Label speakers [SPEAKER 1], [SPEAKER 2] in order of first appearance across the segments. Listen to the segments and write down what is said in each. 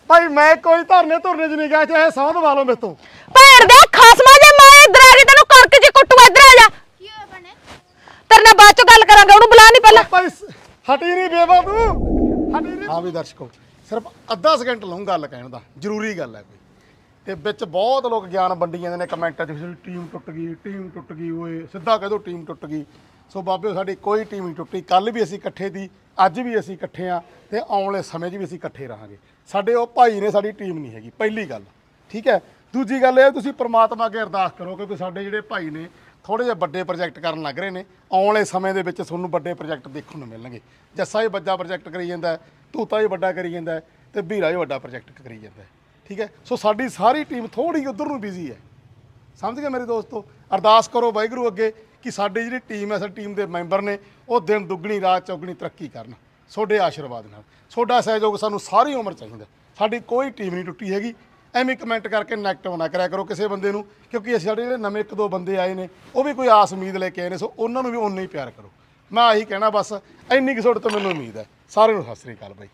[SPEAKER 1] भाई मैं कोई धरने धुरने च नहीं गया, चाहे सौ दबा लो मेरे तो।
[SPEAKER 2] ਭੈਣ ਦੇ ਖਸਮਾ ਜੇ ਮੈਂ ਇਧਰ ਆ ਗਈ ਤੈਨੂੰ ਕਰਕ ਚ ਕੁੱਟੂ ਇਧਰ ਆ ਜਾ। ਕੀ ਹੋਇਆ ਬਣੇ? ਤੇਰੇ ਨਾਲ ਬਾਅਦ ਚ ਗੱਲ ਕਰਾਂਗੇ, ਉਹਨੂੰ ਬੁਲਾ ਨਹੀਂ ਪਹਿਲਾਂ।
[SPEAKER 1] भाई हटी नहीं बेवा तू, हटी नहीं। हाँ भी दर्शकों सिर्फ अद्धा सेकंड लूँ गल कहण दा, जरूरी गल है कोई ते विच बहुत लोग ज्ञान वंडी जांदे ने कमेंटां च, टीम टुट गई ओए सीधा कह दो टीम टुट गई। सो बाबे साडी कोई टीम नहीं टुटी, कल भी असीं इकट्ठे सी, अज भी असीं इकट्ठे हाँ ते आउण वाले समय 'च भी असीं इकट्ठे रहांगे। साडे ओ भाई ने साडी टीम नहीं हैगी, पहली गल ठीक है। दूजी गल ये तुसीं परमात्मा अगे अरदास करो क्योंकि साडे जिहड़े भाई ने थोड़े जिहे वड्डे प्रोजैक्ट करन लग रहे ने, आउण वाले समय दे विच तुहानूं वड्डे प्रोजैक्ट देखण नूं मिलणगे। जस्सा भी वड्डा प्रोजैक्ट करी जांदा है, तूता भी वड्डा करी जांदा है ते भीरा भी वड्डा प्रोजैक्ट करी जांदा है ठीक है। सो साडी सारी टीम थोड़ी उधर नूं बिजी है, समझ गए मेरे दोस्तों। अरदास करो वाहिगुरू अगे कि साडी जिहड़ी टीम है, साडी टीम दे मैंबर ने वो दिन दुगनी रात चौगनी तरक्की करन सोडे आशीर्वाद नाल। सोडा सहयोग सानूं सारी उम्र चाहिदा, साडी कोई टीम नहीं टुटी हैगी। ਐਵੇਂ कमेंट करके नैगेटिव ना करिया करो किसी बंदे नूं, क्योंकि साडे जिहड़े नਵੇਂ एक दो बंदे आए ने वो भी कोई आस उम्मीद लेके आए ने, सो उन्हां नूं भी उन्ना ही प्यार करो। मैं आही कहना बस, इन्नी कि तुहाडे तो मैनूं उम्मीद है। सारिਆਂ ਨੂੰ सत श्री अकाल बाई।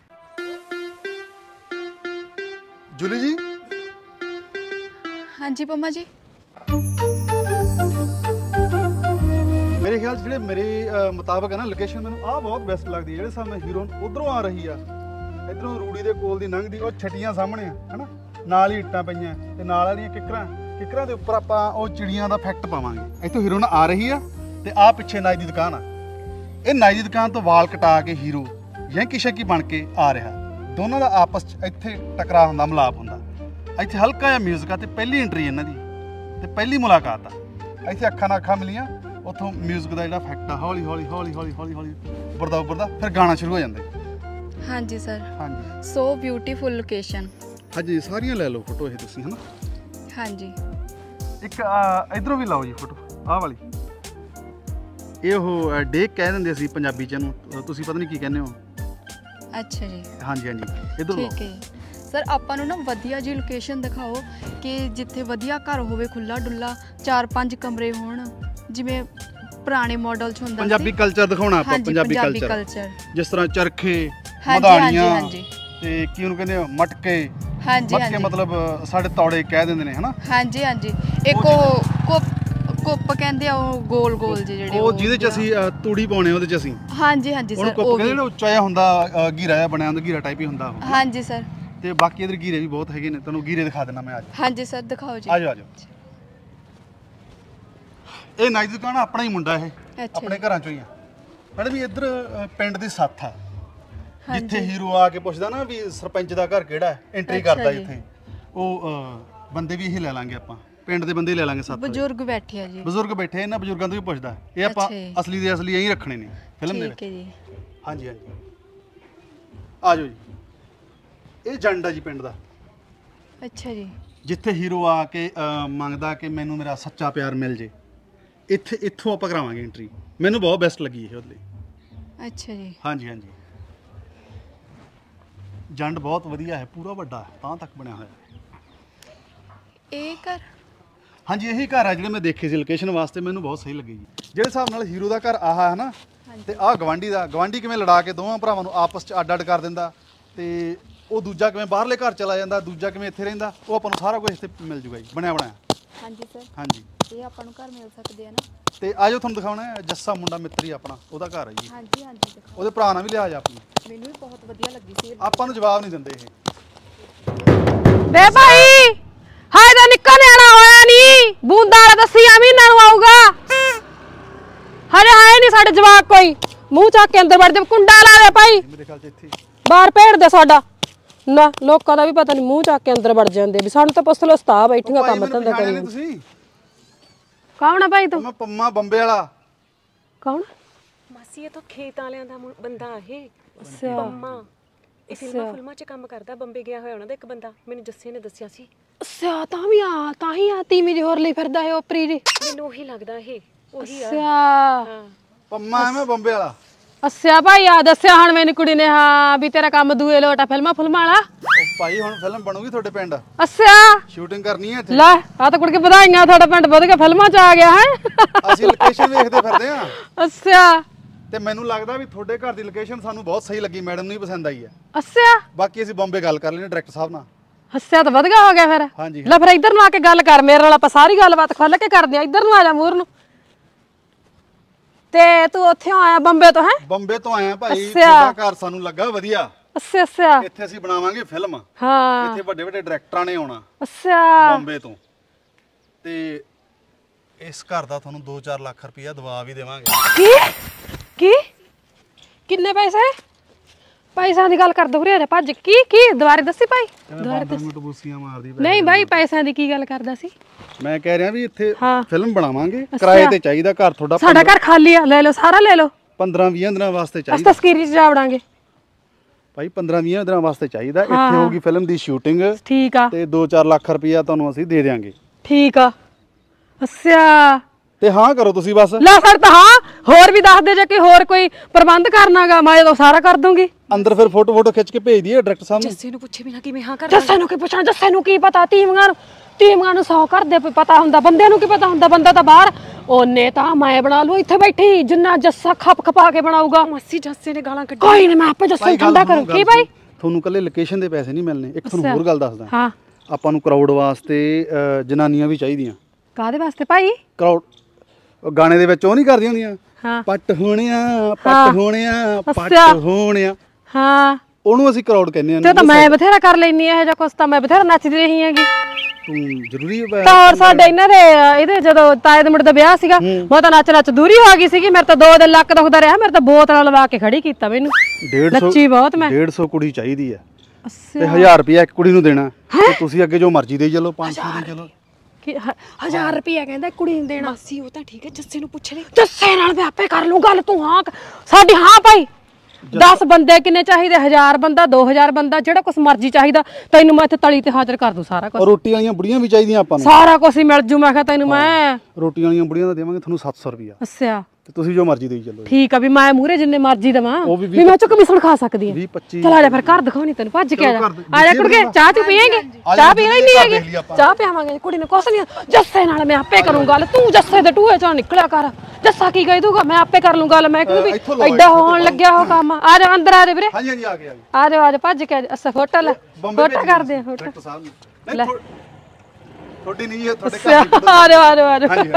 [SPEAKER 1] जूली जी।
[SPEAKER 2] हाँ जी पम्मा जी।
[SPEAKER 3] मेरे ख्याल से मेरे मुताबिक है ना लोकेशन मैंने आ बहुत बेस्ट लगती है। जो सामने हीरोइन उधरों आ रही है, इधरों रूड़ी के कोल दी लंघदी, और छटियां सामने है ना, नाल ही इट्टां पईयां ते नाल वालियां किकरां दे उपर आपां ਉਹ चिड़ियां ਦਾ ਫੈਕਟ ਪਾਵਾਂਗੇ। ਇੱਥੋਂ ਹੀਰੋਇਨ ਆ ਰਹੀ ਆ ਤੇ ਆ ਪਿੱਛੇ ਨਾਈ ਦੀ ਦੁਕਾਨ ਆ। ਇਹ ਨਾਈ ਦੀ ਦੁਕਾਨ ਤੋਂ ਵਾਲ ਕਟਾ ਕੇ ਹੀਰੋ ਯੈਂਕੀ ਸ਼ੈਂਕੀ ਬਣ ਕੇ ਆ ਰਿਹਾ। ਦੋਨਾਂ ਦਾ ਆਪਸ 'ਚ ਇੱਥੇ ਟਕਰਾ ਹੁੰਦਾ, ਮਿਲਾਪ ਹੁੰਦਾ। ਇੱਥੇ ਹਲਕਾ ਜਿਹਾ ਮਿਊਜ਼ਿਕ ਆ ਤੇ ਪਹਿਲੀ ਐਂਟਰੀ ਇਹਨਾਂ ਦੀ ਤੇ ਪਹਿਲੀ ਮੁਲਾਕਾਤ ਆ। ਇੱਥੇ ਅੱਖਾਂ ਨਾਲ ਅੱਖਾਂ ਮਿਲੀਆਂ, ਉੱਥੋਂ ਮਿਊਜ਼ਿਕ ਦਾ ਜਿਹੜਾ ਇਫੈਕਟ ਆ ਹੌਲੀ ਹੌਲੀ ਹੌਲੀ ਹੌਲੀ ਹੌਲੀ ਹੌਲੀ ਉੱਭਰਦਾ ਉੱਭਰਦਾ ਫਿਰ ਗਾਣਾ ਸ਼ੁਰੂ ਹੋ ਜਾਂਦਾ।
[SPEAKER 2] हाँ जी सर।
[SPEAKER 3] हाँ जी।
[SPEAKER 2] So beautiful location.
[SPEAKER 3] हाँ जी सारियां ले लो फोटो ये तुसी है ना।
[SPEAKER 2] हाँ जी।
[SPEAKER 3] एक इधरों भी लाओ जी फोटो आह वाली। ये हो डेक कह देंगे असीं पंजाबी च इहनूं, तुसी पता नहीं की कहने हो।
[SPEAKER 2] अच्छा जी।
[SPEAKER 3] हाँ जी हाँ जी इधर
[SPEAKER 2] ठीक है सर। ਆਪਾਂ ਨੂੰ ਨਾ ਵਧੀਆ ਜੀ ਲੋਕੇਸ਼ਨ ਦਿਖਾਓ ਕਿ ਜਿੱਥੇ ਵਧੀਆ ਘਰ ਹੋਵੇ, ਖੁੱਲਾ ਡੁੱਲਾ, 4-5 ਕਮਰੇ ਹੋਣ, ਜਿਵੇਂ ਪੁਰਾਣੇ ਮਾਡਲ ਚ ਹੁੰਦਾ।
[SPEAKER 3] ਪੰਜਾਬੀ ਕਲਚਰ ਦਿਖਾਉਣਾ ਆਪਾਂ, ਪੰਜਾਬੀ ਕਲਚਰ ਜਿਸ ਤਰ੍ਹਾਂ ਚਰਖੇ, ਮਧਾਣੀਆਂ ਤੇ ਕੀ ਉਹਨੂੰ ਕਹਿੰਦੇ ਆ ਮਟਕੇ। ਹਾਂਜੀ ਮਟਕੇ ਮਤਲਬ ਸਾਡੇ ਤੌੜੇ ਕਹਿ ਦਿੰਦੇ ਨੇ ਹਨਾ। ਹਾਂਜੀ ਹਾਂਜੀ। ਇੱਕ ਉਹ ਕੁੱਪ ਕਹਿੰਦੇ ਆ, ਉਹ ਗੋਲ ਗੋਲ ਜਿਹੜੇ ਉਹ ਜਿਹਦੇ ਚ ਅਸੀਂ ਤੂੜੀ ਪਾਉਣੇ ਉਹਦੇ ਚ ਅਸੀਂ। ਹਾਂਜੀ ਹਾਂਜੀ ਸਰ। ਉਹ ਕੁੱਪ ਕਹਿੰਦੇ ਉੱਚਾ ਜਿਹਾ ਹੁੰਦਾ, ਘੀਰਾ ਜਿਹਾ ਬਣਿਆ ਹੁੰਦਾ, ਘੀਰਾ ਟਾਈਪ ਹੀ ਹੁੰਦਾ। ਹਾਂਜੀ ਸਰ। ਤੇ ਬਾਕੀ ਇਧਰ ਘੀਰੇ ਵੀ ਬਹੁਤ ਹੈਗੇ ਨੇ, ਤੁਹਾਨੂੰ ਘੀਰੇ ਦਿਖਾ ਦੇਣਾ ਮੈਂ ਅੱਜ। ਹਾਂਜੀ ਸਰ ਦਿਖਾਓ ਜੀ। ਆਜੋ ਆਜੋ। ਇਹ ਨਾਈ ਦੀ ਦੁਕਾਨ ਆਪਣਾ ਹੀ ਮੁੰਡਾ, ਇਹ ਆਪਣੇ ਘਰਾਂ ਚੋਂ ਹੀ ਆ ਮੈਡਮ। ਵੀ ਇੱਧਰ ਪਿੰਡ ਦੀ ਸੱਥ ਆ ਜਿੱਥੇ ਹੀਰੋ ਆ ਕੇ ਪੁੱਛਦਾ ਨਾ ਵੀ ਸਰਪੰਚ ਦਾ ਘਰ ਕਿਹੜਾ ਹੈ, ਐਂਟਰੀ ਕਰਦਾ ਜਿੱਥੇ। ਉਹ ਬੰਦੇ ਵੀ ਇਹੀ ਲੈ ਲਾਂਗੇ ਆਪਾਂ, ਪਿੰਡ ਦੇ ਬੰਦੇ ਲੈ ਲਾਂਗੇ ਸੱਤ। ਬਜ਼ੁਰਗ ਬੈਠੇ ਆ ਜੀ, ਬਜ਼ੁਰਗ ਬੈਠੇ, ਇਹਨਾਂ ਬਜ਼ੁਰਗਾਂ ਤੋਂ ਵੀ ਪੁੱਛਦਾ। ਇਹ ਆਪਾਂ ਅਸਲੀ ਦੇ ਅਸਲੀ ਇਹੀ ਰੱਖਣੇ ਨੇ ਫਿਲਮ ਦੇ ਵਿੱਚ। ਠੀਕ ਹੈ ਜੀ। ਹਾਂਜੀ ਹਾਂਜੀ ਆ ਜਾਓ ਜੀ। ਇਹ ਜੰਡ ਆ ਜੀ ਪਿੰਡ ਦਾ। ਅੱਛਾ ਜੀ। ਜਿੱਥੇ ਹੀਰੋ ਆ ਕੇ ਮੰਗਦਾ ਕਿ ਮੈਨੂੰ ਮੇਰਾ ਸੱਚਾ ਪਿਆਰ ਮਿਲ ਜੇ, ਇੱਥੋਂ ਆਪਾਂ ਕਰਾਵਾਂਗੇ ਐਂਟਰੀ। ਮੈਨੂੰ ਬਹੁਤ ਬੈਸਟ ਲੱਗੀ ਇਹ ਉਹਦੇ ਲਈ। ਅੱਛਾ ਜੀ। ਹਾਂਜੀ ਹਾਂਜੀ। ਜੰਡ ਬਹੁਤ ਵਧੀਆ ਹੈ, ਪੂਰਾ ਵੱਡਾ ਤਾਂ ਤੱਕ ਬਣਿਆ ਹੋਇਆ। ਇਹ ਘਰ ਹਾਂਜੀ ਇਹੀ ਘਰ ਆ ਜਿਹੜੇ ਮੈਂ ਦੇਖੇ ਸੀ ਲੋਕੇਸ਼ਨ ਵਾਸਤੇ, ਮੈਨੂੰ ਬਹੁਤ ਸਹੀ ਲੱਗੀ ਜੀ। ਜਿਹੜੇ ਹਿਸਾਬ ਨਾਲ ਹੀਰੋ ਦਾ ਘਰ ਆਹ ਹੈ ਨਾ, ਤੇ ਆਹ ਗਵਾਂਢੀ ਦਾ, ਗਵਾਂਢੀ ਕਿਵੇਂ ਲੜਾ ਕੇ ਦੋਵਾਂ ਭਰਾਵਾਂ ਨੂੰ ਆਪਸ 'ਚ ਅੱਡ ਅੱਡ ਕਰ ਦਿੰਦਾ, ਤੇ ਉਹ ਦੂਜਾ ਕਿਵੇਂ ਬਾਹਰਲੇ ਘਰ ਚਲਾ ਜਾਂਦਾ, ਦੂਜਾ ਕਿਵੇਂ ਇੱਥੇ ਰਹਿੰਦਾ, ਉਹ ਆਪਾਂ ਨੂੰ ਸਾਰਾ ਕੁਝ ਇੱਥੇ ਮਿਲ ਜੂਗਾ ਜੀ, ਬਣਿਆ ਬਣਾਇਆ। ਹਾਂਜੀ ਸਰ। ਹਾਂਜੀ ਇਹ ਆਪਾਂ ਨੂੰ ਘਰ ਮਿਲ ਸਕਦੇ ਆ ਨਾ। ਤੇ ਆਜੋ ਤੁਹਾਨੂੰ ਦਿਖਾਉਣਾ ਹੈ ਜੱਸਾ ਮੁੰਡਾ ਮਿੱਤਰੀ ਆਪਣਾ, ਉਹਦਾ ਘਰ ਹੈ ਜੀ। ਹਾਂਜੀ ਹਾਂਜੀ ਦਿਖਾਓ। ਉਹਦੇ ਭਰਾ ਨਾਲ ਵੀ ਲਿਹਾਜ਼ ਆਪਣੀ। ਮੈਨੂੰ ਵੀ ਬਹੁਤ ਵਧੀਆ ਲੱਗੀ ਸੀ। ਆਪਾਂ ਨੂੰ ਜਵਾਬ ਨਹੀਂ ਦਿੰਦੇ ਇਹ।
[SPEAKER 2] ਬੇ ਭਾਈ ਹਾਏ ਦਾ ਨਿੱਕਾ ਨਿਆਣਾ ਹੋਇਆ ਨਹੀਂ, ਬੂੰਦਾਂ ਵਾਲਾ ਦੱਸੀਆਂ ਮਹੀਨਾ ਨੂੰ ਆਊਗਾ। ਹਰੇ ਹਾਏ ਨਹੀਂ ਸਾਡੇ ਜਵਾਕ ਕੋਈ, ਮੂੰਹ ਚੱਕ ਕੇ ਅੰਦਰ ਵੜ ਦੇ, ਕੁੰਡਾ ਲਾ ਦੇ ਭਾਈ।
[SPEAKER 3] ਮੇਰੇ ਖਿਆਲ 'ਚ ਇੱਥੇ
[SPEAKER 2] ਬਾਹਰ ਭੇੜ ਦੇ ਸਾਡਾ ਨਾ, ਲੋਕਾਂ ਦਾ ਵੀ ਪਤਾ ਨਹੀਂ ਮੂੰਹ ਚੱਕ ਕੇ ਅੰਦਰ ਵੜ ਜਾਂਦੇ ਵੀ। ਸਾਨੂੰ ਤਾਂ ਪੁੱਛ ਲੋ ਸਤਾ ਬੈਠੀਆਂ ਕੰਮ ਧੰਦਾ ਕਰੀ।
[SPEAKER 3] ਤੁਸੀਂ
[SPEAKER 2] ਕੌਣ ਆ ਭਾਈ ਤੂੰ?
[SPEAKER 3] ਮੈਂ ਪੰਮਾ ਬੰਬੇ ਵਾਲਾ।
[SPEAKER 2] ਕੌਣ?
[SPEAKER 4] ਮਾਸੀ ਇਹ ਤਾਂ ਖੇਤ ਵਾਲਿਆਂ ਦਾ ਬੰਦਾ ਇਹ ਪੰਮਾ। ਇਹ ਫਿਲਮਾਂ 'ਚ ਕੰਮ ਕਰਦਾ, ਬੰਬੇ ਗਿਆ ਹੋਇਆ ਉਹਨਾਂ ਦਾ ਇੱਕ ਬੰਦਾ, ਮੈਨੂੰ ਜੱਸੇ ਨੇ ਦੱਸਿਆ ਸੀ। ਅੱਛਾ ਤਾਂ ਵੀ ਆ, ਤਾਂ ਹੀ ਆ ਤੀਵੀਂ ਦੀ ਹੋਰ ਲਈ ਫਿਰਦਾ ਹੈ ਓਪਰੀ ਦੀ। ਮੈਨੂੰ ਉਹੀ ਲੱਗਦਾ ਇਹ ਉਹੀ ਆ। ਅੱਛਾ
[SPEAKER 3] ਪੰਮਾ ਮੈਂ ਬੰਬੇ ਵਾਲਾ।
[SPEAKER 2] ਅੱਛਾ ਭਾਈ ਆ ਦੱਸਿਆ ਹੁਣ ਮੈਨੂੰ ਕੁੜੀ ਨੇ, ਹਾਂ ਵੀ ਤੇਰਾ ਕੰਮ ਦੂਏ ਲੋਟਾ ਫਿਲਮਾਂ ਵਾਲਾ।
[SPEAKER 3] ਭਾਈ ਹੁਣ ਫਿਲਮ ਬਣੂਗੀ ਤੁਹਾਡੇ ਪਿੰਡ।
[SPEAKER 2] ਅੱਛਾ
[SPEAKER 3] ਸ਼ੂਟਿੰਗ ਕਰਨੀ ਹੈ ਇੱਥੇ।
[SPEAKER 2] ਲੈ ਆ ਤਾਂ ਕੁੜ ਕੇ ਵਧਾਈਆਂ, ਤੁਹਾਡਾ ਪਿੰਡ ਵਧ ਕੇ ਫਿਲਮਾਂ 'ਚ ਆ ਗਿਆ ਹੈ।
[SPEAKER 3] ਅਸੀਂ ਲੋਕੇਸ਼ਨ ਵੇਖਦੇ ਫਿਰਦੇ ਆ।
[SPEAKER 2] ਅੱਛਾ
[SPEAKER 3] ਤੇ ਮੈਨੂੰ ਲੱਗਦਾ ਵੀ ਤੁਹਾਡੇ ਘਰ ਦੀ ਲੋਕੇਸ਼ਨ ਸਾਨੂੰ ਬਹੁਤ ਸਹੀ ਲੱਗੀ, ਮੈਡਮ ਨੂੰ ਹੀ ਪਸੰਦ ਆਈ ਹੈ।
[SPEAKER 2] ਅੱਛਾ
[SPEAKER 3] ਬਾਕੀ ਅਸੀਂ ਬੰਬੇ ਗੱਲ ਕਰ ਲੈਣੇ ਡਾਇਰੈਕਟਰ ਸਾਹਿਬ ਨਾਲ।
[SPEAKER 2] ਹੱਸਿਆ ਤਾਂ ਵਧੀਆ ਹੋ ਗਿਆ ਫਿਰ।
[SPEAKER 3] ਹਾਂਜੀ
[SPEAKER 2] ਲੈ ਫਿਰ ਇੱਧਰ ਨੂੰ ਆ ਕੇ ਗੱਲ ਕਰ ਮੇਰੇ ਨਾਲ, ਆਪਾਂ ਸਾਰੀ ਗੱਲਬਾਤ ਖੁੱਲ ਕੇ ਕਰਦੇ ਆ। ਇੱਧਰ ਨੂੰ ਆ ਜਾ ਮੂਹਰ ਨੂੰ। ਤੇ ਤੂੰ ਉੱਥੇ ਆਇਆ ਬੰਬੇ ਤੋਂ? ਹੈ
[SPEAKER 3] ਬੰਬੇ ਤੋਂ ਆਇਆ ਭਾਈ, ਤੁਹਾਡਾ ਘਰ ਸਾਨੂੰ ਲੱਗਾ ਵਧੀਆ।
[SPEAKER 2] ਅੱਛਾ ਅੱਛਾ।
[SPEAKER 3] ਇੱਥੇ ਅਸੀਂ ਬਣਾਵਾਂਗੇ ਫਿਲਮ।
[SPEAKER 2] ਹਾਂ
[SPEAKER 3] ਇੱਥੇ ਵੱਡੇ ਵੱਡੇ ਡਾਇਰੈਕਟਰਾਂ ਨੇ ਆਉਣਾ
[SPEAKER 2] ਅੱਛਾ
[SPEAKER 3] ਬੰਬੇ ਤੋਂ। ਤੇ ਇਸ ਘਰ ਦਾ ਤੁਹਾਨੂੰ 2-4 ਲੱਖ ਰੁਪਇਆ ਦਵਾ ਵੀ ਦੇਵਾਂਗੇ।
[SPEAKER 2] ਕੀ ਕਿੰਨੇ ਪੈਸੇ? ਪੈਸਿਆਂ ਦੀ ਗੱਲ ਕਰ ਦੋ ਰੇ ਭੱਜ। ਕੀ ਦੁਬਾਰੇ ਦੱਸੀ ਭਾਈ, ਦੁਬਾਰੇ ਦੱਸ।
[SPEAKER 3] ਟਬੂਸੀਆਂ ਮਾਰਦੀ
[SPEAKER 2] ਨਹੀਂ ਭਾਈ ਪੈਸਿਆਂ ਦੀ ਕੀ ਗੱਲ ਕਰਦਾ ਸੀ?
[SPEAKER 3] ਮੈਂ ਕਹਿ ਰਿਹਾ ਵੀ ਇੱਥੇ
[SPEAKER 2] ਹਾਂ।
[SPEAKER 3] ਫਿਲਮ ਬਣਾਵਾਂਗੇ, ਕਿਰਾਏ ਤੇ ਚਾਹੀਦਾ ਘਰ ਤੁਹਾਡਾ।
[SPEAKER 2] ਸਾਡਾ ਘਰ ਖਾਲੀ ਆ, ਲੈ ਲਓ ਸਾਰਾ ਲੈ ਲਓ।
[SPEAKER 3] 15-20 ਦਿਨਾਂ ਵਾਸਤੇ
[SPEAKER 2] ਅਸੀਂ
[SPEAKER 3] ਚਾਹੀਦਾ
[SPEAKER 2] ਤਸਕੀਰੀ ਚ ਜਾ ਵੜਾਂਗੇ
[SPEAKER 3] ਭਾਈ, 15-20 ਦਿਨਾਂ ਵਾਸਤੇ ਚਾਹੀਦਾ। ਇੱਥੇ ਹੋਊਗੀ ਫਿਲਮ ਦੀ ਸ਼ੂਟਿੰਗ
[SPEAKER 2] ਠੀਕ ਆ।
[SPEAKER 3] ਤੇ 2-4 ਲੱਖ ਰੁਪਇਆ ਤੁਹਾਨੂੰ ਅਸੀਂ ਦੇ ਦਿਆਂਗੇ।
[SPEAKER 2] ਠੀਕ ਆ। ਅੱਛਾ
[SPEAKER 3] ਤੇ ਹਾਂ ਕਰੋ ਤੁਸੀਂ ਬਸ।
[SPEAKER 2] ਲੈ ਸਰ ਤਾਂ ਹਾਂ, ਹੋਰ ਵੀ ਦੱਸ ਦੇ ਜੇ ਕਿ ਹੋਰ ਕੋਈ ਪ੍ਰਬੰਧ ਕਰਨਾਗਾ, ਮੈਂ ਤਾਂ ਸਾਰਾ ਕਰ ਦੂੰਗੀ।
[SPEAKER 3] ਅੰਦਰ ਫਿਰ ਫੋਟੋ ਖਿੱਚ ਕੇ ਭੇਜ ਦਈਏ ਡਾਇਰੈਕਟਰ ਸਾਹਿਬ ਨੂੰ।
[SPEAKER 4] ਜੱਸੇ ਨੂੰ ਪੁੱਛੇ ਬਿਨਾ ਕਿਵੇਂ ਹਾਂ ਕਰ?
[SPEAKER 2] ਜੱਸੇ ਨੂੰ ਕੀ ਪੁੱਛਣਾ? ਜੱਸੇ ਨੂੰ ਕੀ ਪਤਾ? ਟੀਮਾਂ ਨੂੰ 100 ਕਰਦੇ ਪਤਾ ਹੁੰਦਾ, ਬੰਦਿਆਂ ਨੂੰ ਕੀ ਪਤਾ ਹੁੰਦਾ? ਬੰਦਾ ਤਾਂ ਬਾਹਰ। ਉਹਨੇ ਤਾਂ ਮੈਂ ਬਣਾ ਲੂ ਇੱਥੇ ਬੈਠੀ, ਜਿੰਨਾ ਜੱਸਾ ਖਪਾ ਕੇ ਬਣਾਊਗਾ।
[SPEAKER 4] ਮਾਸੀ ਜੱਸੇ ਨੇ ਗਾਲਾਂ ਕੱਢੀ।
[SPEAKER 2] ਕੋਈ ਨਹੀਂ, ਮੈਂ ਆਪੇ ਜੱਸੇ ਨੂੰ ਠੰਡਾ ਕਰੂੰ। ਕੀ ਭਾਈ?
[SPEAKER 3] ਤੁਹਾਨੂੰ ਕੱਲੇ ਲੋਕੇਸ਼ਨ ਦੇ ਪੈਸੇ ਨਹੀਂ ਮਿਲਣੇ। ਇੱਕ ਤੁਹਾਨੂੰ ਹੋਰ ਗੱਲ ਦੱਸਦਾ।
[SPEAKER 2] ਹਾਂ
[SPEAKER 3] ਆਪਾਂ ਨੂੰ ਕਰਾਊਡ ਵਾਸਤੇ ਜਨਾਨੀਆਂ ਵੀ ਚਾਹੀਦੀਆਂ।
[SPEAKER 2] ਕਾਹਦੇ ਵਾਸਤੇ ਭਾਈ?
[SPEAKER 3] ਕਰਾਊਡ ਗਾਣੇ ਦੇ ਵਿੱਚ ਉਹ ਨਹੀਂ ਕਰਦੀਆਂ ਹੁੰਦੀਆਂ,
[SPEAKER 2] ਹਾਂ
[SPEAKER 3] ਪੱਟ ਹੋਣਿਆ ਪੱਟ ਹੋਣਿਆ ਪੱਟ ਹੋਣਿਆ।
[SPEAKER 2] ਹਾਂ
[SPEAKER 3] ਉਹਨੂੰ ਅਸੀਂ ਕਰਾਊਡ ਕਹਿੰਦੇ ਆ।
[SPEAKER 2] ਤੇ ਤਾਂ ਮੈਂ ਬਥੇਰਾ ਕਰ ਲੈਣੀ ਇਹ ਜਿਹਾ ਕੁਛ, ਤਾਂ ਮੈਂ ਬਥੇਰਾ ਨੱਚਦੀ ਰਹੀ ਹੈਗੀ।
[SPEAKER 3] ਤੂੰ ਜ਼ਰੂਰੀ
[SPEAKER 2] ਤਾਂ ਹੋਰ ਸਾਡੇ ਇਹਨਾਂ ਦੇ ਇਹਦੇ ਜਦੋਂ ਤਾਏ ਦੇ ਮੁੰਡੇ ਦਾ ਵਿਆਹ ਸੀਗਾ, ਮੈਂ ਤਾਂ ਨੱਚ ਦੂਰੀ ਹੋ ਗਈ ਸੀਗੀ। ਮੇਰੇ ਤਾਂ 2 ਦਿਨ ਲੱਕ ਦੁਖਦਾ ਰਿਹਾ, ਮੇਰੇ ਤਾਂ ਬੋਤਲਾਂ ਲਵਾ ਕੇ ਖੜੀ ਕੀਤਾ ਮੈਨੂੰ।
[SPEAKER 3] 150
[SPEAKER 2] ਨੱਚੀ ਬਹੁਤ ਮੈਂ।
[SPEAKER 3] 150 ਕੁੜੀ ਚਾਹੀਦੀ ਹੈ ਤੇ 1000 ਰੁਪਇਆ ਇੱਕ ਕੁੜੀ ਨੂੰ ਦੇਣਾ। ਤੇ ਤੁਸੀਂ ਅੱਗੇ ਜੋ ਮਰਜ਼ੀ ਦੇਈ ਚਲੋ, 500 ਦੇ ਚਲੋ।
[SPEAKER 2] 1000 ਰੁਪਇਆ ਕਹਿੰਦਾ ਕੁੜੀ ਨੂੰ ਦੇਣਾ।
[SPEAKER 4] ਮਾਸੀ ਉਹ ਤਾਂ ਠੀਕ ਹੈ, ਜੱਸੇ ਨੂੰ ਪੁੱਛ ਲੈ।
[SPEAKER 2] ਜੱਸੇ ਨਾਲ ਮੈਂ ਆਪੇ ਕਰ ਲੂੰ ਗੱਲ। ਤੂੰ ਹਾਂ ਸਾਡੀ ਹਾਂ ਭਾਈ। 10 ਬੰਦੇ ਕਿੰਨੇ ਚਾਹੀਦੇ? 1000 ਬੰਦਾ, 2000 ਬੰਦਾ, ਜਿਹੜਾ ਕੁਛ ਮਰਜ਼ੀ ਚਾਹੀਦਾ ਤੈਨੂੰ ਮੈਂ ਇੱਥੇ ਤਲੀ ਤੇ ਹਾਜ਼ਰ ਕਰ ਦੂੰ ਸਾਰਾ ਕੁਝ।
[SPEAKER 3] ਰੋਟੀ ਵਾਲੀਆਂ ਬੁੜੀਆਂ ਵੀ ਚਾਹੀਦੀਆਂ ਆਪਾਂ ਨੂੰ।
[SPEAKER 2] ਸਾਰਾ ਕੁਝ ਹੀ ਮਿਲ ਜੂ ਮੈਂ ਕਿਹਾ ਤੈਨੂੰ। ਮੈਂ
[SPEAKER 3] ਰੋਟੀ ਵਾਲੀਆਂ ਬੁੜੀਆਂ ਦਾ ਦੇਵਾਂਗੇ ਤੁਹਾਨੂੰ 700 ਰੁਪਇਆ।
[SPEAKER 2] ਅੱਛਾ
[SPEAKER 3] ਤੇ ਤੁਸੀਂ ਜੋ ਮਰਜ਼ੀ ਦੇਈ ਚੱਲੋ।
[SPEAKER 2] ਠੀਕ ਆ ਵੀ ਮੈਂ ਮੂਹਰੇ ਜਿੰਨੇ ਮਰਜ਼ੀ ਦਵਾਂ ਵੀ ਮੈਂ ਚੁੱਕ ਮਿਸਣ ਖਾ ਸਕਦੀ ਆ।
[SPEAKER 3] 20-25
[SPEAKER 2] ਚਲ ਆ ਜਾ ਫਿਰ ਘਰ ਦਿਖਾਉਣੀ ਤੈਨੂੰ। ਭੱਜ ਕੇ ਆ ਜਾ ਕੁੜਕੇ। ਚਾਹ ਚੁ ਪੀਏਂਗੇ? ਚਾਹ ਪੀ ਲੈਣੀ ਹੈਗੀ? ਚਾਹ ਪਿਆਵਾਂਗੇ ਕੁੜੀ ਨੂੰ। ਕੁਛ ਨਹੀਂ, ਜੱਸੇ ਨਾਲ ਮੈਂ ਆਪੇ ਕਰੂੰ ਗੱਲ। ਤੂੰ ਜੱਸੇ ਦੇ ਟੂਹੇ ਚੋਂ ਨਿਕਲਿਆ ਕਰ। ਜੱਸਾ ਕੀ ਕਹਿ ਦੂਗਾ, ਮੈਂ ਆਪੇ ਕਰ ਲੂੰ ਗੱਲ। ਮੈਂ ਕਿਉਂ ਵੀ ਐਡਾ ਹੋਣ ਲੱਗਿਆ ਉਹ ਕੰਮ। ਆ ਜਾ ਅੰਦਰ ਆ ਜਾ ਵੀਰੇ।
[SPEAKER 3] ਹਾਂਜੀ ਹਾਂਜੀ ਆ ਗਿਆ।
[SPEAKER 2] ਆ ਜਾ ਭੱਜ ਕੇ। ਅੱਛਾ ਫੋਟੋ ਲੈ, ਫੋਟੋ ਕਰਦੇ ਆ ਫੋਟੋ।
[SPEAKER 3] ਡਾਇਰੈਕਟਰ ਸਾਹਿਬ ਨੂੰ ਲੈ ਤੁਹਾਡੀ ਨਹੀਂ ਹੈ, ਤੁਹਾਡੇ ਘਰ ਦੀ।
[SPEAKER 2] ਆ ਜਾ
[SPEAKER 3] ਹਾਂਜੀ ਹਾਂਜੀ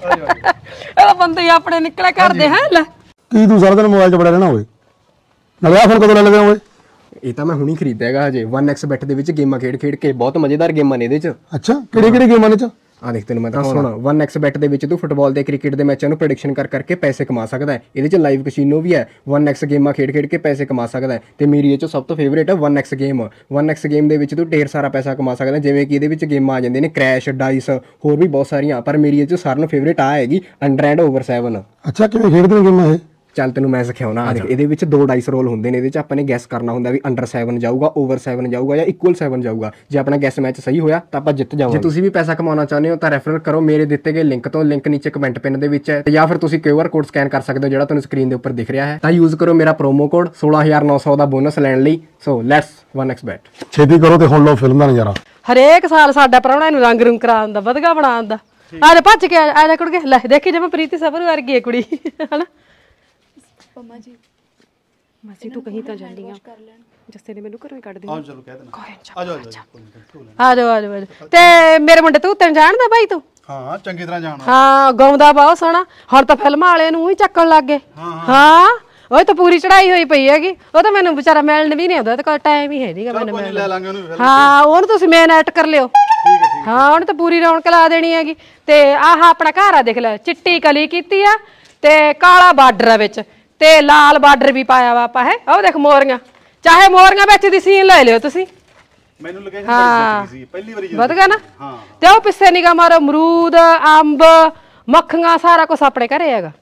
[SPEAKER 2] ਇਹ ਬੰਦੇ ਆਪਣੇ ਨਿਕਲੇ ਕਰਦੇ ਹੈ। ਲੈ
[SPEAKER 1] ਕੀ ਤੂੰ ਸਾਰਾ ਦਿਨ ਮੋਬਾਈਲ 'ਚ ਬੜਾ ਰਹਿਣਾ ਓਏ? ਨਾਲੇ ਆ ਫੋਨ ਕਦੋਂ ਲੈ ਲਗਾ ਓਏ?
[SPEAKER 5] ਇਹ ਤਾਂ ਮੈਂ ਹੁਣੀ ਖਰੀਦਿਆ ਹੈਗਾ ਹਜੇ। 1x ਬੈਟ ਦੇ ਵਿੱਚ ਗੇਮਾਂ ਖੇਡ ਕੇ ਬਹੁਤ ਮਜ਼ੇਦਾਰ ਗੇਮਾਂ ਨੇ ਇਹਦੇ 'ਚ।
[SPEAKER 1] ਅੱਛਾ ਕਿਹੜੀ ਗੇਮਾਂ ਨੇ? ਚ
[SPEAKER 5] ਆ ਦੇਖ ਤੈਨੂੰ ਮੈਂ ਤਾਂ ਸੁਣਾ। 1x ਬੈਟ ਦੇ ਵਿੱਚ ਤੂੰ ਫੁੱਟਬਾਲ ਤੇ ਕ੍ਰਿਕਟ ਦੇ ਮੈਚਾਂ ਨੂੰ ਪ੍ਰੈਡਿਕਸ਼ਨ ਕਰਕੇ ਪੈਸੇ ਕਮਾ ਸਕਦਾ ਹੈ। ਇਹਦੇ 'ਚ ਲਾਈਵ ਕਸੀਨੋ ਵੀ ਹੈ। 1x ਗੇਮਾਂ ਖੇਡ ਕੇ ਪੈਸੇ ਕਮਾ ਸਕਦਾ ਹੈ। ਤੇ ਮੇਰੀ ਇਹ 'ਚੋਂ ਸਭ ਤੋਂ ਫੇਵਰੇਟ ਹੈ 1x ਗੇਮ। 1x ਗੇਮ ਦੇ ਵਿੱਚ ਤੂੰ ਢੇਰ ਸਾਰਾ ਪੈਸਾ ਕਮਾ ਸਕਦਾ, ਜਿਵੇਂ ਕਿ ਇਹਦੇ ਵਿੱਚ ਗੇਮਾਂ ਆ ਜਾਂਦੇ ਨੇ ਕ੍ਰੈਸ਼, ਡਾਈਸ, ਹੋਰ ਵੀ ਬਹੁਤ ਸਾਰੀਆਂ। ਪਰ ਮੇਰੀ ਇਹ 'ਚੋਂ ਸਾਰਿਆਂ ਨੂੰ ਫੇਵਰੇਟ ਆ ਹੈਗੀ ਅੰਡਰ ਐਂਡ ਓਵਰ 7।
[SPEAKER 1] ਅੱਛਾ ਕਿਵੇਂ ਖੇਡਦੇ ਨੇ ਗੇਮਾਂ ਇਹ?
[SPEAKER 5] ਚੱਲ ਤੈਨੂੰ ਮੈਂ ਸਿਖਾਉਣਾ। ਇਹਦੇ ਵਿੱਚ 2 ਡਾਈਸ ਰੋਲ ਹੁੰਦੇ ਨੇ। ਇਹਦੇ 'ਚ ਆਪਾਂ ਨੇ ਗੈਸ ਕਰਨਾ ਹੁੰਦਾ ਵੀ ਅੰਡਰ 7 ਜਾਊਗਾ, ਓਵਰ 7 ਜਾਊਗਾ ਜਾਂ ਇਕੁਅਲ 7 ਜਾਊਗਾ। ਜੇ ਆਪਣਾ ਗੈਸ ਮੈਚ ਸਹੀ ਹੋਇਆ ਤਾਂ ਆਪਾਂ ਜਿੱਤ ਜਾਵਾਂਗੇ। ਜੇ ਤੁਸੀਂ ਵੀ ਪੈਸਾ ਕਮਾਉਣਾ ਚਾਹੁੰਦੇ ਹੋ ਤਾਂ ਰੈਫਰ ਕਰੋ ਮੇਰੇ ਦਿੱਤੇ ਗਏ ਲਿੰਕ ਤੋਂ। ਲਿੰਕ ਨੀਚੇ ਕਮੈਂਟ ਪਿੰਨ ਦੇ ਵਿੱਚ ਹੈ, ਜਾਂ ਫਿਰ ਤੁਸੀਂ QR ਕੋਡ ਸਕੈਨ ਕਰ ਸਕਦੇ ਹੋ ਜਿਹੜਾ ਤੁਹਾਨੂੰ ਸਕਰੀਨ ਦੇ ਉੱਪਰ ਦਿਖ ਰਿਹਾ ਹੈ। ਤਾਂ ਯੂਜ਼ ਕਰੋ ਮੇਰਾ ਪ੍ਰੋਮੋ ਕੋਡ 16900 ਦਾ ਬੋਨਸ ਲੈਣ ਲਈ। So let's 1x bet.
[SPEAKER 1] ਛੇਤੀ ਕਰੋ ਤੇ ਹੁਣ ਲਓ ਫਿਲਮ ਦਾ ਨਜ਼ਾਰਾ।
[SPEAKER 2] ਹਰੇਕ ਸਾਲ ਸਾਡਾ ਪ੍ਰਾਹੁਣਾ ਇਹਨੂੰ ਰੰਗ ਰੂੰਗ ਕਰਾ ਦਿੰਦਾ, ਵਧਗਾ ਬਣਾ ਦਿੰਦਾ। ਆ ਜਾ ਭੱਜ ਕੇ ਆ ਜਾ ਕੁੜਕੇ। ਲੈ ਦੇਖੀ ਜਿਵੇਂ ਪ੍ਰੀਤੀ ਸਬਰ ਵਰਗੀ ਹੈ ਕੁੜੀ, ਹਨਾ?
[SPEAKER 4] ਪੰਮਾ ਜੀ ਮਾਸੀ ਤੂੰ ਕਹੀਂ ਤਾਂ ਜਾਂਦੀ ਆ, ਜੱਸੇ ਨੇ ਮੈਨੂੰ ਘਰੋਂ ਹੀ ਕੱਢ ਦਿੱਤਾ।
[SPEAKER 3] ਆਓ ਚਲੋ ਕਹਿ ਦੇਣਾ। ਆ ਜਾਓ
[SPEAKER 2] ਆ ਜਾਓ। ਤੇ ਮੇਰੇ ਮੁੰਡੇ ਤੂੰ ਤੈਨੂੰ ਜਾਣਦਾ ਬਾਈ ਤੂੰ?
[SPEAKER 3] ਹਾਂ ਚੰਗੀ ਤਰ੍ਹਾਂ ਜਾਣਾ।
[SPEAKER 2] ਹਾਂ ਗਾਉਂਦਾ ਬਹੁਤ ਸੋਹਣਾ। ਹੁਣ ਤਾਂ ਫਿਲਮਾਂ ਵਾਲਿਆਂ ਨੂੰ ਹੀ ਚੱਕਣ ਲੱਗ ਗਏ। ਹਾਂ ਉਹ ਤਾਂ ਪੂਰੀ ਚੜਾਈ ਹੋਈ ਪਈ ਹੈਗੀ। ਉਹ ਤਾਂ ਮੈਨੂੰ ਵਿਚਾਰਾ ਮਿਲਣ ਵੀ ਨਹੀਂ ਆਉਂਦਾ, ਤੇ ਕੋਲ ਟਾਈਮ ਹੀ ਹੈ ਨਹੀਂਗਾ ਮੈਨੂੰ ਮਿਲਣ।
[SPEAKER 3] ਲੈ ਲਾਂਗੇ ਉਹਨੂੰ।
[SPEAKER 2] ਹਾਂ ਉਹਨੂੰ ਤੁਸੀਂ ਮੇਨ ਐਡ ਕਰ ਲਿਓ। ਹਾਂ ਉਹਨੇ ਤਾਂ ਪੂਰੀ ਰੌਣਕ ਲਾ ਦੇਣੀ ਹੈਗੀ। ਤੇ ਆਹ ਆਪਣਾ ਘਰ ਆ ਦੇਖ ਲੈ, ਚਿੱਟੀ ਕਲੀ ਕੀਤੀ ਆ ਤੇ ਕਾਲਾ ਬਾਰਡਰ ਆ ਵਿੱਚ, ਤੇ ਲਾਲ ਬਾਰਡਰ ਵੀ ਪਾਇਆ ਵਾ ਆਪਾਂ। ਹੈ ਉਹ ਦੇਖ ਮੋਰੀਆਂ, ਚਾਹੇ ਮੋਰੀਆਂ ਵਿੱਚ ਦੀ ਸੀਨ ਲੈ ਲਿਓ ਤੁਸੀਂ।
[SPEAKER 3] ਮੈਨੂੰ ਲੋਕੇਸ਼ਨ ਬੜੀ ਸੱਚੀ ਸੀ ਪਹਿਲੀ ਵਾਰੀ
[SPEAKER 2] ਵਧ ਗਿਆ ਨਾ?
[SPEAKER 3] ਹਾਂ।
[SPEAKER 2] ਤੇ ਉਹ ਪਿੱਛੇ ਨਿਗਾ ਮਾਰੋ, ਅਮਰੂਦ, ਅੰਬ, ਮੱਖੀਆਂ, ਸਾਰਾ ਕੁਝ ਆਪਣੇ ਘਰੇ ਹੈਗਾ।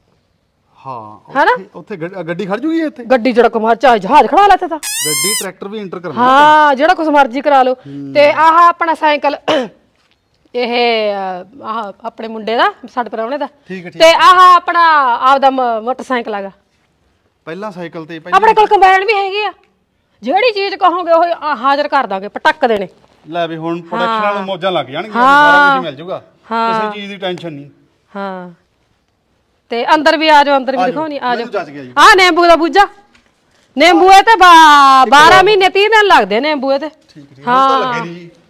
[SPEAKER 3] ਹਾਂ
[SPEAKER 2] ਹੈਨਾ?
[SPEAKER 3] ਉੱਥੇ ਗੱਡੀ ਖੜ ਜੂਗੀ ਇੱਥੇ?
[SPEAKER 2] ਗੱਡੀ ਜਿਹੜਾ ਕੋ ਜਹਾਜ਼ ਖੜਾ ਲਾ ਤਾ
[SPEAKER 3] ਗੱਡੀ ਟਰੈਕਟਰ ਵੀ ਇੰਟਰ ਕਰਨਾ।
[SPEAKER 2] ਹਾਂ ਜਿਹੜਾ ਕੁਝ ਮਰਜ਼ੀ ਕਰਾ ਲਓ। ਤੇ ਆਹ ਆਪਣਾ ਸਾਈਕਲ, ਇਹ ਆਹ ਆਪਣੇ ਮੁੰਡੇ ਦਾ, ਸਾਡੇ ਪ੍ਰਾਹੁਣੇ ਦਾ। ਤੇ ਆਹ ਆਪਣਾ ਆਪਦਾ ਮੋਟਰਸਾਈਕਲ ਹੈਗਾ।
[SPEAKER 3] ਪਹਿਲਾਂ ਸਾਈਕਲ ਤੇ
[SPEAKER 2] ਆਪਣੇ ਕੋਲ ਕੰਬਾਈਨ ਵੀ ਹੈਗੀ ਆ। ਜਿਹੜੀ ਚੀਜ਼ ਕਹੋਗੇ ਉਹ ਹਾਜ਼ਰ ਕਰ ਦਾਂਗੇ, ਪਟਕ ਦੇਣੇ।
[SPEAKER 3] ਲੈ ਵੀ ਹੁਣ ਪ੍ਰੋਡਕਸ਼ਨ ਵਾਲੇ ਮੌਜਾਂ ਲੱਗ ਜਾਣਗੀਆਂ, ਸਾਰਾ ਕੁਝ ਮਿਲ ਜੂਗਾ, ਕਿਸੇ ਚੀਜ਼ ਦੀ ਟੈਨਸ਼ਨ ਨਹੀਂ।
[SPEAKER 2] ਹਾਂ ਤੇ ਅੰਦਰ ਵੀ ਆ ਜਾਓ, ਅੰਦਰ ਵੀ ਦਿਖਾਉਣੀ ਆ
[SPEAKER 3] ਮੈਨੂੰ
[SPEAKER 2] ਜਾਓ।
[SPEAKER 3] ਜੱਜ ਗਿਆ ਜੀ।
[SPEAKER 2] ਆ ਨਿੰਬੂ ਦਾ ਬੂਝਾ, ਨਿੰਬੂ ਇਹ ਤੇ 12 ਮਹੀਨੇ 30 ਦਿਨ ਲੱਗਦੇ ਨਿੰਬੂ ਇਹ ਤੇ।
[SPEAKER 3] ਠੀਕ ਹਾਂ ਲੱਗੇ ਨਹੀਂ ਜੀ।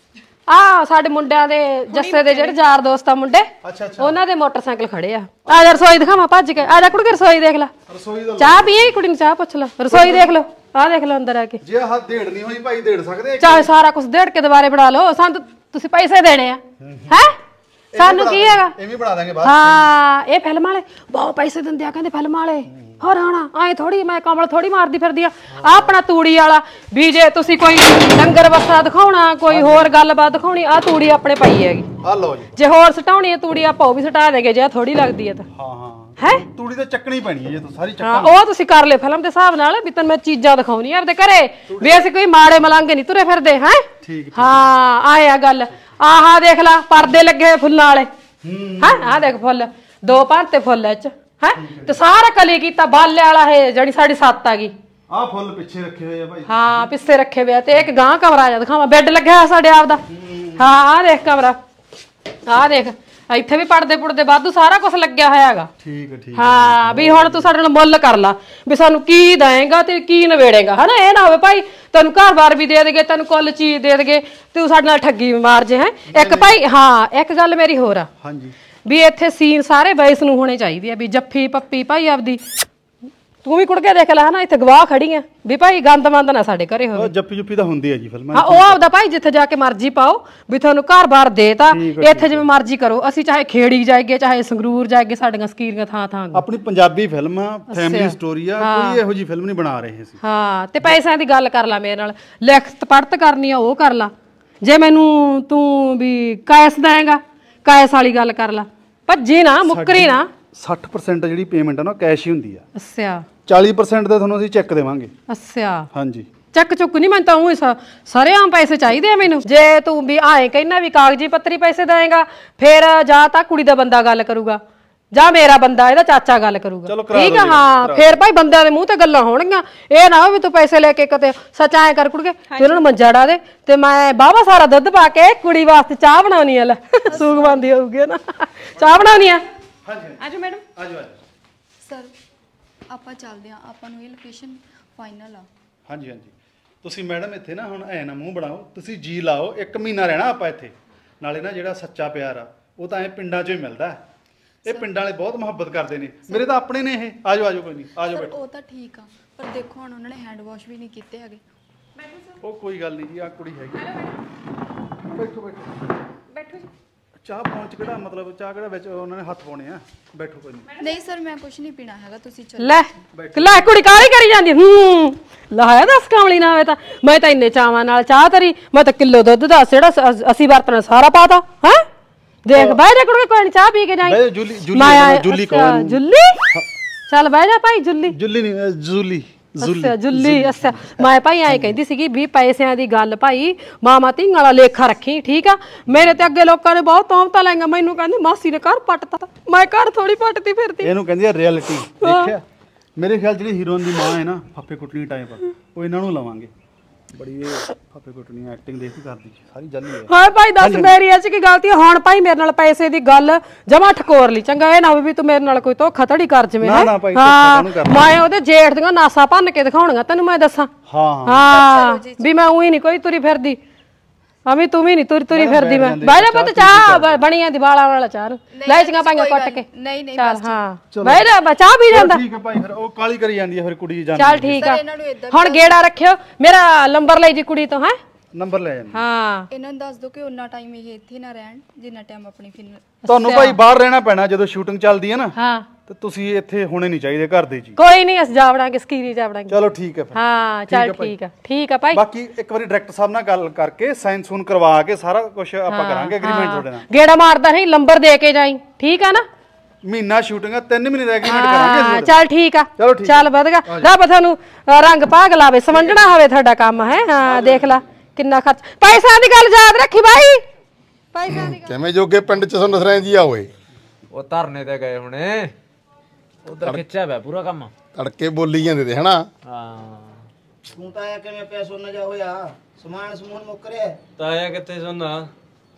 [SPEAKER 2] ਆ ਸਾਡੇ ਮੁੰਡਿਆਂ ਦੇ ਜੱਸੇ ਦੇ ਜਿਹੜੇ ਯਾਰ ਦੋਸਤ ਆ ਮੁੰਡੇ,
[SPEAKER 3] ਅੱਛਾ
[SPEAKER 2] ਉਹਨਾਂ ਦੇ ਮੋਟਰਸਾਈਕਲ ਖੜੇ ਆ ਜਾ ਰਸੋਈ ਦਿਖਾਵਾਂ ਭੱਜ ਕੇ, ਆ ਜਾ ਕੁੜੀ ਰਸੋਈ ਦੇਖ ਲੈ,
[SPEAKER 3] ਰਸੋਈ ਦਾ
[SPEAKER 2] ਚਾਹ ਪੀਏ ਕੁੜੀ ਨੂੰ ਚਾਹ ਪੁੱਛ ਲੈ, ਰਸੋਈ ਦੇਖ ਲਓ, ਆ ਦੇਖ ਲਓ ਅੰਦਰ ਆ ਕੇ।
[SPEAKER 3] ਜੇ ਹੱਥ ਢੇੜ ਨਹੀਂ ਹੋਈ ਭਾਈ ਢੇੜ ਸਕਦੇ
[SPEAKER 2] ਚਾਹੇ ਸਾਰਾ ਕੁਝ ਦੇੜ ਕੇ ਦੁਬਾਰੇ ਬਣਾ ਲਓ, ਸਾਨੂੰ ਤੁਸੀਂ ਪੈਸੇ ਦੇਣੇ ਆ ਹੈ, ਸਾਨੂੰ ਕੀ ਹੈਗਾ।
[SPEAKER 3] ਐਵੇਂ ਬਣਾ ਦਾਂਗੇ ਬਾਅਦ।
[SPEAKER 2] ਹਾਂ ਇਹ ਫਿਲਮ ਵਾਲੇ ਬਹੁਤ ਪੈਸੇ ਦਿੰਦੇ ਆ ਕਹਿੰਦੇ ਫਿਲਮ ਵਾਲੇ। ਹੋਰ ਹਣਾ ਐ ਥੋੜੀ ਮੈਂ ਕਮਲ ਥੋੜੀ ਮਾਰਦੀ ਫਿਰਦੀ ਆ ਆਪਣਾ ਤੂੜੀ ਵਾਲਾ ਵੀ ਜੇ ਤੁਸੀਂ ਕੋਈ ਡੰਗਰ ਵਸਾ ਦਿਖਾਉਣਾ, ਕੋਈ ਹੋਰ ਗੱਲਬਾਤ ਦਿਖਾਉਣੀ, ਆ ਤੂੜੀ ਆਪਣੇ ਪਈ ਹੈਗੀ।
[SPEAKER 3] ਆ ਲਓ ਜੀ।
[SPEAKER 2] ਜੇ ਹੋਰ ਸਟਾਉਣੀ ਹੈ ਤੂੜੀ ਆਪਾਂ ਉਹ ਵੀ ਸਟਾ ਦੇਗੇ ਜੇ ਥੋੜੀ ਲੱਗਦੀ ਹੈ ਤਾਂ।
[SPEAKER 3] ਹਾਂ
[SPEAKER 2] ਹੈ
[SPEAKER 3] ਤੂੜੀ ਤਾਂ ਚੱਕਣੀ ਪੈਣੀ ਹੈ ਜੇ ਤੂੰ ਸਾਰੀ
[SPEAKER 2] ਹਾਂ ਉਹ ਤੁਸੀਂ ਕਰ ਲਿਓ ਫਿਲਮ ਦੇ ਹਿਸਾਬ ਨਾਲ ਵੀ ਤੈਨੂੰ ਮੈਂ ਚੀਜ਼ਾਂ ਦਿਖਾਉਣੀ ਆਪਦੇ ਘਰੇ ਵੀ ਅਸੀਂ ਕੋਈ ਮਾੜੇ ਮਲੰਗ ਨਹੀਂ ਤੁਰੇ ਫਿਰਦੇ ਹੈ।
[SPEAKER 3] ਠੀਕ
[SPEAKER 2] ਹਾਂ ਆਇਆ ਗੱਲ ਆਹਾ ਦੇਖ ਲੈ ਪਰਦੇ ਲੱਗੇ ਹੋਏ ਫੁੱਲਾਂ ਵਾਲੇ ਹੈ, ਆਹ ਦੇਖ ਫੁੱਲ 2 ਭਾਂਤੇ ਫੁੱਲ ਇਹ ਚ ਹੈ ਤੇ ਸਾਰਾ ਕਲੀ ਕੀਤਾ ਬਾਲੇ ਵਾਲਾ ਇਹ ਜਿਹੜੀ ਸਾਡੀ ਸੱਤ ਆ ਗਈ।
[SPEAKER 3] ਆ ਫੁੱਲ ਪਿੱਛੇ ਰੱਖੇ ਹੋਏ ਆ ਭਾਈ।
[SPEAKER 2] ਹਾਂ ਪਿੱਛੇ ਰੱਖੇ ਹੋਏ ਆ ਤੇ ਇੱਕ ਗਾਂ ਕਮਰਾ ਜਾ ਦਿਖਾਵਾਂ, ਬੈੱਡ ਲੱਗਿਆ ਹੋਇਆ ਸਾਡੇ ਆਪ ਦਾ। ਹਾਂ ਆਹ ਦੇਖ ਕਮਰਾ, ਆਹ ਦੇਖ ਇੱਥੇ ਵੀ ਪਰਦੇ ਪੁਰਦੇ ਵਾਧੂ ਸਾਰਾ ਕੁਝ ਲੱਗਿਆ ਹੋਇਆ ਹੈਗਾ।
[SPEAKER 3] ਠੀਕ ਹੈ ਠੀਕ।
[SPEAKER 2] ਹਾਂ ਵੀ ਹੁਣ ਤੂੰ ਸਾਡੇ ਨਾਲ ਮੁੱਲ ਕਰ ਲਾ ਵੀ ਸਾਨੂੰ ਕੀ ਦੇਏਗਾ ਤੇ ਕੀ ਨਵੇੜੇਗਾ ਹਨਾ। ਇਹ ਨਾ ਹੋਵੇ ਭਾਈ ਤੈਨੂੰ ਘਰ-ਬਾਰ ਵੀ ਦੇ ਦੇਗੇ, ਤੈਨੂੰ ਕੁੱਲ ਚੀਜ਼ ਦੇ ਦੇਗੇ, ਤੂੰ ਸਾਡੇ ਨਾਲ ਠੱਗੀ ਮਾਰ ਜੇ ਹੈ। ਇੱਕ ਭਾਈ ਹਾਂ ਇੱਕ ਗੱਲ ਮੇਰੀ ਹੋਰ ਆ
[SPEAKER 3] ਹਾਂਜੀ
[SPEAKER 2] ਵੀ ਇੱਥੇ ਸੀਨ ਸਾਰੇ ਬੈਸ ਨੂੰ ਹੋਣੇ ਚਾਹੀਦੇ ਆ ਵੀ ਜੱਫੀ ਪੱਪੀ ਭਾਈ ਆਪਦੀ ਤੂੰ ਵੀ ਕੁੜ ਕੇ ਦੇਖ ਲੈ ਹਨਾ, ਇੱਥੇ ਗਵਾਹ ਖੜੀ ਆ ਵੀ ਭਾਈ ਗੰਦ ਮੰਦ ਨਾ ਸਾਡੇ ਘਰੇ ਹੋਵੇ।
[SPEAKER 3] ਉਹ ਜੱਫੀ ਜੁੱਫੀ ਤਾਂ ਹੁੰਦੀ ਹੈ ਜੀ ਫਿਲਮਾਂ।
[SPEAKER 2] ਹਾਂ ਉਹ ਆਪਦਾ ਭਾਈ ਜਿੱਥੇ ਜਾ ਕੇ ਮਰਜ਼ੀ ਪਾਓ ਵੀ ਤੁਹਾਨੂੰ ਘਰ-ਬਾਰ ਦੇਤਾ, ਇੱਥੇ ਜਿਵੇਂ ਮਰਜ਼ੀ ਕਰੋ। ਅਸੀਂ ਚਾਹੇ ਖੇੜੀ ਜਾਈਏ ਚਾਹੇ ਸੰਗਰੂਰ ਜਾਈਏ, ਸਾਡੀਆਂ ਸਕੀਰੀਆਂ ਥਾਂ ਥਾਂ।
[SPEAKER 3] ਆਪਣੀ ਪੰਜਾਬੀ ਫਿਲਮ ਆ, ਫੈਮਿਲੀ ਸਟੋਰੀ ਆ, ਕੋਈ ਇਹੋ ਜੀ ਫਿਲਮ ਨਹੀਂ ਬਣਾ ਰਹੇ ਅਸੀਂ।
[SPEAKER 2] ਹਾਂ ਤੇ ਪੈਸਿਆਂ ਦੀ ਗੱਲ ਕਰ ਲੈ ਮੇਰੇ ਨਾਲ, ਲਿਖਤ ਪੜਤ ਕਰਨੀ ਆ ਉਹ ਕਰ ਲਾ। ਜੇ ਮੈਨੂੰ ਤੂੰ ਵੀ ਕੈਸ ਦੇਏਗਾ ਕੈਸ ਵਾਲੀ ਗੱਲ ਕਰ ਲਾ, ਭੱਜੀ ਨਾ ਮੁੱਕਰੀ ਨਾ।
[SPEAKER 3] 60% ਜਿਹੜੀ ਪੇਮੈਂਟ ਆ ਨਾ ਕੈਸ਼ ਹੀ ਹੁੰਦੀ ਆ।
[SPEAKER 2] ਅੱਛਾ
[SPEAKER 3] 40% ਦਾ ਤੁਹਾਨੂੰ ਅਸੀਂ ਚੈੱਕ ਦੇਵਾਂਗੇ।
[SPEAKER 2] ਅੱਛਾ
[SPEAKER 3] ਹਾਂਜੀ
[SPEAKER 2] ਚੱਕ ਚੁੱਕ ਨਹੀਂ, ਮੈਨੂੰ ਤਾਂ ਉਹ ਸਾਰੇ ਆਮ ਪੈਸੇ ਚਾਹੀਦੇ ਆ ਮੈਨੂੰ। ਜੇ ਤੂੰ ਵੀ ਆਏ ਕਹਿਣਾ ਵੀ ਕਾਗਜ਼ੀ ਪੱਤਰੀ ਪੈਸੇ ਦੇਏਗਾ ਫਿਰ ਜਾਂ ਤਾਂ ਕੁੜੀ ਦਾ ਬੰਦਾ ਗੱਲ ਕਰੂਗਾ ਜਾਂ ਮੇਰਾ ਬੰਦਾ ਇਹਦਾ ਚਾਚਾ ਗੱਲ ਕਰੂਗਾ, ਠੀਕ ਆ। ਹਾਂ ਫਿਰ ਭਾਈ ਬੰਦਿਆਂ ਦੇ ਮੂੰਹ ਤੇ ਗੱਲਾਂ ਹੋਣਗੀਆਂ, ਇਹ ਨਾ ਵੀ ਤੂੰ ਪੈਸੇ ਲੈ ਕੇ ਕਿਤੇ ਸੱਚ ਐ ਕਰ ਕੁੜਕੇ ਤੇ ਉਹਨਾਂ ਨੂੰ ਮੰਜਾ ਡਾ ਦੇ ਤੇ ਮੈਂ ਬਾਵਾ ਸਾਰਾ ਦੁੱਧ ਪਾ ਕੇ ਕੁੜੀ ਵਾਸਤੇ ਚਾਹ ਬਣਾਉਣੀ ਆ। ਲੈ ਸੂਗ ਬੰਦੀ ਹੋਊਗੀ ਨਾ, ਚਾਹ ਬਣਾਉਣੀ ਆ।
[SPEAKER 4] ਆਜੋ ਮੈਡਮ
[SPEAKER 3] ਆਜੋ
[SPEAKER 6] ਸਰ ਆਪਾਂ ਚੱਲਦੇ ਆ, ਆਪਾਂ ਨੂੰ ਇਹ ਲੋਕੇਸ਼ਨ ਫਾਈਨਲ ਆ।
[SPEAKER 3] ਹਾਂਜੀ ਹਾਂਜੀ ਤੁਸੀਂ ਮੈਡਮ ਇੱਥੇ ਨਾ ਹੁਣ ਐ ਨਾ ਮੂੰਹ ਬਣਾਓ, ਤੁਸੀਂ ਜੀ ਲਾਓ। 1 ਮਹੀਨਾ ਰਹਿਣਾ ਆਪਾਂ ਇੱਥੇ। ਨਾਲੇ ਨਾ ਜਿਹੜਾ ਸੱਚਾ ਪਿਆਰ ਆ ਉਹ ਤਾਂ ਐ ਪਿੰਡਾਂ 'ਚੋਂ ਹੀ ਮਿਲਦਾ। ਇਹ ਪਿੰਡਾਂ ਵਾਲੇ ਬਹੁਤ ਮੁਹੱਬਤ ਕਰਦੇ ਨੇ, ਮੇਰੇ ਤਾਂ ਆਪਣੇ ਨੇ ਇਹ। ਆਜੋ ਆਜੋ ਕੋਈ ਨਹੀਂ, ਆਜੋ ਬੈਠੋ।
[SPEAKER 6] ਉਹ ਤਾਂ ਠੀਕ ਆ ਪਰ ਦੇਖੋ ਹੁਣ ਉਹਨਾਂ ਨੇ ਹੈਂਡ ਵਾਸ਼ ਵੀ ਨਹੀਂ ਕੀਤੇ ਹੈਗੇ।
[SPEAKER 3] ਉਹ ਕੋਈ ਗੱਲ ਨਹੀਂ ਜੀ, ਆ ਕੁੜੀ ਹੈਗੀ। ਬੈਠੋ ਬੈਠੋ
[SPEAKER 4] ਬੈਠੋ ਜੀ।
[SPEAKER 3] ਚਾਹ ਪਹੁੰਚ ਕਿਹੜਾ ਮਤਲਬ ਚਾਹ ਕਿਹੜਾ ਵਿੱਚ ਉਹਨਾਂ ਨੇ ਹੱਥ ਪਾਉਣੇ ਆ। ਬੈਠੋ ਕੋਈ ਨਹੀਂ।
[SPEAKER 6] ਨਹੀਂ ਸਰ ਮੈਂ ਕੁਝ ਨਹੀਂ ਪੀਣਾ ਹੈਗਾ, ਤੁਸੀਂ ਚਲੋ।
[SPEAKER 2] ਲੈ ਕੁੜੀ ਕਾਹਲੀ ਕਰੀ ਜਾਂਦੀ ਲਾਇਆ ਦੱਸ ਕਾਮਲੀ ਨਾ ਹੋਵੇ ਤਾਂ। ਮੈਂ ਤਾਂ ਇੰਨੇ ਚਾਵਾਂ ਨਾਲ ਚਾਹ ਤਰੀ, ਮੈਂ ਤਾਂ ਕਿਲੋ ਦੁੱਧ ਦਾ ਜਿਹੜਾ ਅਸੀਂ ਵਰਤਣਾ ਸਾਰਾ ਪਾਤਾ ਹੈ। ਦੇਖ ਬਹਿ ਜਾ ਕੁੜੀ, ਕੋਈ ਨੀ ਚਾਹ ਪੀ ਕੇ ਜਾਈ।
[SPEAKER 3] ਜੁੱਲੀ ਕੌਣ?
[SPEAKER 2] ਜੁੱਲੀ ਚੱਲ ਬਹਿ ਜਾ ਭਾਈ। ਜੁੱਲੀ
[SPEAKER 3] ਜੁੱਲੀ ਨਹੀਂ ਜੁੱਲੀ
[SPEAKER 2] ਅੱਛਾ ਜੁੱਲੀ। ਅੱਛਾ ਮੈਂ ਭਾਈ ਐਂ ਕਹਿੰਦੀ ਸੀਗੀ ਵੀ ਪੈਸਿਆਂ ਦੀ ਗੱਲ ਭਾਈ ਮਾਮਾ ਧੀਆਂ ਵਾਲਾ ਲੇਖਾ ਰੱਖੀ, ਠੀਕ ਆ। ਮੇਰੇ ਤੇ ਅੱਗੇ ਲੋਕਾਂ ਨੇ ਬਹੁਤ ਤੋਮਤਾਂ ਲਾਈਆਂ, ਮੈਨੂੰ ਕਹਿੰਦੇ ਮਾਸੀ ਨੇ ਘਰ ਪੱਟਤਾ। ਮੈਂ ਘਰ ਥੋੜੀ ਪੱਟਦੀ ਫਿਰਦੀ।
[SPEAKER 3] ਇਹਨੂੰ ਕਹਿੰਦੀ ਆ ਰਿਐਲਿਟੀ। ਦੇਖਿਆ ਮੇਰੇ ਖਿਆਲ ਜਿਹੜੀ ਹੀਰੋਇਨ ਦੀ ਮਾਂ ਹੈ ਨਾ ਫੱਫੇ ਕੁੱਟਣੀ ਟਾਈਪ, ਉਹ ਇਹਨਾਂ ਨੂੰ ਲਵਾਂਗੇ। ਬੜੀ ਇਹ ਫੱਫੇ ਕੁੱਟਣੀ ਐਕਟਿੰਗ ਦੇਖ ਕੇ ਕਰਦੀ ਸਾਰੀ ਜਾਲੀ ਹੈ।
[SPEAKER 2] ਹਾਂ ਭਾਈ ਦੱਸ ਮੇਰੀ ਇਹ 'ਚ ਕੀ ਗਲਤੀ? ਹੁਣ ਭਾਈ ਮੇਰੇ ਨਾਲ ਪੈਸੇ ਦੀ ਗੱਲ ਜਮਾ ਠਕੋਰ ਲਈ, ਚੰਗਾ ਇਹ ਨਾ ਹੋਵੇ ਵੀ ਤੂੰ ਮੇਰੇ ਨਾਲ ਕੋਈ ਧੋਖਾ ਧੜੀ ਕਰ ਜਵੇਂ।
[SPEAKER 3] ਨਾ ਭਾਈ
[SPEAKER 2] ਹਾਂ ਮੈਂ ਉਹਦੇ ਜੇਠ ਦੀਆਂ ਨਾਸਾਂ ਭੰਨ ਕੇ ਦਿਖਾਉਣੀਆਂ ਤੈਨੂੰ ਮੈਂ ਦੱਸਾਂ। ਹਾਂ ਵੀ ਮੈਂ ਉਹੀ ਨਹੀਂ ਕੋਈ ਤੁਰੀ ਫਿਰਦੀ, ਅਮੀ ਤੂੰ ਵੀ ਨਹੀਂ ਤੁਰੀ ਫਿਰਦੀ। ਮੈਂ ਬਹਿ ਜਾ ਪੁੱਤ, ਚਾਹ ਬਣੀ ਆ ਦਿਵਾਲਾ ਵਾਲਾ ਚਾਹ ਲੈ ਚੰਗਾ ਪਾਈਆਂ ਕੱਟ ਕੇ।
[SPEAKER 6] ਨਹੀਂ ਨਹੀਂ
[SPEAKER 2] ਚੱਲ ਹਾਂ ਬਹਿ ਜਾ, ਚਾਹ ਪੀ ਜਾਂਦਾ।
[SPEAKER 3] ਠੀਕ ਹੈ ਭਾਈ ਫਿਰ ਉਹ ਕਾਲੀ ਕਰੀ ਜਾਂਦੀ ਹੈ ਫਿਰ ਕੁੜੀ ਜਾਨ।
[SPEAKER 2] ਚੱਲ ਠੀਕ ਆ ਹੁਣ ਗੇੜਾ ਰੱਖਿਓ, ਮੇਰਾ ਨੰਬਰ ਲੈ ਜੀ ਕੁੜੀ ਤੋਂ। ਹੈ
[SPEAKER 3] ਨੰਬਰ ਲੈ ਜਾਂਦੀ।
[SPEAKER 2] ਹਾਂ
[SPEAKER 6] ਇਹਨਾਂ ਨੂੰ ਦੱਸ ਦੋ ਕਿ ਉਹਨਾਂ ਟਾਈਮ ਇਹ ਇੱਥੇ ਨਾ ਰਹਿਣ ਜਿੰਨਾ ਟਾਈਮ ਆਪਣੀ ਫਿਲਮ।
[SPEAKER 3] ਤੁਹਾਨੂੰ ਭਾਈ ਬਾਹਰ ਰਹਿਣਾ ਪੈਣਾ ਜਦੋਂ ਸ਼ੂਟਿੰਗ ਚੱਲਦੀ ਹੈ ਨਾ।
[SPEAKER 2] ਹਾਂ
[SPEAKER 3] ਤੇ ਤੁਸੀਂ ਇੱਥੇ ਹੋਣੇ ਨਹੀਂ ਚਾਹੀਦੇ ਘਰ ਦੇ ਜੀ।
[SPEAKER 2] ਕੋਈ ਨਹੀਂ ਅਸੀਂ ਜਾਵੜਾਂਗੇ ਸਕੀਰੀ ਜਾਵੜਾਂਗੇ।
[SPEAKER 3] ਚਲੋ ਠੀਕ ਹੈ ਫਿਰ।
[SPEAKER 2] ਹਾਂ ਚੱਲ ਠੀਕ ਆ ਭਾਈ।
[SPEAKER 3] ਬਾਕੀ ਇੱਕ ਵਾਰੀ ਡਾਇਰੈਕਟਰ ਸਾਹਿਬ ਨਾਲ ਗੱਲ ਕਰਕੇ ਸਾਈਨ ਸੂਨ ਕਰਵਾ ਕੇ ਸਾਰਾ ਕੁਝ ਆਪਾਂ ਕਰਾਂਗੇ ਐਗਰੀਮੈਂਟ ਤੁਹਾਡੇ ਨਾਲ।
[SPEAKER 2] ਗੇੜਾ ਮਾਰਦਾ ਨਹੀਂ, ਨੰਬਰ ਦੇ ਕੇ ਜਾਈ, ਠੀਕ ਆ ਨਾ।
[SPEAKER 3] ਮਹੀਨਾ ਸ਼ੂਟਿੰਗ ਆ, 3 ਮਹੀਨੇ ਦਾ ਐਗਰੀਮੈਂਟ ਕਰਾਂਗੇ।
[SPEAKER 2] ਚੱਲ ਠੀਕ ਆ, ਚੱਲ ਵਧ ਗਿਆ। ਰੱਬ ਤੁਹਾਨੂੰ ਰੰਗ ਭਾਗ ਲਾਵੇ, ਸਮਝਣਾ ਹੋਵੇ ਤੁਹਾਡਾ ਕੰਮ ਹੈ। ਹਾਂ ਦੇਖ ਲੈ ਕਿੰਨਾ ਖਰਚ। ਪੈਸਿਆਂ ਦੀ ਗੱਲ ਯਾਦ ਰੱਖੀ ਬਾਈ, ਪੈਸਿਆਂ ਦੀ।
[SPEAKER 1] ਕਿਵੇਂ ਜੋਗੇ ਪਿੰਡ ਚ ਸੁਣ ਸਰਾਂ ਜੀ ਆ ਓਏ।
[SPEAKER 7] ਉਹ ਧਰਨੇ ਤੇ ਗਏ ਹੁਣੇ, ਉਧਰ ਖਿੱਚਿਆ ਪਿਆ ਪੂਰਾ ਕੰਮ।
[SPEAKER 1] ਤੜਕੇ ਬੋਲੀ ਜਾਂਦੇ ਤੇ ਹਨਾ।
[SPEAKER 7] ਹਾਂ
[SPEAKER 8] ਤੂੰ ਤਾਂ ਆਇਆ ਕਿਵੇਂ ਪਿਆ ਸੁਣ ਜਾ ਹੋਇਆ, ਸਮਾਨ ਸਮੂਨ ਮੁੱਕ ਰਿਹਾ।
[SPEAKER 7] ਤਾਇਆ ਕਿੱਥੇ ਸੁਣਨਾ,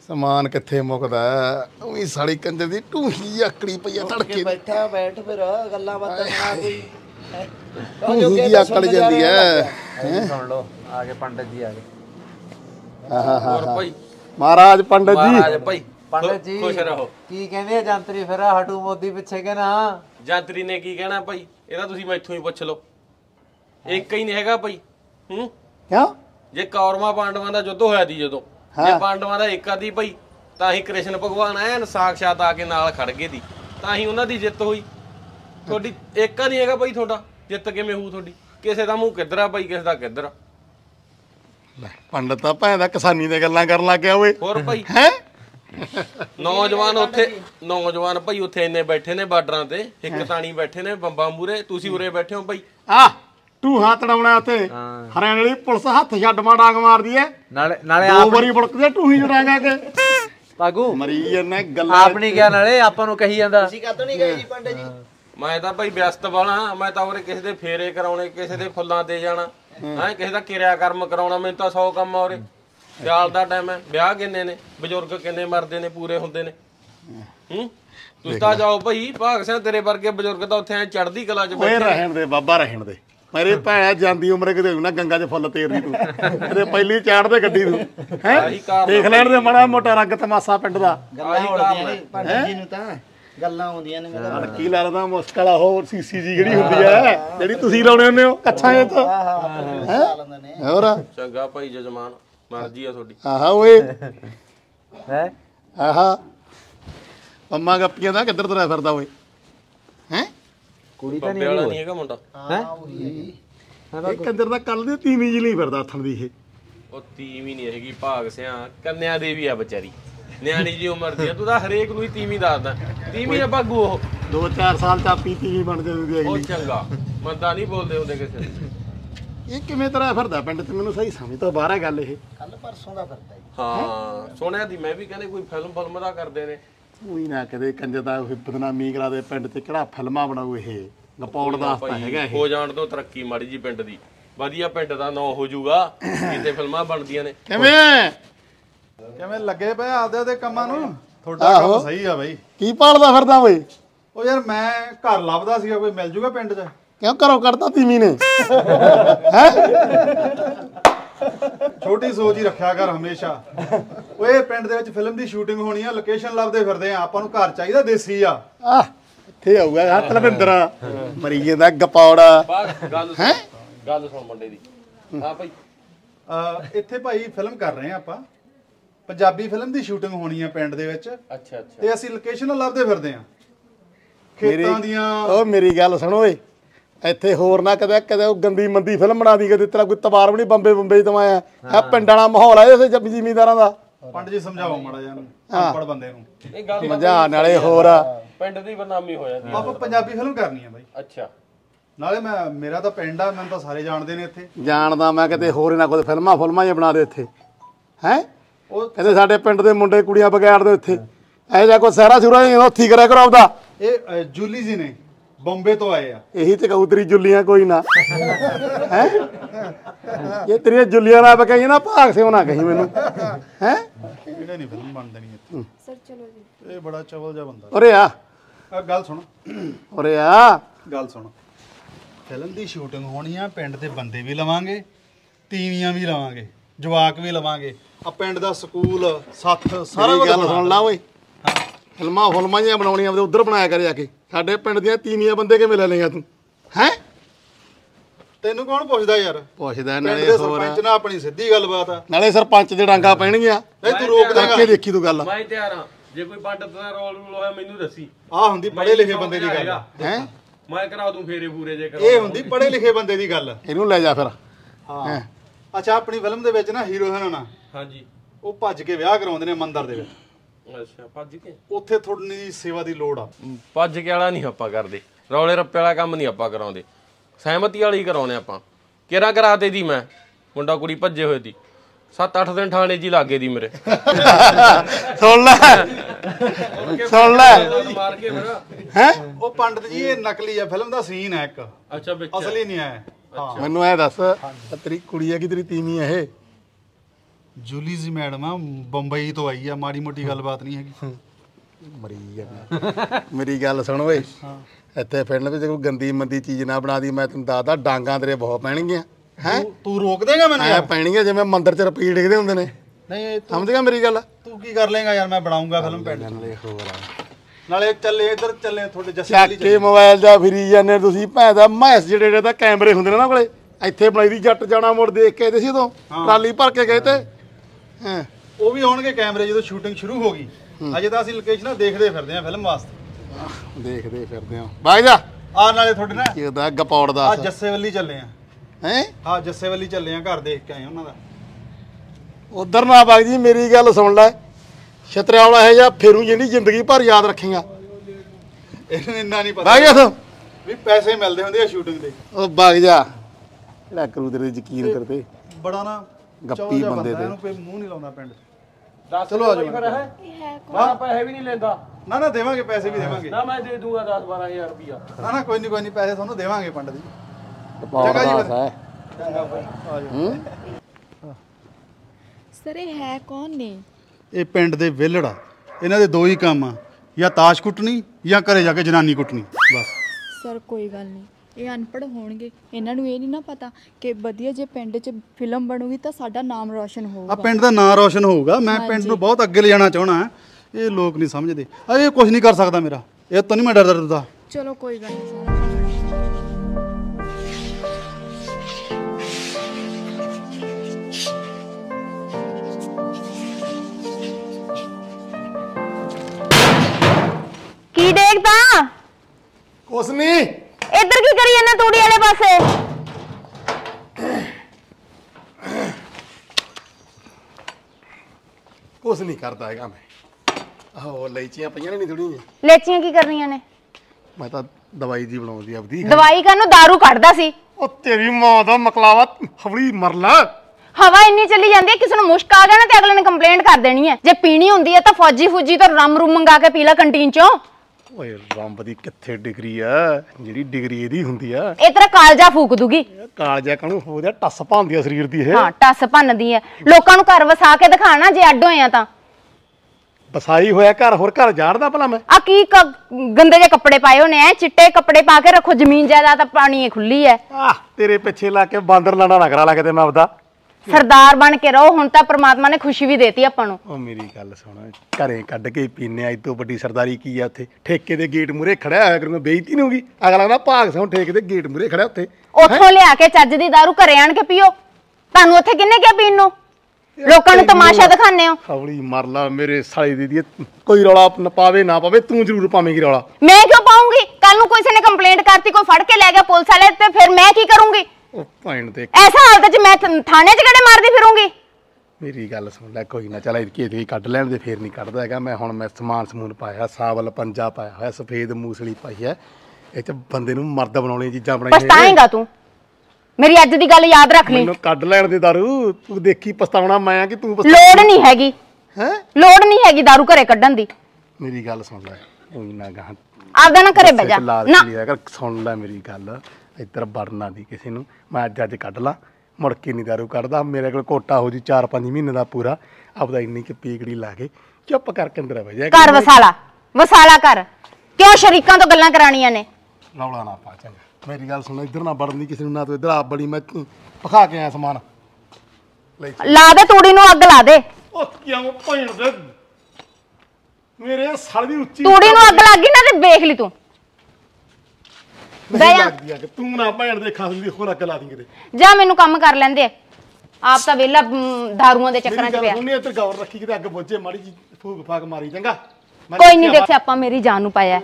[SPEAKER 1] ਸਮਾਨ ਕਿੱਥੇ ਮੁੱਕਦਾ ਉਹੀ ਸਾਲੀ ਕੰਜਰ ਦੀ ਢੂਹੀ ਆਕੜੀ ਪਈ ਆ ਤੜਕੇ
[SPEAKER 8] ਬੈਠਾ ਬੈਠ ਫਿਰ ਗੱਲਾਂ ਬਾਤਾਂ ਸੁਣਾ ਕੋਈ
[SPEAKER 1] ਢੂਹੀ ਆਕੜ ਜਾਂਦੀ ਐ
[SPEAKER 7] ਸੁਣ ਲਓ ਆ ਗਏ ਪੰਡਤ ਜੀ ਆ ਗਏ
[SPEAKER 1] ਹੋਰ
[SPEAKER 7] ਭਾਈ
[SPEAKER 1] ਮਹਾਰਾਜ ਪੰਡਤ
[SPEAKER 7] ਮਹਾਰਾਜ
[SPEAKER 1] ਜੀ
[SPEAKER 7] ਭਾਈ
[SPEAKER 9] ਪੰਡਤ ਜੀ
[SPEAKER 7] ਖੁਸ਼ ਰਹੋ।
[SPEAKER 9] ਕੀ ਕਹਿੰਦੇ ਆ ਜੰਤਰੀ ਫਿਰ ਹਟੂ ਮੋਦੀ ਪਿੱਛੇ ਕਿ ਨਾ?
[SPEAKER 7] ਜੰਤਰੀ ਨੇ ਕੀ ਕਹਿਣਾ ਭਾਈ, ਇਹਦਾ ਤੁਸੀਂ ਮੈਥੋਂ ਹੀ ਪੁੱਛ ਲਓ। ਇੱਕ ਹੀ ਨਹੀਂ ਹੈਗਾ ਭਾਈ।
[SPEAKER 1] ਕਿਉਂ?
[SPEAKER 7] ਜੇ ਕੌਰਵਾਂ ਪਾਂਡਵਾਂ ਦਾ ਯੁੱਧ ਹੋਇਆ ਸੀ ਜਦੋਂ, ਜੇ ਪਾਂਡਵਾਂ ਦਾ ਏਕਾ ਦੀ ਭਾਈ, ਤਾਂ ਹੀ ਕ੍ਰਿਸ਼ਨ ਭਗਵਾਨ ਐਨ ਸਾਖਸ਼ਾਤ ਆ ਕੇ ਨਾਲ ਖੜ ਗਏ ਦੀ, ਤਾਂ ਹੀ ਉਹਨਾਂ ਦੀ ਜਿੱਤ ਹੋਈ। ਤੁਹਾਡੀ ਏਕਾ ਨਹੀਂ ਹੈਗਾ ਭਾਈ, ਤੁਹਾਡਾ ਜਿੱਤ ਕਿਵੇਂ ਹੋਊ ਤੁਹਾਡੀ? ਕਿਸੇ ਦਾ ਮੂੰਹ ਕਿੱਧਰ ਆ ਭਾਈ, ਕਿਸੇ ਦਾ ਕਿੱਧਰ ਆ।
[SPEAKER 1] ਪੰਡਤ ਤਾਂ ਭੈਣ ਦਾ ਕਿਸਾਨੀ ਦੀਆਂ ਗੱਲਾਂ ਕਰਨ ਲੱਗ ਗਿਆ ਓਏ।
[SPEAKER 7] ਹੋਰ ਭਾਈ
[SPEAKER 1] ਹੈ
[SPEAKER 7] ਨੌਜਵਾਨ ਉੱਥੇ, ਨੌਜਵਾਨ ਭਾਈ ਉੱਥੇ ਇੰਨੇ ਬੈਠੇ ਨੇ ਬਾਰਡਰਾਂ ਤੇ, ਇੱਕ ਤਾਣੀ ਬੈਠੇ ਨੇ ਬੰਬਾਂ ਮੂਰੇ, ਤੁਸੀਂ ਉਰੇ ਬੈਠੇ ਹੋ ਭਾਈ।
[SPEAKER 1] ਆ ਤੂੰ ਹੱਥ ਡਾਉਣਾ ਉੱਥੇ ਹਰਿਆਣੇ ਵਾਲੀ ਪੁਲਿਸ ਹੱਥ ਛੱਡਵਾ ਡਾਂਗ ਮਾਰਦੀ ਐ,
[SPEAKER 9] ਨਾਲੇ
[SPEAKER 1] ਦੋ ਵਾਰੀ ਬੁੜਕਦੇ ਟੂਹੀ ਜੜਾਂਗਾ ਕੇ
[SPEAKER 9] ਪਾਗੂ
[SPEAKER 1] ਮਰੀ ਜਨੇ ਗੱਲਾਂ
[SPEAKER 9] ਆਪ ਨਹੀਂ ਗਿਆ, ਨਾਲੇ ਆਪਾਂ ਨੂੰ ਕਹੀ ਜਾਂਦਾ।
[SPEAKER 8] ਤੁਸੀਂ ਕਾਹਤੋਂ ਨਹੀਂ ਗਏ ਜੀ ਪੰਡਤ ਜੀ?
[SPEAKER 7] ਮੈਂ ਤਾਂ ਭਾਈ ਵਿਅਸਤ ਵਾਲਾ, ਮੈਂ ਤਾਂ ਉਰੇ ਕਿਸੇ ਦੇ ਫੇਰੇ ਕਰਾਉਣੇ, ਕਿਸੇ ਦੇ ਫੁੱਲਾਂ ਤੇ ਜਾਣਾ, ਹੈ ਕਿਸੇ ਦਾ ਕਿਰਿਆ ਕਰਮ ਕਰਾਉਣਾ, ਮੈਨੂੰ ਤਾਂ 100 ਕੰਮ ਆ ਉਰੇ। ਸਿਆਲ ਦਾ ਟਾਈਮ ਹੈ, ਵਿਆਹ ਕਿੰਨੇ ਨੇ, ਬਜ਼ੁਰਗ ਕਿੰਨੇ ਮਰਦੇ ਨੇ, ਪੂਰੇ ਹੁੰਦੇ ਨੇ। ਤੁਸੀਂ ਤਾਂ ਜਾਓ ਭਾਈ, ਭਾਗ ਸਿੰਘ ਤੇਰੇ ਵਰਗੇ ਬਜ਼ੁਰਗ ਤਾਂ ਉੱਥੇ ਐ ਚੜ੍ਹਦੀ ਕਲਾ ਚ
[SPEAKER 1] ਓਏ ਰਹਿਣ ਦੇ ਬਾਬਾ, ਰਹਿਣ ਦੇ। ਮੇਰੇ ਭੈਣ ਜਾਂਦੀ ਉਮਰੇ ਕਿਤੇ ਨਾ ਗੰਗਾ 'ਚ ਫੁੱਲ ਤੇਰਦੀ ਤੂੰ, ਕਿਤੇ ਪਹਿਲੀ ਚਾੜਦੇ ਗੱਡੀ ਤੂੰ ਹੈ। ਦੇਖ ਲੈਣ ਦੇ ਮਾੜਾ ਮੋਟਾ ਰੰਗ ਤਮਾਸ਼ਾ ਪਿੰਡ ਦਾ।
[SPEAKER 8] ਗੱਲਾਂ ਆਉਂਦੀਆਂ ਨੇ ਪੰਡਤ ਜੀ ਨੂੰ, ਤਾਂ ਗੱਲਾਂ ਆਉਂਦੀਆਂ ਨੇ ਮੇਰਾ।
[SPEAKER 1] ਕੀ ਲੱਗਦਾ ਮੁਸ਼ਕਲ ਆ ਉਹ ਸੀਸੀ ਜੀ ਜਿਹੜੀ ਹੁੰਦੀ ਹੈ, ਜਿਹੜੀ ਤੁਸੀਂ ਲਾਉਣੇ ਹੁੰਦੇ ਹੋ ਕੱਛਾਂ ਇਹ ਤਾਂ ਹੋਰ
[SPEAKER 7] ਚੰਗਾ ਭਾਈ ਜਜਮਾਨ, ਮਰਜ਼ੀ ਆ ਤੁਹਾਡੀ।
[SPEAKER 1] ਆਹਾ ਓਏ
[SPEAKER 9] ਹੈ
[SPEAKER 1] ਆਹਾ ਪੰਮਾ ਗੱਪੀਆਂ ਦਾ ਕਿੱਧਰ ਤੁਰਿਆ ਫਿਰਦਾ ਓਏ ਹੈ?
[SPEAKER 9] ਕੁੜੀ ਤਾਂ
[SPEAKER 7] ਬੰਬੇ ਵਾਲਾ ਨਹੀਂ ਹੈਗਾ ਮੁੰਡਾ।
[SPEAKER 1] ਇਹ ਕੰਦਰ ਦਾ ਕੱਲ ਦੀ ਤੀਵੀਂ ਜੀ ਲਈ ਫਿਰਦਾ ਹੱਥਣ ਦੀ ਇਹ।
[SPEAKER 7] ਉਹ ਤੀਵੀਂ ਨਹੀਂ ਹੈਗੀ ਭਾਗ ਸਿਆ, ਕੰਨਿਆ ਦੇਵੀ ਆ ਵਿਚਾਰੀ, ਨਿਆਣੀ ਜੀ ਉਮਰ ਦੀ ਆ। ਤੂੰ ਤਾਂ ਹਰੇਕ ਨੂੰ ਹੀ ਤੀਵੀਂ ਦੱਸਦਾ, ਤੀਵੀਂ ਆ ਭਾਗੂ। ਉਹ
[SPEAKER 1] 2-4 ਸਾਲ ਚਾਪੀ ਤੀਵੀਂ ਬਣ ਜਾਂਦੀ
[SPEAKER 7] ਉਹ
[SPEAKER 1] ਅਗਲੀ।
[SPEAKER 7] ਚੰਗਾ ਮੰਦਾ ਨਹੀਂ ਬੋਲਦੇ ਹੁੰਦੇ ਕਿਸੇ ਨੂੰ।
[SPEAKER 1] ਇਹ ਕਿਵੇਂ ਤਰ੍ਹਾਂ ਫਿਰਦਾ ਪਿੰਡ 'ਚ, ਮੈਨੂੰ ਸਹੀ ਸਮਝ ਤੋਂ ਬਾਹਰ ਹੈ ਗੱਲ ਇਹ।
[SPEAKER 8] ਕੱਲ ਪਰਸੋਂ ਦਾ ਫਿਰਦਾ ਜੀ।
[SPEAKER 7] ਹਾਂ ਸੁਣਿਆ ਦੀ ਮੈਂ ਵੀ, ਕਹਿੰਦੇ ਕੋਈ ਫਿਲਮ ਦਾ ਕਰਦੇ ਨੇ।
[SPEAKER 1] ਉਹੀ ਨਾ ਕਦੇ ਕੰਜਰ ਦਾ ਬਦਨਾਮੀ ਕਰਾ ਦੇ ਪਿੰਡ 'ਚ, ਕਿਹੜਾ ਫਿਲਮਾਂ ਬਣਾਉ ਇਹ ਗਪੌੜ ਦਾ ਹਸਤਾ ਹੈਗਾ ਇਹ।
[SPEAKER 7] ਹੋ ਜਾਣ ਤੋਂ ਤਰੱਕੀ ਮਾੜੀ ਜੀ ਪਿੰਡ ਦੀ, ਵਧੀਆ ਪਿੰਡ ਦਾ ਨਾਂ ਹੋ ਜਾਊਗਾ, ਜਿੱਥੇ ਫਿਲਮਾਂ ਬਣਦੀਆਂ ਨੇ।
[SPEAKER 3] ਕਿਵੇਂ ਲੱਗੇ ਪਏ ਆਪਦੇ ਕੰਮਾਂ ਨੂੰ? ਤੁਹਾਡਾ ਕੰਮ ਸਹੀ ਆ ਬਾਈ।
[SPEAKER 1] ਕੀ ਪਾਲਦਾ ਫਿਰਦਾ ਓਏ?
[SPEAKER 3] ਉਹ ਯਾਰ ਮੈਂ ਘਰ ਲੱਭਦਾ ਸੀਗਾ, ਕੋਈ ਮਿਲ ਜੂਗਾ ਪਿੰਡ 'ਚ?
[SPEAKER 1] ਕਿਉਂ ਘਰੋਂ ਕੱਢਤਾ ਤੀਵੀਂ ਨੇ ਹੈ?
[SPEAKER 3] ਛੋਟੀ ਸੋਚ ਹੀ ਰੱਖਿਆ ਕਰ ਹਮੇਸ਼ਾ। ਓਏ ਪਿੰਡ ਦੇ ਵਿੱਚ ਫਿਲਮ ਦੀ ਸ਼ੂਟਿੰਗ ਹੋਣੀ ਆ, ਲੋਕੇਸ਼ਨ ਲੱਭਦੇ ਫਿਰਦੇ ਆ, ਆਪਾਂ ਨੂੰ ਘਰ ਚਾਹੀਦਾ ਦੇਸੀ ਆ।
[SPEAKER 1] ਆ ਇੱਥੇ ਆਊਗਾ ਹੱਥ ਲਵਿੰਦਰ ਮਰੀ ਜਾਂਦਾ ਗਪੌੜਾ
[SPEAKER 7] ਹੈ। ਗੱਲ ਸੁਣ ਮੁੰਡੇ ਦੀ। ਹਾਂ ਭਾਈ
[SPEAKER 3] ਇੱਥੇ ਭਾਈ ਫਿਲਮ ਕਰ ਰਹੇ ਆ ਆਪਾਂ, ਪੰਜਾਬੀ ਫਿਲਮ ਦੀ ਸ਼ੂਟਿੰਗ ਹੋਣੀ ਆ ਪਿੰਡ ਦੇ ਵਿੱਚ।
[SPEAKER 7] ਅੱਛਾ ਅੱਛਾ।
[SPEAKER 3] ਤੇ ਅਸੀਂ ਲੋਕੇਸ਼ਨ ਲੱਭਦੇ ਫਿਰਦੇ ਆ ਖੇਤਾਂ ਦੀਆਂ।
[SPEAKER 1] ਓ ਮੇਰੀ ਗੱਲ ਸੁਣ ਓਏ, ਇੱਥੇ ਹੋਰ ਨਾ ਕਦੇ ਉਹ ਗੰਦੀ ਮੰਦੀ ਫਿਲਮ ਬਣਾ ਦੀ, ਕਦੇ ਤੇਰਾ ਕੋਈ ਤਬਾਰ ਵੀ ਨਹੀਂ ਬੰਬੇ ਤੋਂ ਆਇਆ। ਆ ਪਿੰਡ ਵਾਲਾ ਮਾਹੌਲ ਆ ਇਸੇ ਜ਼ਿਮੀਂਦਾਰਾਂ ਦਾ।
[SPEAKER 3] ਪੰਡ ਜੀ ਸਮਝਾਓ ਮਾੜਾ ਜਿਹਾ ਅਨਪੜ੍ਹ ਬੰਦੇ ਨੂੰ।
[SPEAKER 7] ਇਹ ਗੱਲ
[SPEAKER 1] ਮਜ਼ਾਕ ਨਾਲੇ ਹੋਰ
[SPEAKER 7] ਪਿੰਡ ਦੀ ਬਦਨਾਮੀ ਹੋ ਜਾਂਦੀ।
[SPEAKER 3] ਆਪਾਂ ਪੰਜਾਬੀ ਫਿਲਮ ਕਰਨੀ ਆ ਬਾਈ।
[SPEAKER 7] ਅੱਛਾ।
[SPEAKER 3] ਨਾਲੇ ਮੇਰਾ ਤਾਂ ਪਿੰਡ ਆ, ਮੈਨੂੰ ਤਾਂ ਸਾਰੇ ਜਾਣਦੇ ਨੇ ਇੱਥੇ।
[SPEAKER 1] ਜਾਣਦਾ ਮੈਂ, ਕਿਤੇ ਹੋਰ ਨਾ ਕੋਈ ਫਿਲਮਾਂ ਹੀ ਬਣਾ ਦੇ ਇੱਥੇ ਹੈ। ਉਹ ਕਹਿੰਦੇ ਸਾਡੇ ਪਿੰਡ ਦੇ ਮੁੰਡੇ ਕੁੜੀਆਂ ਵਿਗਾੜ ਦੇ ਇੱਥੇ, ਇਹੋ ਜਿਹਾ ਕੋਈ ਸਹਿਰਾ ਸੁਰਾ ਉੱਥੀ ਕਰਿਆ ਕਰੋ ਆਪਦਾ।
[SPEAKER 3] ਇਹ ਜੂਲੀ ਜੀ ਨੇ ਬੰਬੇ ਤੋਂ ਆਏ ਆ।
[SPEAKER 1] ਇਹੀ ਤੇ ਕਹੂ ਤੇਰੀ ਜੁੱਲੀਆਂ ਕੋਈ ਨਾ ਹੈ। ਇਹ ਤੇਰੀਆਂ ਜੁੱਲੀਆਂ ਨਾ ਪਕਾਈਆਂ ਨਾ ਭਾਗ ਸਿਓ ਨਾ ਕਹੀ ਮੈਨੂੰ ਹੈ।
[SPEAKER 3] ਇਹਨੇ ਨਹੀਂ ਫਿਲਮ ਬਣ ਦੇਣੀ ਇੱਥੇ।
[SPEAKER 6] ਸਰ ਚਲੋ ਜੀ।
[SPEAKER 3] ਇਹ ਬੜਾ ਚਵਲ ਜਿਹਾ ਬੰਦਾ।
[SPEAKER 1] ਉਰੇ ਆ,
[SPEAKER 3] ਗੱਲ ਸੁਣ,
[SPEAKER 1] ਉਰੇ ਆ,
[SPEAKER 3] ਗੱਲ ਸੁਣ। ਫਿਲਮ ਦੀ ਸ਼ੂਟਿੰਗ ਹੋਣੀ ਆ, ਪਿੰਡ ਦੇ ਬੰਦੇ ਵੀ ਲਵਾਂਗੇ, ਤੀਵੀਆਂ ਵੀ ਲਵਾਂਗੇ, ਜਵਾਕ ਵੀ ਲਵਾਂਗੇ, ਆ ਪਿੰਡ ਦਾ ਸਕੂਲ ਸੱਥ ਸਾਰਾ ਕੁਝ।
[SPEAKER 1] ਗੱਲ ਸੁਣ ਲਾ ਓਏ, ਫਿਲਮਾਂ ਜਿਹੀਆਂ ਬਣਾਉਣੀਆਂ ਉਧਰ ਬਣਾਇਆ ਕਰ ਜਾ ਕੇ। ਸਾਡੇ ਪਿੰਡ ਦੀਆਂ ਤੀਵੀਆਂ ਬੰਦੇ ਕਿਵੇਂ ਲੈ ਲੇਗਾ ਤੂੰ ਹੈ?
[SPEAKER 3] ਤੈਨੂੰ ਕੌਣ ਪੁੱਛਦਾ ਯਾਰ?
[SPEAKER 1] ਪੁੱਛਦਾ
[SPEAKER 3] ਪਿੰਡ
[SPEAKER 1] ਨਾਲੇ
[SPEAKER 3] ਦੇ
[SPEAKER 1] ਹੋਰ
[SPEAKER 3] ਸਰਪੰਚ ਨਾਲ ਆਪਣੀ ਸਿੱਧੀ ਗੱਲਬਾਤ ਆ।
[SPEAKER 1] ਨਾਲੇ ਸਰਪੰਚ ਦੇ ਡਾਂਗਾ ਪੈਣਗੀਆਂ।
[SPEAKER 3] ਨਹੀਂ ਤੂੰ ਰੋਕ ਦੇਗਾ।
[SPEAKER 1] ਕਰਕੇ ਦੇਖੀ ਤੂੰ ਗੱਲ।
[SPEAKER 7] ਮੈਂ ਤਿਆਰ ਹਾਂ, ਜੇ ਕੋਈ ਪੰਡਤ ਦਾ ਰੋਲ ਹੋਇਆ ਮੈਨੂੰ ਦੱਸੀ।
[SPEAKER 3] ਆ ਹੁੰਦੀ ਪੜ੍ਹੇ ਲਿਖੇ ਬੰਦੇ ਦੀ ਗੱਲ
[SPEAKER 1] ਹੈ।
[SPEAKER 7] ਮੈਂ ਕਰਾ ਦੂੰ ਫੇਰੇ ਪੂਰੇ ਜੇ
[SPEAKER 3] ਇਹ ਹੁੰਦੀ ਪੜ੍ਹੇ ਲਿਖੇ ਬੰਦੇ ਦੀ ਗੱਲ।
[SPEAKER 1] ਇਹਨੂੰ ਲੈ ਜਾ ਫਿਰ।
[SPEAKER 3] ਹਾਂ ਅੱਛਾ, ਆਪਣੀ ਫਿਲਮ ਦੇ ਵਿੱਚ ਨਾ ਹੀਰੋ ਹੈ ਨਾ,
[SPEAKER 7] ਹਾਂਜੀ,
[SPEAKER 3] ਉਹ ਭੱਜ ਕੇ ਵਿਆਹ ਕਰਾਉਂਦੇ ਨੇ ਮੰਦਿਰ ਦੇ ਵਿੱਚ।
[SPEAKER 7] ਅੱਛਾ ਭੱਜ ਕੇ?
[SPEAKER 3] ਉੱਥੇ ਥੋੜੀ ਸੇਵਾ ਦੀ ਲੋੜ ਆ।
[SPEAKER 7] ਭੱਜ ਕੇ ਵਾਲਾ ਨਹੀਂ ਆਪਾਂ ਕਰਦੇ, ਰੌਲੇ ਰੱਪੇ ਵਾਲਾ ਕੰਮ ਨਹੀਂ ਆਪਾਂ ਕਰਾਉਂਦੇ, ਸਹਿਮਤੀ ਵਾਲੀ ਕਰਾਉਨੇ ਆਪਾਂ। ਕਿਹੜਾ ਕਰਾਤੇ ਦੀ ਮੈਂ, ਮੁੰਡਾ ਕੁੜੀ ਭੱਜੇ ਹੋਏ ਦੀ 7-8 ਦਿਨ ਥਾਣੇ 'ਚ ਹੀ ਲੱਗੇ ਦੀ ਮੇਰੇ।
[SPEAKER 1] ਸੁਣ ਲੈ ਸੁਣ ਲੈ
[SPEAKER 7] ਮਾਰ ਕੇ ਫਿਰ
[SPEAKER 1] ਹੈ।
[SPEAKER 3] ਉਹ ਪੰਡਤ ਜੀ ਇਹ ਨਕਲੀ ਆ, ਫਿਲਮ ਦਾ ਸੀਨ ਹੈ ਇੱਕ,
[SPEAKER 7] ਅੱਛਾ ਵਿੱਚ
[SPEAKER 3] ਅਸਲੀ ਨਹੀਂ ਹੈ।
[SPEAKER 1] ਮੈਨੂੰ ਐ ਦੱਸ, ਤੇਰੀ ਕੁੜੀ ਹੈ ਕਿ ਤੇਰੀ ਤੀਵੀਂ ਹੈ ਇਹ?
[SPEAKER 3] ਜੂਲੀ ਜੀ ਮੈਡਮ ਆ ਬੰਬਈ ਤੋਂ ਆਈ ਆ, ਮਾੜੀ ਮੋਟੀ ਗੱਲਬਾਤ ਨਹੀਂ ਹੈਗੀ।
[SPEAKER 1] ਮਰੀ ਜਾਂਦਾ ਮੇਰੀ ਗੱਲ ਸੁਣ ਓਏ, ਇੱਥੇ ਫਿਰਨ ਵਿੱਚ ਕੋਈ ਗੰਦੀ ਮੰਦੀ ਚੀਜ਼ ਨਾ ਬਣਾ ਦੀ, ਮੈਂ ਤੈਨੂੰ ਦੱਸਦਾ ਡਾਂਗਾਂ ਤੇਰੇ ਬਹੁਤ ਪੈਣਗੀਆਂ। ਹੈ
[SPEAKER 3] ਤੂੰ ਰੋਕ ਦੇਗਾ ਮੈਨੂੰ
[SPEAKER 1] ਐ ਪੈਣਗੀਆਂ ਜਿਵੇਂ ਮੰਦਿਰ 'ਚ ਰਪੀੜ ਡਿੱਗਦੇ ਹੁੰਦੇ ਨੇ।
[SPEAKER 3] ਨਹੀਂ
[SPEAKER 1] ਸਮਝ ਗਿਆ ਮੇਰੀ ਗੱਲ?
[SPEAKER 3] ਤੂੰ ਕੀ ਕਰ ਲੇਗਾ ਯਾਰ, ਮੈਂ ਬਣਾਉਂਗਾ ਫਿਲਮ ਪਿੰਡ
[SPEAKER 1] ਨਾਲੇ ਹੋਰ ਆ
[SPEAKER 3] ਨਾਲੇ ਚੱਲੇ ਇੱਧਰ ਚੱਲੇ ਤੁਹਾਡੇ ਜੱਸੇ
[SPEAKER 1] ਚੱਕ ਕੇ ਮੋਬਾਈਲ ਦਾ ਫਿਰੀ ਜਾਂਦੇ ਤੁਸੀਂ ਭੈਣ ਦਾ ਮੈਸ ਜਿਹੜੇ ਤਾਂ ਕੈਮਰੇ ਹੁੰਦੇ ਨੇ ਉਹਨਾਂ ਕੋਲੇ। ਇੱਥੇ ਬਣਾਈ ਦੀ ਜੱਟ ਜਾਣਾ ਮੁੜ ਦੇਖ ਕੇ ਆਏ ਸੀ ਉਦੋਂ, ਟਰਾਲੀ ਭਰ ਕੇ ਗਏ ਤੇ। ਹਾਂ
[SPEAKER 3] ਉਹ ਵੀ ਆਉਣਗੇ ਕੈਮਰੇ ਜਦੋਂ ਸ਼ੂਟਿੰਗ ਸ਼ੁਰੂ ਹੋ ਗਈ। ਅਜੇ ਤਾਂ ਅਸੀਂ ਲੋਕੇਸ਼ਨਾਂ ਦੇਖਦੇ ਫਿਰਦੇ ਆ ਫਿਲਮ ਵਾਸਤੇ।
[SPEAKER 1] ਦੇਖਦੇ ਫਿਰਦੇ ਆ ਬਾਈ ਜਾ
[SPEAKER 3] ਆ ਨਾਲੇ ਤੁਹਾਡੇ ਨਾ
[SPEAKER 1] ਇਹਦਾ ਗਪੌੜ ਦਾ
[SPEAKER 3] ਆ ਜੱਸੇਵੱਲੀ ਚੱਲੇ ਆ।
[SPEAKER 1] ਹੈ
[SPEAKER 3] ਹਾਂ ਜੱਸੇਵੱਲੀ ਚੱਲੇ ਆ, ਘਰ ਦੇਖ ਕੇ ਆਏ ਉਹਨਾਂ ਦਾ।
[SPEAKER 1] ਉਧਰ ਨਾ ਬਾਗ ਜੀ ਮੇਰੀ ਗੱਲ ਸੁਣ ਲੈ, ਛਤਰਿਆਲਾ ਇਹ ਜਾਂ ਫੇਰੂ ਜਿਹੜੀ ਜ਼ਿੰਦਗੀ ਭਰ ਯਾਦ ਰੱਖੇਗਾ।
[SPEAKER 3] ਇਹਨੂੰ ਇੰਨਾ ਨਹੀਂ ਪਤਾ
[SPEAKER 1] ਬਾਗ ਜਾ
[SPEAKER 3] ਵੀ ਪੈਸੇ ਮਿਲਦੇ ਹੁੰਦੇ ਆ ਸ਼ੂਟਿੰਗ ਦੇ।
[SPEAKER 1] ਉਹ ਬਾਗ ਜਾ ਕਿਹੜਾ ਕਰੂ ਤੇਰੇ ਯਕੀਨ ਕਰਦੇ
[SPEAKER 3] ਬੜਾ ਨਾ
[SPEAKER 1] ਗੱਪੀ ਬੰਦੇ ਤੇ
[SPEAKER 3] ਇਹਨੂੰ ਕੋਈ ਮੂੰਹ ਨਹੀਂ ਲਾਉਂਦਾ ਪਿੰਡ 'ਚ।
[SPEAKER 7] ਦੱਸ
[SPEAKER 3] ਚਲੋ ਆ ਜਾਓ
[SPEAKER 7] ਫਿਰ ਹੈ ਮੈਂ ਪੈਸੇ ਵੀ ਨਹੀਂ ਲੈਂਦਾ।
[SPEAKER 3] ਨਾ ਨਾ ਦੇਵਾਂਗੇ, ਪੈਸੇ ਵੀ ਦੇਵਾਂਗੇ।
[SPEAKER 7] ਨਾ ਮੈਂ ਦੇ ਦੂੰਗਾ 10-12000 ਰੁਪਇਆ।
[SPEAKER 3] ਨਾ ਨਾ ਕੋਈ ਨਹੀਂ ਪੈਸੇ ਤੁਹਾਨੂੰ ਦੇਵਾਂਗੇ ਪੰਡਤ ਜੀ।
[SPEAKER 1] ਚੰਗਾ ਜੀ ਫਿਰ।
[SPEAKER 3] ਚੰਗਾ ਭਾਈ ਆ ਜਾਓ।
[SPEAKER 6] ਸਰ ਇਹ ਹੈ ਕੌਣ ਨੇ?
[SPEAKER 3] ਇਹ ਪਿੰਡ ਦੇ ਵਿਹਲੜ ਆ, ਇਹਨਾਂ ਦੇ ਦੋ ਹੀ ਕੰਮ ਆ, ਜਾਂ ਤਾਸ਼ ਕੁੱਟਣੀ ਜਾਂ ਘਰੇ ਜਾ ਕੇ ਜਨਾਨੀ ਕੁੱਟਣੀ ਬਸ।
[SPEAKER 6] ਸਰ ਕੋਈ ਗੱਲ ਨਹੀਂ, ਇਹ ਅਨਪੜ੍ਹ ਹੋਣਗੇ, ਇਹਨਾਂ ਨੂੰ ਇਹ ਨਹੀਂ ਨਾ ਪਤਾ ਕਿ ਵਧੀਆ ਜੇ ਪਿੰਡ 'ਚ ਫਿਲਮ ਬਣੂਗੀ ਤਾਂ ਸਾਡਾ ਨਾਮ ਰੌਸ਼ਨ
[SPEAKER 3] ਆ
[SPEAKER 6] ਹੋਊਗਾ।
[SPEAKER 3] ਪਿੰਡ ਦਾ ਨਾਂ ਰੌਸ਼ਨ ਹੋਊਗਾ। ਮੈਂ ਪਿੰਡ ਨੂੰ ਬਹੁਤ ਅੱਗੇ ਲਿਜਾਣਾ ਚਾਹਣਾ। ਇਹ ਲੋਕ ਨਹੀਂ ਸਮਝਦੇ। ਇਹ ਕੁਝ ਨਹੀਂ ਕਰ ਸਕਦਾ ਮੇਰਾ, ਇਹ ਤਾਂ ਨਹੀਂ ਮੈਂ ਡਰਦਾ।
[SPEAKER 6] ਚਲੋ ਕੋਈ ਗੱਲ ਨਹੀਂ ਸਰ।
[SPEAKER 10] ਕੀ ਦੇਖਦਾ?
[SPEAKER 1] ਕੁਛ ਨਹੀਂ।
[SPEAKER 10] ਇੱਧਰ ਕੀ ਕਰੀ ਜਾਂਦਾ ਤੂੜੀ ਵਾਲੇ ਪਾਸੇ?
[SPEAKER 1] ਕੁਛ ਨਹੀਂ ਕਰਦਾ ਹੈਗਾ ਮੈਂ। ਆਹੋ ਲੈਚੀਆਂ ਪਈਆਂ ਨੇ ਥੋੜੀਆਂ ਜਿਹੀਆਂ।
[SPEAKER 10] ਲੈਚੀਆਂ ਕੀ ਕਰਨੀਆਂ ਨੇ?
[SPEAKER 1] ਮੈਂ ਤਾਂ ਦਵਾਈ ਜੀ ਬਣਾਉਂਦੀ ਆਪਦੀ।
[SPEAKER 10] ਦਵਾਈ ਕਾਹਨੂੰ? ਦਾਰੂ ਕੱਢਦਾ ਸੀ।
[SPEAKER 1] ਉਹ ਤੇਰੀ ਮਾਂ ਦਾ ਮਕਲਾਵਾ ਹਵਲੀ ਮਰ ਲਾ।
[SPEAKER 10] ਹਵਾ ਇੰਨੀ ਚੱਲੀ ਜਾਂਦੀ ਹੈ, ਕਿਸੇ ਨੂੰ ਮੁਸ਼ਕ ਆ ਗਿਆ ਨਾ ਤੇ ਅਗਲੇ ਨੇ ਕੰਪਲੇਂਟ ਕਰ ਦੇਣੀ ਹੈ। ਜੇ ਪੀਣੀ ਹੁੰਦੀ ਹੈ ਤਾਂ ਫੌਜੀ ਤੋਂ ਰਮ ਰੂਮ ਮੰਗਾ ਕੇ ਪੀ ਲੈ ਕੰਟੀਨ ਚੋਂ।
[SPEAKER 1] ਓਏ ਰੰਬ ਦੀ ਕਿੱਥੇ ਡਿਗਰੀ ਆ, ਜਿਹੜੀ ਡਿਗਰੀ ਇਹਦੀ ਹੁੰਦੀ ਆ।
[SPEAKER 10] ਇਹ ਤੇਰਾ ਕਾਲਜਾ ਫੂਕ ਦੂਗੀ।
[SPEAKER 1] ਕਾਲਜਾ ਕਾਹਨੂੰ ਹੋ ਜਾ, ਟੱਸ ਭੰਦੀ ਆ ਸਰੀਰ ਦੀ ਇਹ।
[SPEAKER 10] ਹਾਂ ਟੱਸ ਭੰਨਦੀ ਹੈ। ਲੋਕਾਂ ਨੂੰ ਘਰ ਵਸਾ ਕੇ ਦਿਖਾਣਾ ਜੇ ਅੱਡ ਹੋਏ ਆ ਤਾਂ।
[SPEAKER 1] ਵਸਾਈ ਹੋਇਆ ਘਰ, ਹੋਰ ਘਰ ਜਾੜਦਾ ਭਲਾ ਮੈਂ?
[SPEAKER 10] ਆ ਕੀ ਗੰਦੇ ਜਿਹੇ ਕੱਪੜੇ ਪਾਏ ਹੋਣੇ ਐ, ਚਿੱਟੇ ਕੱਪੜੇ ਪਾ ਕੇ ਰੱਖੋ। ਜ਼ਮੀਨ ਜਾਇਦਾਦ ਪਾਣੀ ਖੁੱਲੀ ਐ।
[SPEAKER 1] ਆਹ ਤੇਰੇ ਪਿੱਛੇ ਲਾ ਕੇ ਬਾਂਦਰ ਲਾਣਾ ਨਾ ਕਰਾ ਲਾ ਕਿਤੇ ਮੈਂ ਆਪਦਾ।
[SPEAKER 10] ਸਰਦਾਰ ਬਣ ਕੇ ਰਹੋ। ਹੁਣ ਤਾਂ ਪ੍ਰਮਾਤਮਾ ਨੇ ਖੁਸ਼ੀ ਵੀ ਦੇਤੀ ਆਪਾਂ ਨੂੰ।
[SPEAKER 1] ਉਹ ਮੇਰੀ ਗੱਲ ਸੁਣ, ਘਰੇ ਕੱਢ ਕੇ ਪੀਨੇ ਆ, ਇਹ ਤੋਂ ਵੱਡੀ ਸਰਦਾਰੀ ਕੀ ਆ ਉੱਥੇ? ਠੇਕੇ ਦੇ ਗੇਟ ਮੂਰੇ ਖੜਿਆ ਹੋਇਆ ਕਰੂੰਗਾ, ਬੇਇੱਜ਼ਤੀ ਨਹੀਂ ਹੋਊਗੀ? ਅਗਲਾ ਕਹਿੰਦਾ ਭਾਗ ਸੌ ਠੇਕੇ ਦੇ ਗੇਟ ਮੂਰੇ ਖੜਿਆ ਉੱਥੇ।
[SPEAKER 10] ਉੱਥੋਂ ਲਿਆ ਕੇ ਚੱਜ ਦੀ ਦਾਰੂ ਘਰੇ ਆਣ ਕੇ ਪੀਓ। ਤੁਹਾਨੂੰ ਉੱਥੇ ਕਿੰਨੇ ਕਿਹਾ ਪੀਣ ਨੂੰ? ਲੋਕਾਂ ਨੂੰ ਤਮਾਸ਼ਾ ਦਿਖਾਉਂਦੇ ਹੋ।
[SPEAKER 1] ਹੌਲੀ ਮਰ ਲਾ ਮੇਰੇ ਸਾਲੇ ਦੀ। ਕੋਈ ਰੌਲਾ ਪਾਵੇ ਨਾ ਪਾਵੇ, ਤੂੰ ਜ਼ਰੂਰ ਪਾਵੇਂਗੀ ਰੌਲਾ।
[SPEAKER 10] ਮੈਂ ਕਿਉਂ ਪਾਉਂਗੀ? ਕੱਲ ਨੂੰ ਕਿਸੇ ਨੇ ਕੰਪਲੇਂਟ ਕਰਤੀ, ਕੋਈ ਫੜ ਕੇ ਲੈ ਗਿਆ ਪੁਲਿਸ ਵਾਲੇ, ਤੇ ਫਿਰ ਮੈਂ ਕੀ ਕਰੂੰਗੀ?
[SPEAKER 1] ਉਹ ਭੈਣ ਦੇ
[SPEAKER 10] ਐਸਾ ਹਾਲਤ 'ਚ ਮੈਂ ਥਾਣੇ 'ਚ ਕਿਹੜੇ ਮਾਰਦੀ ਫਿਰੂੰਗੀ?
[SPEAKER 1] ਮੇਰੀ ਗੱਲ ਸੁਣ ਲੈ, ਕੋਈ ਨਾ ਚੱਲ ਇਹਦੀ ਕੱਢ ਲੈਣ ਦੇ, ਫੇਰ ਨਹੀਂ ਕੱਢਦਾ ਹੈਗਾ ਮੈਂ। ਹੁਣ ਮੈਂ ਸਮਾਨ ਸਮੂਨ ਪਾਇਆ, ਸਾਵਲ ਪੰਜਾ ਪਾਇਆ ਹੋਇਆ, ਸਫੇਦ ਮੂਸਲੀ ਪਾਈ ਹੈ। ਇਹ 'ਚ ਬੰਦੇ ਨੂੰ ਮਰਦ ਬਣਾਉਣੀਆਂ ਚੀਜ਼ਾਂ ਬਣਾਈਆਂ।
[SPEAKER 10] ਪਛਤਾਏਂਗਾ ਤੂੰ। ਮੇਰੀ ਅੱਜ ਦੀ ਗੱਲ ਯਾਦ ਰੱਖ ਲਈ।
[SPEAKER 1] ਮੈਨੂੰ ਕੱਢ ਲੈਣ ਦੇ ਦਾਰੂ, ਤੂੰ ਦੇਖੀ ਪਛਤਾਉਣਾ ਮੈਂ ਆ ਕਿ ਤੂੰ
[SPEAKER 10] ਲੋੜ ਨਹੀਂ ਹੈਗੀ।
[SPEAKER 1] ਹੈ
[SPEAKER 10] ਲੋੜ ਨਹੀਂ ਹੈਗੀ ਦਾਰੂ ਘਰੇ ਕੱਢਣ ਦੀ।
[SPEAKER 1] ਮੇਰੀ ਗੱਲ ਸੁਣ ਲੈ, ਕੋਈ ਨਾ ਗਾਂ
[SPEAKER 10] ਆਪਦਾ ਨਾ ਘਰੇ ਬਹਿ ਜਾ
[SPEAKER 1] ਨਾ। ਸੁਣ ਲੈ ਮੇਰੀ ਗੱਲ, ਇੱਧਰ ਵੜਨਾ ਦੀ ਕਿਸੇ ਨੂੰ। ਮੈਂ ਅੱਜ ਕੱਢ ਲਾ, ਮੁੜ ਕੇ ਨਹੀਂ ਦਾਰੂ ਕੱਢਦਾ। ਮੇਰੇ ਕੋਲ ਕੋਟਾ ਹੋ ਜੀ 4-5 ਮਹੀਨੇ ਦਾ ਪੂਰਾ। ਆਪਦਾ ਇੰਨੀ ਕਿ ਪੀਕੜੀ ਲਾ ਕੇ ਚੁੱਪ ਕਰਕੇ ਅੰਦਰ ਬਹਿ ਜਾ।
[SPEAKER 10] ਘਰ ਵਸਾਲਾ ਕਰ। ਕਿਉਂ ਸ਼ਰੀਕਾਂ ਤੋਂ ਗੱਲਾਂ ਕਰਾਣੀਆਂ ਨੇ?
[SPEAKER 1] ਰੌਲਾ ਨਾ ਪਾ ਚੰਗਾ। ਮੇਰੀ ਗੱਲ ਸੁਣ, ਇੱਧਰ ਨਾ ਵੜਨ ਦੀ ਕਿਸੇ ਨੂੰ, ਨਾ ਤੂੰ ਇੱਧਰ ਆ ਬੜੀ। ਮੈਂ ਪਖਾ ਕੇ ਆਇਆ ਸਮਾਨ।
[SPEAKER 10] ਲਾ ਦੇ ਤੂੜੀ ਨੂੰ ਅੱਗ ਲਾ ਦੇ।
[SPEAKER 1] ਉਹ ਕਿਉਂ ਭੈਣ ਦੇ ਮੇਰੇ ਸਾਲ ਦੀ ਉੱਚੀ
[SPEAKER 10] ਤੂੜੀ ਨੂੰ ਅੱਗ ਲੱਗ ਗਈ ਨਾ ਤੇ ਵੇਖ ਲਈ ਤੂੰ।
[SPEAKER 1] ਨਹੀਂ ਲੱਗਦੀ ਆ ਕਿ ਤੂੰ ਨਾ ਭੈਣ ਦੇ ਖਾਸ ਦੀ ਹੋਰ ਅੱਗ ਲਾ ਦੀ ਕਿਤੇ।
[SPEAKER 10] ਜਾ ਮੈਨੂੰ ਕੰਮ ਕਰ ਲੈਂਦੇ। ਆਪ ਤਾਂ ਵੇਲਾ ਦਾਰੂਆਂ ਦੇ ਚੱਕਰਾਂ 'ਚ ਪਿਆ।
[SPEAKER 1] ਉਹਨੇ ਇੱਧਰ ਗੌਰ ਰੱਖੀ ਕਿਤੇ ਅੱਗ ਬੁੱਝੇ ਮਾੜੀ ਜੀ ਫੂਕ ਫਾਕ ਮਾਰੀ ਚੰਗਾ।
[SPEAKER 10] ਕੋਈ ਨਹੀਂ ਦੇਖਿਆ ਆਪਾਂ ਮੇਰੀ ਜਾਨ ਨੂੰ ਪਾਇਆ।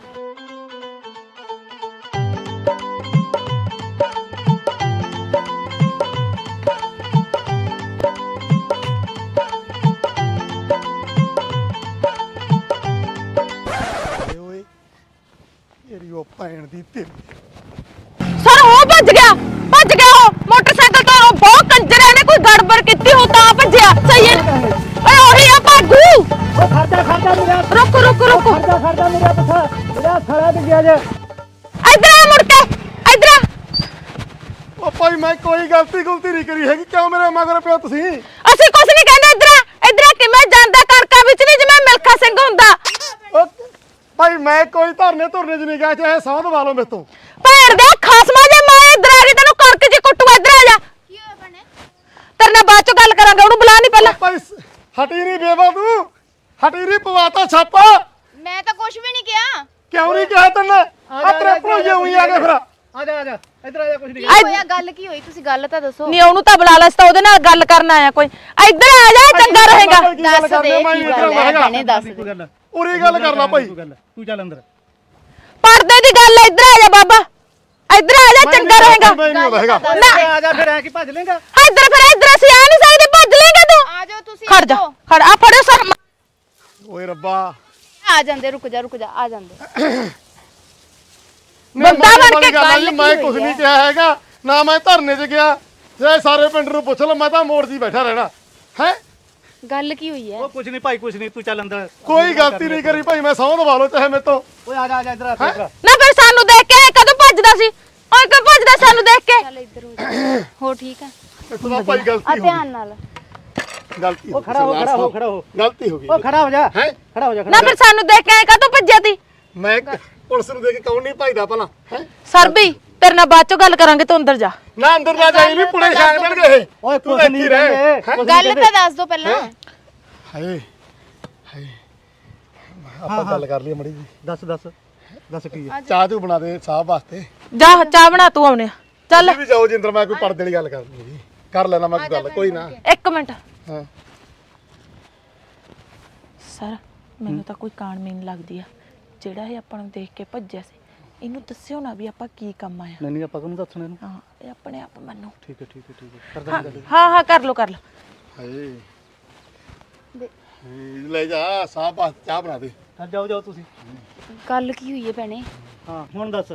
[SPEAKER 1] ਉਹ ਭੈਣ ਦੀ ਤੇਰੀ
[SPEAKER 10] ਸਰ ਉਹ ਭੱਜ ਗਿਆ ਉਹ ਮੋਟਰਸਾਈਕਲ ਤੋਂ। ਬਹੁਤ ਕੰਜਰ ਨੇ ਕੋਈ ਗੜਬੜ ਕੀਤੀ ਹੋ ਤਾਂ ਭੱਜਿਆ। ਸਹੀ ਹੈ। ਓਏ ਉਹੀ ਆ ਭਾਗੂ। ਖੜਦਾ ਮੇਰਾ। ਰੁਕ
[SPEAKER 9] ਖੜਦਾ ਮੇਰਾ ਪੁੱਤ। ਮੇਰਾ ਸਾਲਾ ਤੇ ਗਿਆ ਜੇ।
[SPEAKER 10] ਇੱਧਰ ਆ ਮੁੜ ਕੇ ਇੱਧਰ ਆ।
[SPEAKER 1] ਉਹ ਭਾਈ ਮੈਂ ਕੋਈ ਗਲਤੀ ਨਹੀਂ ਕਰੀ ਹੈਗੀ। ਕਿਉਂ ਮੇਰੇ ਮਗਰ ਪਿਆ ਤੁਸੀਂ?
[SPEAKER 10] ਆ ਅਸੀਂ ਕੁਛ ਨਹੀਂ ਕਹਿੰਦੇ। ਇੱਧਰ ਕਿਵੇਂ ਜਾਂਦਾ ਕਣਕਾਂ ਵਿੱਚ ਨਹੀਂ ਜਿਵੇਂ ਮਿਲਖਾ ਸਿੰਘ ਹੁੰਦਾ।
[SPEAKER 1] ਭਾਈ ਮੈਂ ਕੋਈ ਧਰਨੇ ਧੁਰਨੇ 'ਚ ਨਹੀਂ ਗਿਆ, ਚਾਹੇ ਸਹੁੰ ਦਵਾ ਲਓ ਮੇਰੇ ਤੋਂ।
[SPEAKER 10] ਭੈਣ ਦੇ ਖਸਮਾ ਜੇ ਮੈਂ ਇੱਧਰ ਆ ਗਈ ਤੈਨੂੰ ਕਣਕ 'ਚ ਕੁੱਟੂ। ਇੱਧਰ ਆ ਜਾ।
[SPEAKER 6] ਕੀ ਹੋਇਆ ਭੈਣੇ?
[SPEAKER 10] ਤੇਰੇ ਨਾਲ ਬਾਅਦ ਚੋਂ ਗੱਲ ਕਰਾਂਗੇ, ਉਹਨੂੰ ਬੁਲਾ ਨਹੀਂ ਪਹਿਲਾਂ।
[SPEAKER 1] ਭਾਈ ਹਟੀ ਨਹੀਂ ਬੇਵਾ ਤੂੰ, ਹਟੀ ਨਹੀਂ ਪਵਾਤਾ ਛਾਪਾ।
[SPEAKER 6] ਮੈਂ ਤਾਂ ਕੁਝ ਵੀ ਨਹੀਂ ਕਿਹਾ।
[SPEAKER 1] ਕਿਉਂ ਨਹੀਂ ਕਿਹਾ ਤੈਨੂੰ? ਆ ਤੇਰੇ ਭਣੋਈਏ ਉਹੀ ਆ ਗਏ ਫਿਰ।
[SPEAKER 9] ਆ ਜਾ ਇੱਧਰ ਆ ਜਾ, ਕੁਝ ਨਹੀਂ।
[SPEAKER 6] ਕੀ ਹੋਇਆ? ਗੱਲ ਕੀ ਹੋਈ? ਤੁਸੀਂ ਗੱਲ ਤਾਂ ਦੱਸੋ।
[SPEAKER 10] ਨਹੀਂ ਉਹਨੂੰ ਤਾਂ ਬੁਲਾ ਲੈ, ਅਸੀਂ ਤਾਂ ਉਹਦੇ ਨਾਲ ਗੱਲ ਕਰਨ ਆਇਆ ਕੋਈ। ਇੱਧਰ ਆ ਜਾ, ਚੰਗਾ ਰਹੇਗਾ।
[SPEAKER 6] ਦੱਸ ਦੇ ਕੀ ਗੱਲ ਹੈ ਭੈਣੇ, ਦੱਸ ਦੇ।
[SPEAKER 1] ਉਰੀ ਗੱਲ ਕਰ ਲੈ ਭਾਈ।
[SPEAKER 9] ਤੂੰ ਚੱਲ ਅੰਦਰ।
[SPEAKER 10] ਪਰਦੇ ਦੀ ਗੱਲ ਹੈ, ਇੱਧਰ ਆ ਜਾ ਬਾਬਾ, ਇੱਧਰ ਆ ਜਾ, ਚੰਗਾ ਰਹੇਗਾ।
[SPEAKER 9] ਆ ਜਾ ਫਿਰ, ਐ ਕੀ ਭੱਜ ਲੇਗਾ?
[SPEAKER 10] ਇੱਧਰ ਅਸੀਂ ਆ ਨਹੀਂ ਸਕਦੇ, ਭੱਜ ਲੇਗਾ ਤੂੰ।
[SPEAKER 6] ਆ ਜਾਓ ਤੁਸੀਂ।
[SPEAKER 10] ਖੜ ਜਾ, ਖੜ ਆ, ਫੜੋ ਸਰ।
[SPEAKER 1] ਓਏ ਰੱਬਾ,
[SPEAKER 6] ਆ ਜਾਂਦੇ, ਰੁਕ ਜਾ ਆ ਜਾਂਦੇ।
[SPEAKER 10] ਬੰਦਾ ਬਣ ਕੇ
[SPEAKER 1] ਗੱਲ ਮੈਂ ਕੁਝ ਨਹੀਂ ਕਿਹਾ ਹੈਗਾ ਨਾ, ਮੈਂ ਧਰਨੇ 'ਚ ਗਿਆ। ਜੇ ਸਾਰੇ ਪਿੰਡ ਨੂੰ ਪੁੱਛ ਲਓ, ਮੈਂ ਤਾਂ ਮੋੜ 'ਚ ਹੀ ਬੈਠਾ ਰਹਿਣਾ ਹੈ।
[SPEAKER 6] ਗੱਲ ਕੀ ਹੋਈ ਹੈ?
[SPEAKER 9] ਉਹ ਕੁਝ ਨਹੀਂ ਭਾਈ, ਕੁਝ ਨਹੀਂ, ਤੂੰ ਚੱਲ ਅੰਦਰ।
[SPEAKER 1] ਕੋਈ ਗਲਤੀ ਨਹੀਂ ਕਰੀ ਭਾਈ, ਮੈਂ ਸਹੁੰ ਦਵਾ ਲਓ ਚਾਹੇ ਮੇਰੇ ਤੋਂ।
[SPEAKER 9] ਓਏ ਆ ਜਾ ਇੱਧਰ ਆ।
[SPEAKER 10] ਨਾ ਫਿਰ ਸਾਨੂੰ ਦੇਖ ਕੇ ਕਦੋਂ ਭੱਜਦਾ ਸੀ? ਓਏ ਕਿਉਂ ਭੱਜਦਾ ਸਾਨੂੰ ਦੇਖ ਕੇ?
[SPEAKER 6] ਚੱਲ ਇੱਧਰ ਹੋ ਜਾ। ਹੋ ਠੀਕ ਹੈ?
[SPEAKER 1] ਇੱਥੋਂ ਦਾ ਭਾਈ ਗਲਤੀ ਹੋ ਗਈ।
[SPEAKER 6] ਧਿਆਨ ਨਾਲ।
[SPEAKER 1] ਗਲਤੀ
[SPEAKER 9] ਉਹ ਖੜਾ ਹੋ
[SPEAKER 1] ਗਲਤੀ ਹੋ ਗਈ।
[SPEAKER 9] ਉਹ ਖੜਾ ਹੋ ਜਾ।
[SPEAKER 1] ਹੈ
[SPEAKER 9] ਖੜਾ ਹੋ ਜਾ।
[SPEAKER 10] ਨਾ ਫਿਰ ਸਾਨੂੰ ਦੇਖ ਕੇ ਕਦੋਂ ਭੱਜਿਆ ਤੀ?
[SPEAKER 1] ਮੈਂ ਪੁਲਿਸ ਨੂੰ ਦੇ ਕੇ ਕੌਣ ਨਹੀਂ ਭਜਦਾ ਭਲਾ ਹੈ।
[SPEAKER 10] ਸਰਬੀ ਤੇਰੇ ਨਾਲ ਬਾਅਦ ਚੋਂ ਗੱਲ ਕਰਾਂਗੇ, ਤੂੰ ਅੰਦਰ ਜਾ।
[SPEAKER 1] ਨਾ ਅੰਦਰ ਨਾ ਜਾਈ, ਵੀ ਪੁੜੇ ਛਾਂਗ ਦੇਣਗੇ ਇਹ।
[SPEAKER 9] ਓਏ ਕੁਝ ਨਹੀਂ ਕਹਿੰਦੇ।
[SPEAKER 6] ਗੱਲ ਤਾਂ ਦੱਸ ਦੋ ਪਹਿਲਾਂ।
[SPEAKER 1] ਹਾਏ ਹਾਏ, ਆਪਾਂ ਗੱਲ ਕਰ ਲਈਏ ਮੜੀ ਜੀ।
[SPEAKER 9] ਦੱਸ ਕੀ ਹੈ?
[SPEAKER 1] ਚਾਹ ਤੂੰ ਬਣਾ ਦੇ ਸਾਹਿਬ ਵਾਸਤੇ।
[SPEAKER 10] ਜਾ ਚਾਹ ਬਣਾ ਤੂੰ ਆਉਣੇ। ਚੱਲ
[SPEAKER 1] ਵੀ ਜਾਓ ਜਿੰਦਰ, ਮੈਂ ਕੋਈ ਪਰਦੇ ਵਾਲੀ ਗੱਲ ਕਰਨੀ ਜੀ, ਕਰ ਲੈਣਾ ਮੈਂ ਕੋਈ ਗੱਲ। ਕੋਈ ਨਾ,
[SPEAKER 10] ਇੱਕ ਮਿੰਟ।
[SPEAKER 1] ਹਾਂ
[SPEAKER 10] ਸਰ ਮੈਨੂੰ ਤਾਂ ਕੋਈ ਕਾਣ ਮੀਨ ਲੱਗਦੀ ਆ, ਜਿਹੜਾ ਇਹ ਆਪਾਂ ਨੂੰ ਦੇਖ ਕੇ ਭੱਜਿਆ ਸੀ। ਇਹਨੂੰ ਦੱਸਿਓ ਨਾ ਵੀ ਆਪਾਂ ਕੀ ਕੰਮ ਆਇਆ।
[SPEAKER 9] ਨਹੀਂ ਆਪਾਂ ਨੂੰ ਦੱਸਣਾ ਇਹਨੂੰ।
[SPEAKER 10] ਹਾਂ ਇਹ ਆਪਣੇ ਆਪ ਮੰਨੋ।
[SPEAKER 9] ਠੀਕ ਹੈ ਕਰਦਾ ਗੱਲ।
[SPEAKER 10] ਹਾਂ ਕਰ ਲੋ।
[SPEAKER 1] ਹਾਏ ਲੈ ਜਾ ਸਾਹਿਬ ਵਾਸਤੇ ਚਾਹ ਬਣਾ ਦੇ।
[SPEAKER 9] ਜਾਓ ਤੁਸੀਂ।
[SPEAKER 6] ਗੱਲ ਕੀ ਹੋਈ ਹੈ ਭੈਣੇ?
[SPEAKER 9] ਹਾਂ ਹੁਣ ਦੱਸ।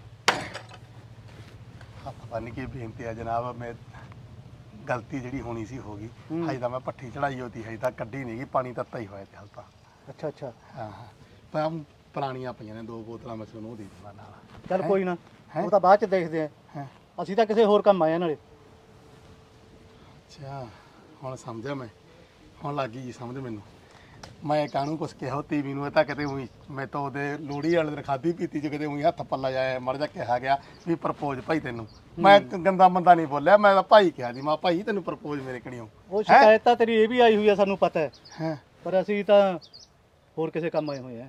[SPEAKER 1] ਹੱਥ ਬੰਨ ਕੇ ਬੇਨਤੀ ਹੈ ਜਨਾਬ, ਮੈਂ ਗਲਤੀ ਜਿਹੜੀ ਹੋਣੀ ਸੀ ਹੋ ਗਈ। ਹਜੇ ਤਾਂ ਮੈਂ ਪੱਠੀ ਚੜਾਈ ਹੋਤੀ, ਹਜੇ ਤਾਂ ਕੱਢੀ ਨਹੀਂ ਗਈ, ਪਾਣੀ ਤੱਤਾ ਹੀ ਹੋਇਆ ਤੇ ਹਾਲ ਤਾਂ।
[SPEAKER 9] ਅੱਛਾ
[SPEAKER 1] ਹਾਂ ਪਰ ਪੁਰਾਣੀਆਂ ਪਈਆਂ ਨੇ 2 ਬੋਤਲਾਂ, ਮੈਂ ਤੁਹਾਨੂੰ ਉਹ ਦੇ ਦਿੰਦਾ ਨਾਲ।
[SPEAKER 9] ਚੱਲ ਕੋਈ ਨਾ, ਉਹ ਤਾਂ ਬਾਅਦ ਚ ਦੇਖਦੇ ਆ। ਅਸੀਂ ਤਾਂ ਕਿਸੇ ਹੋਰ ਕੰਮ ਆਏ ਨਾਲੇ।
[SPEAKER 1] ਅੱਛਾ ਹੁਣ ਸਮਝਿਆ ਮੈਂ, ਹੁਣ ਲੱਗ ਗਈ ਸਮਝ ਮੈਨੂੰ। ਮੈਂ ਕਾਹਨੂੰ ਕੁਛ ਕਿਹਾ ਟੀਵੀ ਨੂੰ, ਇਹ ਤਾਂ ਕਿਤੇ ਉਹੀ ਮੈਂ ਤਾਂ ਉਹਦੇ ਲੋਹੜੀ ਵਾਲੇ ਦਿਨ ਖਾਧੀ ਪੀਤੀ ਚ ਕਿਤੇ ਉਹੀ ਹੱਥ ਪੱਲਾ ਜਾਇਆ ਮੜ ਜਾ ਕਿਹਾ ਗਿਆ ਵੀ ਪ੍ਰਪੋਜ਼ ਭਾਈ ਤੈਨੂੰ। ਮੈਂ ਗੰਦਾ ਮੰਦਾ ਨਹੀਂ ਬੋਲਿਆ, ਮੈਂ ਤਾਂ ਭਾਈ ਕਿਹਾ ਜੀ, ਮੈਂ ਭਾਈ ਤੈਨੂੰ ਪ੍ਰਪੋਜ਼ ਮੇਰੇ ਕਣੀਓ।
[SPEAKER 9] ਉਹ ਸ਼ਿਕਾਇਤ ਤਾਂ ਤੇਰੀ ਇਹ ਵੀ ਆਈ ਹੋਈ ਆ, ਸਾਨੂੰ ਪਤਾ
[SPEAKER 1] ਹੈ,
[SPEAKER 9] ਪਰ ਅਸੀਂ ਤਾਂ ਹੋਰ ਕਿਸੇ ਕੰਮ ਆਏ ਹੋਏ ਆ।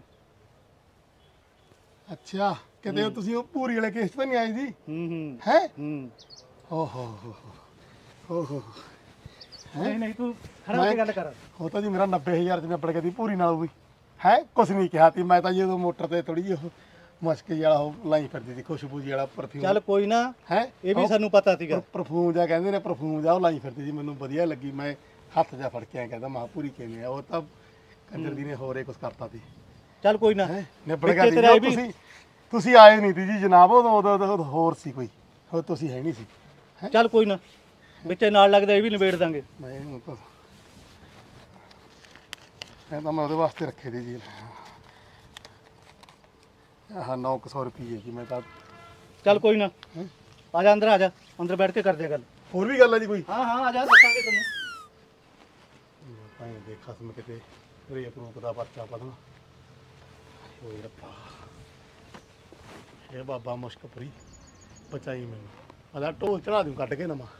[SPEAKER 1] ਅੱਛਾ ਕਿਤੇ ਤੁਸੀਂ ਉਹ ਪੂਰੀ ਵਾਲੇ ਕੇਸ ਤਾਂ ਨਹੀਂ ਆਏ ਜੀ?
[SPEAKER 9] ਹੈ
[SPEAKER 1] ਓਹੋ ਓਹੋ।
[SPEAKER 9] ਨਹੀਂ ਤੂੰ ਖੜਾ ਹੋ ਕੇ ਗੱਲ ਕਰ।
[SPEAKER 1] ਉਹ ਤਾਂ ਜੀ ਮੇਰਾ 90,000 ਚ ਨਿਬੜ ਗਿਆ ਸੀ ਪੂਰੀ ਨਾਲ ਵੀ ਹੈ, ਕੁਛ ਨਹੀਂ ਕਿਹਾ ਤੀ ਮੈਂ ਤਾਂ ਜੀ ਉਦੋਂ ਮੋਟਰ ਤੇ ਥੋੜੀ ਜਿਹੀ ਉਹ ਮਸਕੀ ਵਾਲਾ ਉਹ ਲਾਈ ਫਿਰਦੀ ਸੀ, ਖੁਸ਼ਬੂ ਜੀ ਵਾਲਾ ਪਰਫਿਊਮ।
[SPEAKER 9] ਚੱਲ ਕੋਈ ਨਾ,
[SPEAKER 1] ਹੈ
[SPEAKER 9] ਇਹ ਵੀ ਸਾਨੂੰ ਪਤਾ ਸੀਗਾ।
[SPEAKER 1] ਪਰਫਿਊਮ ਜਾਂ ਕਹਿੰਦੇ ਨੇ, ਪਰਫਿਊਮ ਜਾਂ ਉਹ ਲਾਈ ਫਿਰਦੀ ਸੀ, ਮੈਨੂੰ ਵਧੀਆ ਲੱਗੀ। ਮੈਂ ਹੱਥ ਜਾ ਫੜ ਕੇ ਕਹਿੰਦਾ ਮਾਂ ਪੂਰੀ ਕਿਵੇਂ ਆ, ਉਹ ਤਾਂ ਕੰਜਰ ਦੀ ਨੇ ਹੋਰੇ ਕੁਛ ਕਰਤਾ ਸੀ।
[SPEAKER 9] ਚੱਲ ਕੋਈ ਨਾ,
[SPEAKER 1] ਨਿਬੜ ਗਿਆ ਸੀ। ਤੁਸੀਂ ਆਏ ਨਹੀਂ ਸੀ ਜੀ ਜਨਾਬ, ਉਦੋਂ ਹੋਰ ਸੀ ਕੋਈ, ਹੋਰ ਤੁਸੀਂ ਹੈ ਨਹੀਂ ਸੀ।
[SPEAKER 9] ਚੱਲ ਕੋਈ ਨਾ, ਵਿੱਚ ਨਾਲ ਲੱਗਦਾ ਇਹ ਵੀ ਨਿਬੇੜ ਦਾਂਗੇ।
[SPEAKER 1] ਮੈਂ ਉਹਦੇ ਵਾਸਤੇ ਰੱਖੇ ਦੀ ਜੀ। ਆਹ 900 ਰੁਪਏ ਜੀ। ਮੈਂ ਤਾਂ
[SPEAKER 9] ਚੱਲ ਕੋਈ ਨਾ, ਆ ਜਾ ਅੰਦਰ, ਆ ਜਾ ਅੰਦਰ ਬੈਠ ਕੇ ਕਰਦੇ ਆ ਗੱਲ।
[SPEAKER 1] ਹੋਰ ਵੀ ਗੱਲ ਹੈ ਜੀ ਕੋਈ?
[SPEAKER 9] ਹਾਂ ਆ ਜਾ, ਦੱਸਾਂਗੇ ਤੈਨੂੰ।
[SPEAKER 1] ਭਾਈ ਦੇਖਾ ਸੀ ਮੈਂ ਕਿਤੇ ਰੇਪ ਰੂਪ ਦਾ ਪਰਚਾ ਪੜਨਾ। ਓਏ ਰੱਬਾ, ਇਹ ਬਾਬਾ ਮੁਸ਼ਕਪੁਰੀ ਬਚਾਈ ਮੈਨੂੰ। ਆਦਾ ਢੋਲ ਚੜਾ ਦੂੰ ਕੱਢ ਕੇ ਨਵਾਂ।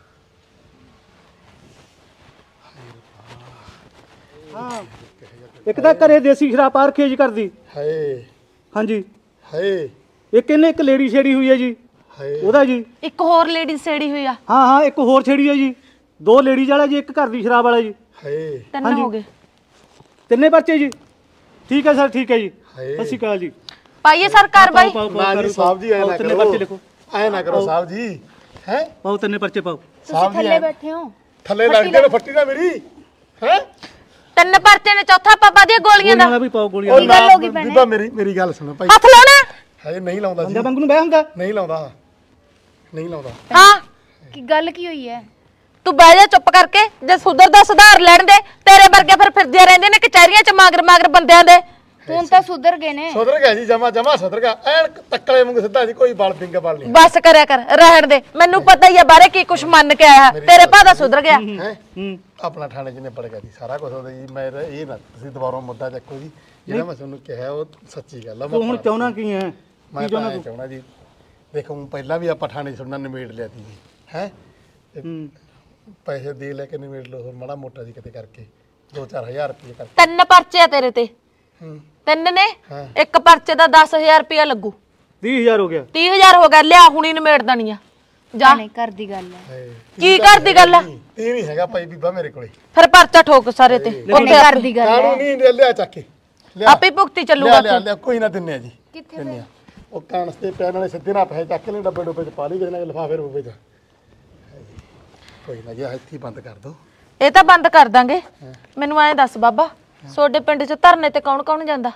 [SPEAKER 9] ਹਾਂ ਇੱਕ ਤਾਂ ਘਰੇ ਦੇਸੀ ਸ਼ਰਾਬ ਪਾਰ ਖੇਜ ਕਰਦੀ।
[SPEAKER 1] ਹਾਏ
[SPEAKER 9] ਹਾਂਜੀ
[SPEAKER 1] ਹਾਏ।
[SPEAKER 9] ਇੱਕ ਇਹਨੇ ਇੱਕ ਲੇਡੀ ਛੇੜੀ ਹੋਈ ਹੈ ਜੀ, ਉਹਦਾ ਜੀ।
[SPEAKER 10] ਇੱਕ ਹੋਰ ਲੇਡੀ ਛੇੜੀ ਹੋਈ ਆ?
[SPEAKER 9] ਹਾਂ ਇੱਕ ਹੋਰ ਛੇੜੀ ਹੈ ਜੀ। 2 ਲੇਡੀਜ਼ ਵਾਲਾ ਜੀ, ਇੱਕ ਘਰ ਦੀ ਸ਼ਰਾਬ ਵਾਲਾ ਜੀ।
[SPEAKER 1] ਹਾਏ
[SPEAKER 10] 3 ਹੋ ਗਏ।
[SPEAKER 9] 3 ਬੱਚੇ ਜੀ। ਠੀਕ ਹੈ ਸਰ, ਠੀਕ ਹੈ ਜੀ। ਸਤਿ ਸ਼੍ਰੀ ਅਕਾਲ ਜੀ।
[SPEAKER 10] ਪਾਈਏ ਸਰ ਕਾਰਵਾਈ।
[SPEAKER 1] ਨਾ ਜੀ ਸਾਹਿਬ ਜੀ, ਐ ਨਾ ਕਰੋ,
[SPEAKER 9] ਪਰਚੇ ਲਿਖੋ।
[SPEAKER 1] ਐ ਨਾ ਕਰੋ ਸਾਹਿਬ ਜੀ। ਹੈ
[SPEAKER 9] ਪਾਓ 3 ਪਰਚੇ ਪਾਓ।
[SPEAKER 6] ਤੁਸੀਂ ਥੱਲੇ ਬੈਠੇ ਹੋ?
[SPEAKER 1] ਥੱਲੇ ਲੱਗ ਕੇ ਫੱਟੀ ਨਾ ਮੇਰੀ ਹੈ।
[SPEAKER 10] 3 ਪਰਚੇ ਨੇ, ਚੌਥਾ ਪਾਪਾ ਦੀਆਂ ਗੋਲੀਆਂ ਦਾ
[SPEAKER 9] ਵੀ ਪਾਓ ਗੋਲੀਆਂ।
[SPEAKER 6] ਕੀ ਗੱਲ ਹੋ ਗਈ ਭੈਣੇ?
[SPEAKER 1] ਬੀਬਾ ਮੇਰੀ ਗੱਲ ਸੁਣੋ ਭਾਈ।
[SPEAKER 10] ਹੱਥ ਲਾਉਣਾ
[SPEAKER 1] ਹਾਏ ਨਹੀਂ ਲਾਉਂਦਾ ਜੀ।
[SPEAKER 9] ਅੰਦਰ ਵਾਂਗੂ ਨੂੰ ਬਹਿ ਹੁੰਦਾ?
[SPEAKER 1] ਨਹੀਂ ਲਾਉਂਦਾ, ਨਹੀਂ ਲਾਉਂਦਾ।
[SPEAKER 10] ਹਾਂ
[SPEAKER 6] ਕੀ ਗੱਲ ਕੀ ਹੋਈ ਹੈ?
[SPEAKER 10] ਤੂੰ ਬਹਿ ਜਾ ਚੁੱਪ ਕਰਕੇ। ਜੇ ਸੁਧਰ ਦਾ ਸੁਧਾਰ ਲੈਣ ਦੇ, ਤੇਰੇ ਵਰਗੇ ਫਿਰ ਫਿਰਦੇ ਰਹਿੰਦੇ ਨੇ ਕਚਹਿਰੀਆਂ ਚ ਮਾਗਰ ਬੰਦਿਆਂ ਦੇ।
[SPEAKER 6] ਹੁਣ ਤਾਂ ਸੁਧਰ ਗਏ ਨੇ।
[SPEAKER 1] ਸੁਧਰ ਗਿਆ ਜੀ, ਜਮਾ ਸੁਧਰ ਗਿਆ, ਐਨ ਤੱਕਲੇ ਵਾਂਗੂ ਸਿੱਧਾ ਜੀ, ਕੋਈ ਬਲ ਪਿੰਗ ਬਲ ਨਹੀਂ।
[SPEAKER 10] ਬਸ ਕਰਿਆ ਕਰ, ਰਹਿਣ ਦੇ, ਮੈਨੂੰ ਪਤਾ ਹੀ ਆ ਬਾਰੇ ਕੀ ਕੁਛ ਮੰਨ ਕੇ ਆਇਆ, ਤੇਰੇ ਭਾ ਦਾ ਸੁਧਰ ਗਿਆ।
[SPEAKER 1] ਆਪਣਾ ਥਾਣੇ 'ਚ ਨਿਬੜ ਗਿਆ ਜੀ ਸਾਰਾ ਕੁਝ ਉਹਦਾ ਜੀ। ਮੈਂ ਇਹ ਨਾ ਤੁਸੀਂ ਦੁਬਾਰਾ ਮੁੱਦਾ ਚੱਕੋ ਜੀ, ਜਿਹੜਾ ਮੈਂ ਤੁਹਾਨੂੰ ਕਿਹਾ ਉਹ ਸੱਚੀ ਗੱਲ ਆ।
[SPEAKER 9] ਤੂੰ ਹੁਣ ਚਾਹੁੰਦਾ ਕੀ ਹੈ?
[SPEAKER 1] ਮੈਂ ਚਾਹੁੰਦਾ ਜੀ, ਦੇਖੋ ਪਹਿਲਾਂ ਵੀ ਆਪਾਂ ਥਾਣੇ 'ਚ ਸੁਣਨਾ ਨਿਬੇੜ ਲਿਆ ਸੀ ਜੀ, ਹੈ ਪੈਸੇ ਦੇ ਲੈ ਕੇ ਨਿਬੇੜ ਲਓ ਮਾੜਾ ਮੋਟਾ ਜੀ ਕਿਤੇ ਕਰਕੇ 2-4 ਹਜ਼ਾਰ ਰੁਪਏ ਕਰਕੇ।
[SPEAKER 10] 3 ਪਰਚੇ ਆ ਤੇਰੇ ਤੇ, 3 ਨੇ, ਇੱਕ ਪਰਚੇ ਦਾ 10,000 ਰੁਪਇਆ ਲੱਗੂ।
[SPEAKER 9] 30,000 ਹੋ ਗਿਆ।
[SPEAKER 10] 30,000 ਹੋ ਗਿਆ, ਲਿਆ ਹੁਣੀ ਨਿਬੇੜ ਦੇਣੀ ਆ। ਜਾ
[SPEAKER 6] ਨਹੀਂ ਘਰ ਦੀ ਗੱਲ ਹੈ।
[SPEAKER 10] ਕੀ ਘਰ ਦੀ ਗੱਲ ਆ?
[SPEAKER 1] ਇਹ ਨਹੀਂ ਹੈਗਾ ਭਾਈ ਬੀਬਾ ਮੇਰੇ ਕੋਲੇ।
[SPEAKER 10] ਫਿਰ ਪਰਚਾ ਠੋਕ ਸਾਰੇ ਤੇ,
[SPEAKER 6] ਉੱਥੇ ਘਰ ਦੀ ਗੱਲ ਹੈ।
[SPEAKER 1] ਕਾਨੂੰਨੀ ਲਿਆ ਚੱਕ ਕੇ
[SPEAKER 10] ਆਪੇ ਭੁਗਤੀ ਚੱਲੂਗਾ।
[SPEAKER 1] ਲਿਆ ਕੋਈ ਨਾ ਦਿੰਨੇ ਆ ਜੀ। ਕਿੱਥੇ ਦਿੰਨੇ ਆ? ਉਹ ਕਾਂਸ ਤੇ ਪੈਣ ਵਾਲੇ ਸਿੱਧੇ ਨਾ ਪੈਸੇ ਚੱਕ ਲੈ, ਡੱਬੇ ਡੁੱਬੇ ਚ ਪਾ ਲਈ, ਕਿਸੇ ਨਾ ਲਿਫਾਫੇ ਰੂਪੇ ਚ। ਕੋਈ ਨਾ ਜੀ, ਇੱਥੇ ਬੰਦ ਕਰ ਦੋ।
[SPEAKER 10] ਇਹ ਤਾਂ ਬੰਦ ਕਰ ਦਾਂਗੇ। ਮੈਨੂੰ ਐਂ ਦੱਸ ਬਾਬਾ, ਤੁਹਾਡੇ ਪਿੰਡ 'ਚ ਧਰਨੇ ਤੇ ਕੌਣ ਜਾਂਦਾ?